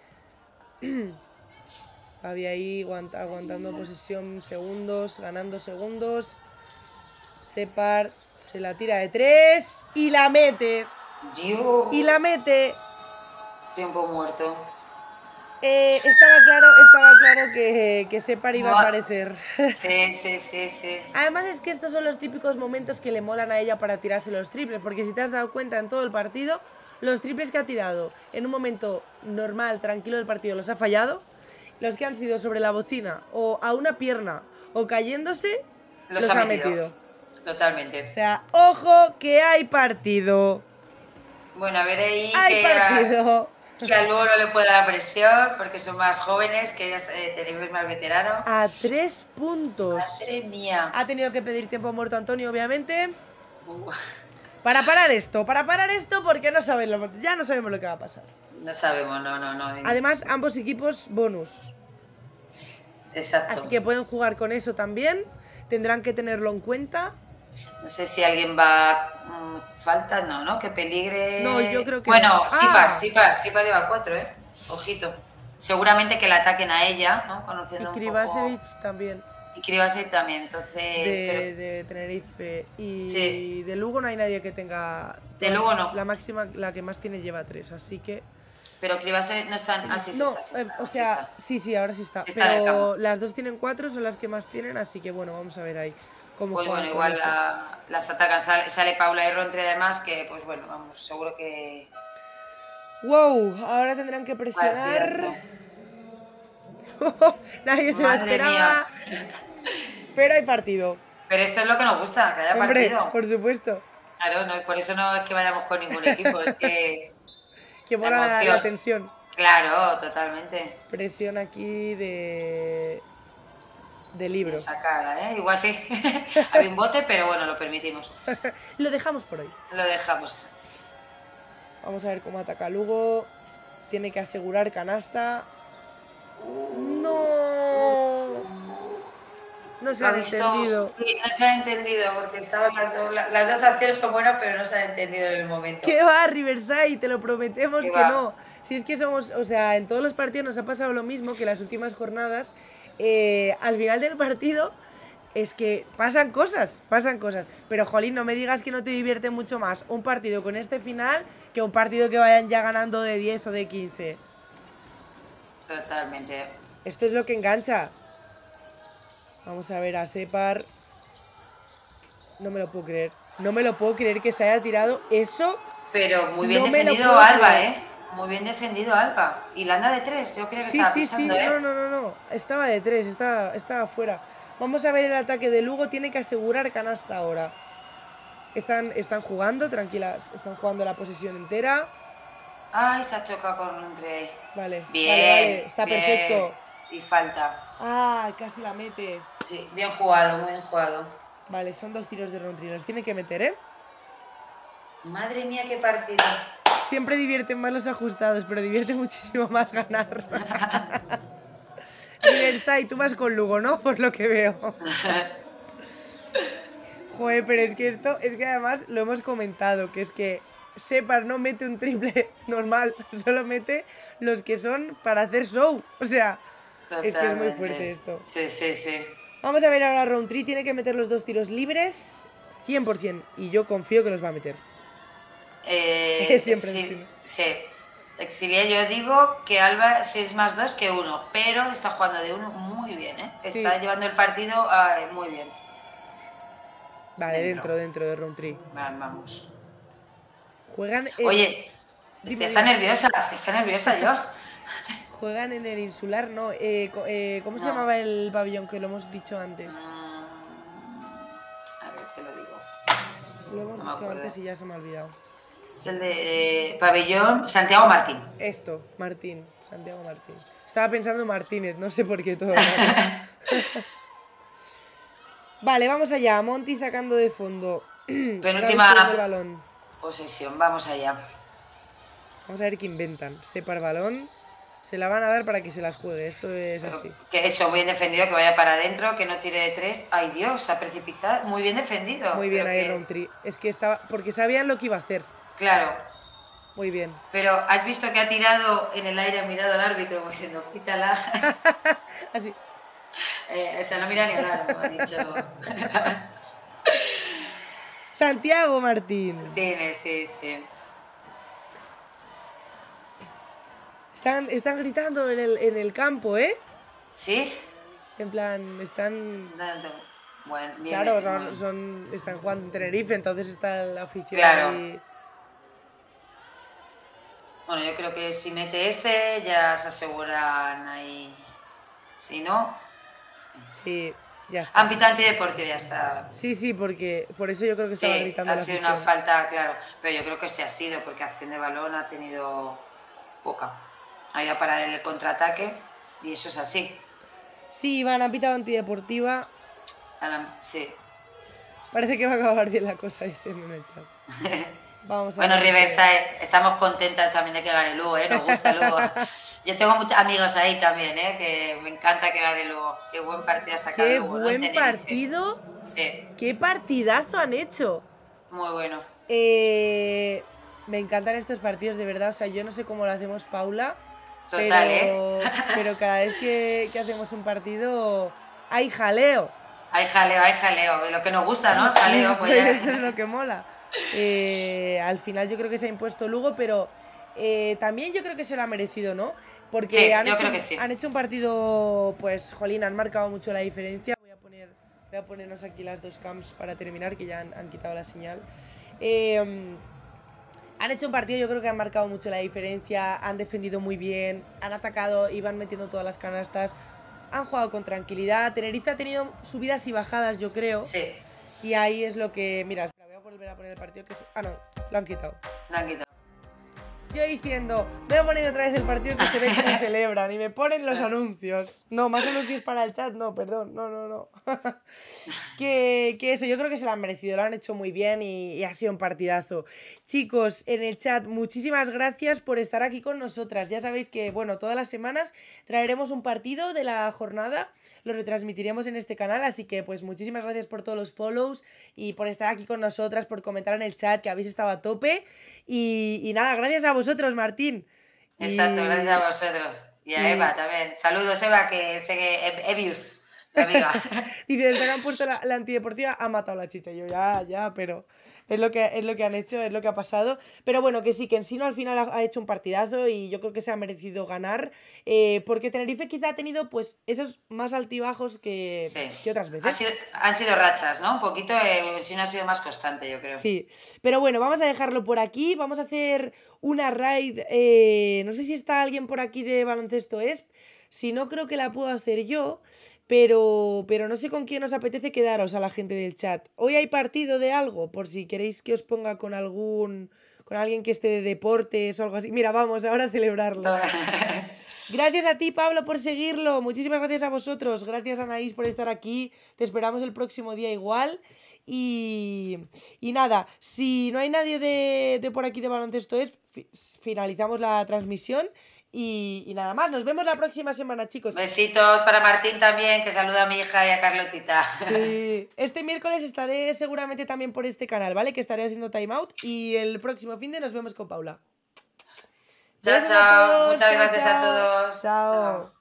Había ahí aguantando posesión segundos, ganando segundos. Separ se la tira de 3 y la mete. Dios. Y la mete. Tiempo muerto. Estaba claro que Separ iba a aparecer. Sí. Además es que estos son los típicos momentos que le molan a ella para tirarse los triples, porque si te has dado cuenta en todo el partido, los triples que ha tirado en un momento normal, tranquilo del partido, los ha fallado. Los que han sido sobre la bocina o a una pierna o cayéndose, los ha metido. Totalmente. O sea, ojo que hay partido. Bueno, a ver ahí hay partido. Que a luego no le pueda la presión porque son más jóvenes, que ya Tenerife es más veterano. A 3 puntos. Madre mía. Ha tenido que pedir tiempo muerto Antonio, obviamente. Para parar esto, porque ya no sabemos lo que va a pasar. No sabemos, no. Además, ambos equipos bonus. Exacto. Así que pueden jugar con eso también. Tendrán que tenerlo en cuenta. No sé si alguien va... falta, no, que peligre... No, yo creo que bueno, no. Sipar lleva 4, Ojito. Seguramente que la ataquen a ella, ¿no? Conociendo y un Krivasevic poco... también. Y Krivasevic también, entonces... De Tenerife. Y de Lugo no hay nadie que tenga... De Lugo no. La máxima, la que más tiene lleva 3, así que... Pero Krivasevic no están... Ah, sí, sí no, está. O sea, sí, ahora sí está. Sí está pero las dos tienen 4, son las que más tienen, así que bueno, vamos a ver ahí cómo pues juegan. Bueno, igual las atacan. Sale Paula y Rontre además, que pues bueno, vamos, seguro que... ¡Wow! Ahora tendrán que presionar. Nadie se lo esperaba. Pero hay partido. Pero esto es lo que nos gusta, que haya partido. Por supuesto. Claro, por eso no es que vayamos con ningún equipo, es que... que mola la tensión. Claro, totalmente. Presión aquí de libro. De sacada, Igual sí. Había un bote, pero bueno, lo permitimos. Lo dejamos por hoy. Lo dejamos. Vamos a ver cómo ataca Lugo. Tiene que asegurar canasta. ¡No! No se ha entendido. Sí, no se ha entendido, porque estaban las dos acciones son buenas, pero no se ha entendido en el momento. ¿Qué va, Riverside? Te lo prometemos que no. Si es que somos, o sea, en todos los partidos nos ha pasado lo mismo que las últimas jornadas. Al final del partido es que pasan cosas. Pero, jolín, no me digas que no te divierte mucho más un partido con este final que un partido que vayan ya ganando de 10 o de 15. Totalmente. Esto es lo que engancha. Vamos a ver a Separ. No me lo puedo creer. No me lo puedo creer que se haya tirado eso. Pero muy bien defendido Alba, Muy bien defendido Alba. Y la anda de 3, yo creo que estaba pisando, No. Estaba de 3, estaba fuera. Vamos a ver el ataque de Lugo. Tiene que asegurar canasta ahora. Están jugando, tranquilas. Están jugando la posesión entera. Ay, se ha chocado con Rontre. Vale. Bien. Vale. Está bien. Perfecto. Y falta. Ah, casi la mete. Sí, bien jugado, muy bien jugado. Vale, son 2 tiros de Rontre. Los tiene que meter, Madre mía, qué partido. Siempre divierten más los ajustados, pero divierte muchísimo más ganar. Riverside, tú vas con Lugo, ¿no? Por lo que veo. Joder, pero es que esto, es que además lo hemos comentado, que es que Shepard no mete un triple normal, solo mete los que son para hacer show. O sea, Totalmente. es que es muy fuerte esto. Sí, sí, sí. Vamos a ver ahora Roundtree, tiene que meter los 2 tiros libres 100%, y yo confío que los va a meter. Siempre sí. Exilia, yo digo que Alba sí es más 2 que 1, pero está jugando de 1 muy bien, ¿eh? Sí. Está llevando el partido muy bien. Vale, dentro de Roundtree. Vamos. Juegan Oye, está nerviosa yo. Juegan en el Insular, ¿no? ¿Cómo se llamaba el pabellón que lo hemos dicho antes? A ver, te lo digo. Lo hemos dicho antes y ya se me ha olvidado. Es el de pabellón Santiago Martín. Esto, Martín, Santiago Martín. Estaba pensando en Martínez, no sé por qué todo. Vale, vamos allá. Monty sacando de fondo. Penúltima del balón. Posesión, vamos allá. Vamos a ver qué inventan. Sepa el balón. Se la van a dar para que se las juegue. Esto es así. Que eso, muy bien defendido, que vaya para adentro, que no tire de 3. Ay, Dios, se ha precipitado. Muy bien defendido. Muy bien ahí, Roundtree. Es que estaba. Porque sabían lo que iba a hacer. Claro. Muy bien. Pero has visto que ha tirado en el aire, ha mirado al árbitro como diciendo, pítala. Así. O sea, no mira ni al árbitro, ha dicho. Santiago Martín. Tiene, sí. Están gritando en el campo, ¿eh? ¿Sí? En plan, están... Bueno, bien, claro, están jugando en Tenerife, entonces está la afición ahí. Bueno, yo creo que si mete este ya se aseguran ahí. Si no... Sí, ya está. Han pitado antideportivo, ya está. Sí, porque por eso yo creo que estaba gritando ha la sido afición. una falta, claro. Pero yo creo que sí ha sido, porque acción de balón ha tenido poca. Ahí a parar el contraataque y eso es así. Sí, han pitado antideportiva. Sí. Parece que va a acabar bien la cosa, dicen en el chat. Vamos a bueno, ver. Riverside, estamos contentas también de que gane Lugo, ¿eh? Nos gusta Lugo. Yo tengo muchos amigos ahí también, ¿eh? Que me encanta que gane Lugo. Qué buen partido ha sacado Qué Lugo, buen ¿no? partido. Sí. Qué partidazo han hecho. Muy bueno. Me encantan estos partidos, de verdad. O sea, yo no sé cómo lo hacemos, Paula. Total, pero cada vez que hacemos un partido hay jaleo. Hay jaleo. Lo que nos gusta, ¿no? El jaleo, pues ya. Eso es lo que mola. Al final yo creo que se ha impuesto Lugo, pero también yo creo que se lo ha merecido, ¿no? Porque sí, han hecho un partido, pues, jolín, han marcado mucho la diferencia. Voy a ponernos aquí las dos cams para terminar, que ya han quitado la señal. Han hecho un partido, yo creo que han marcado mucho la diferencia, han defendido muy bien, han atacado, iban metiendo todas las canastas, han jugado con tranquilidad. Tenerife ha tenido subidas y bajadas, yo creo. Sí. Y ahí es lo que... Mira, espera, voy a volver a poner el partido que es... Ah, no, lo han quitado. Lo han quitado. Yo diciendo, voy a poner otra vez el partido que se ve cómo celebran y me ponen los anuncios. No, más anuncios para el chat, no, perdón, no. que eso, yo creo que se lo han merecido, lo han hecho muy bien y ha sido un partidazo. Chicos, en el chat, muchísimas gracias por estar aquí con nosotras. Ya sabéis que, bueno, todas las semanas traeremos un partido de la jornada, lo retransmitiremos en este canal, así que pues muchísimas gracias por todos los follows y por estar aquí con nosotras, por comentar en el chat que habéis estado a tope y nada, gracias a vosotros, Martín. Exacto, gracias a vosotros. Y a Eva también. Saludos, Eva, que sigue Evius, mi amiga. Dice, desde que han puesto la antideportiva ha matado la chicha. Yo ya, pero es lo que han hecho, es lo que ha pasado. Pero bueno, que sí, que Ensino al final ha hecho un partidazo y yo creo que se ha merecido ganar. Porque Tenerife quizá ha tenido pues esos más altibajos que otras veces. Han sido rachas, ¿no? Un poquito, Ensino ha sido más constante, yo creo. Sí, pero bueno, vamos a dejarlo por aquí. Vamos a hacer una raid. No sé si está alguien por aquí de Baloncesto ESP. Si no, creo que la puedo hacer yo. Pero no sé con quién os apetece quedaros a la gente del chat. Hoy hay partido de algo, por si queréis que os ponga con alguien que esté de deportes o algo así. Mira, vamos ahora a celebrarlo. Gracias a ti, Pablo, por seguirlo. Muchísimas gracias a vosotros. Gracias, Anaís, por estar aquí. Te esperamos el próximo día igual. Y nada, si no hay nadie de por aquí de Baloncesto finalizamos la transmisión. Y nada más, nos vemos la próxima semana, chicos. Besitos para Martín también, que saluda a mi hija y a Carlotita. Sí. Este miércoles estaré seguramente también por este canal, ¿vale? Que estaré haciendo time out. Y el próximo fin de nos vemos con Paula. Chao, chao. Muchas gracias a todos. Chao.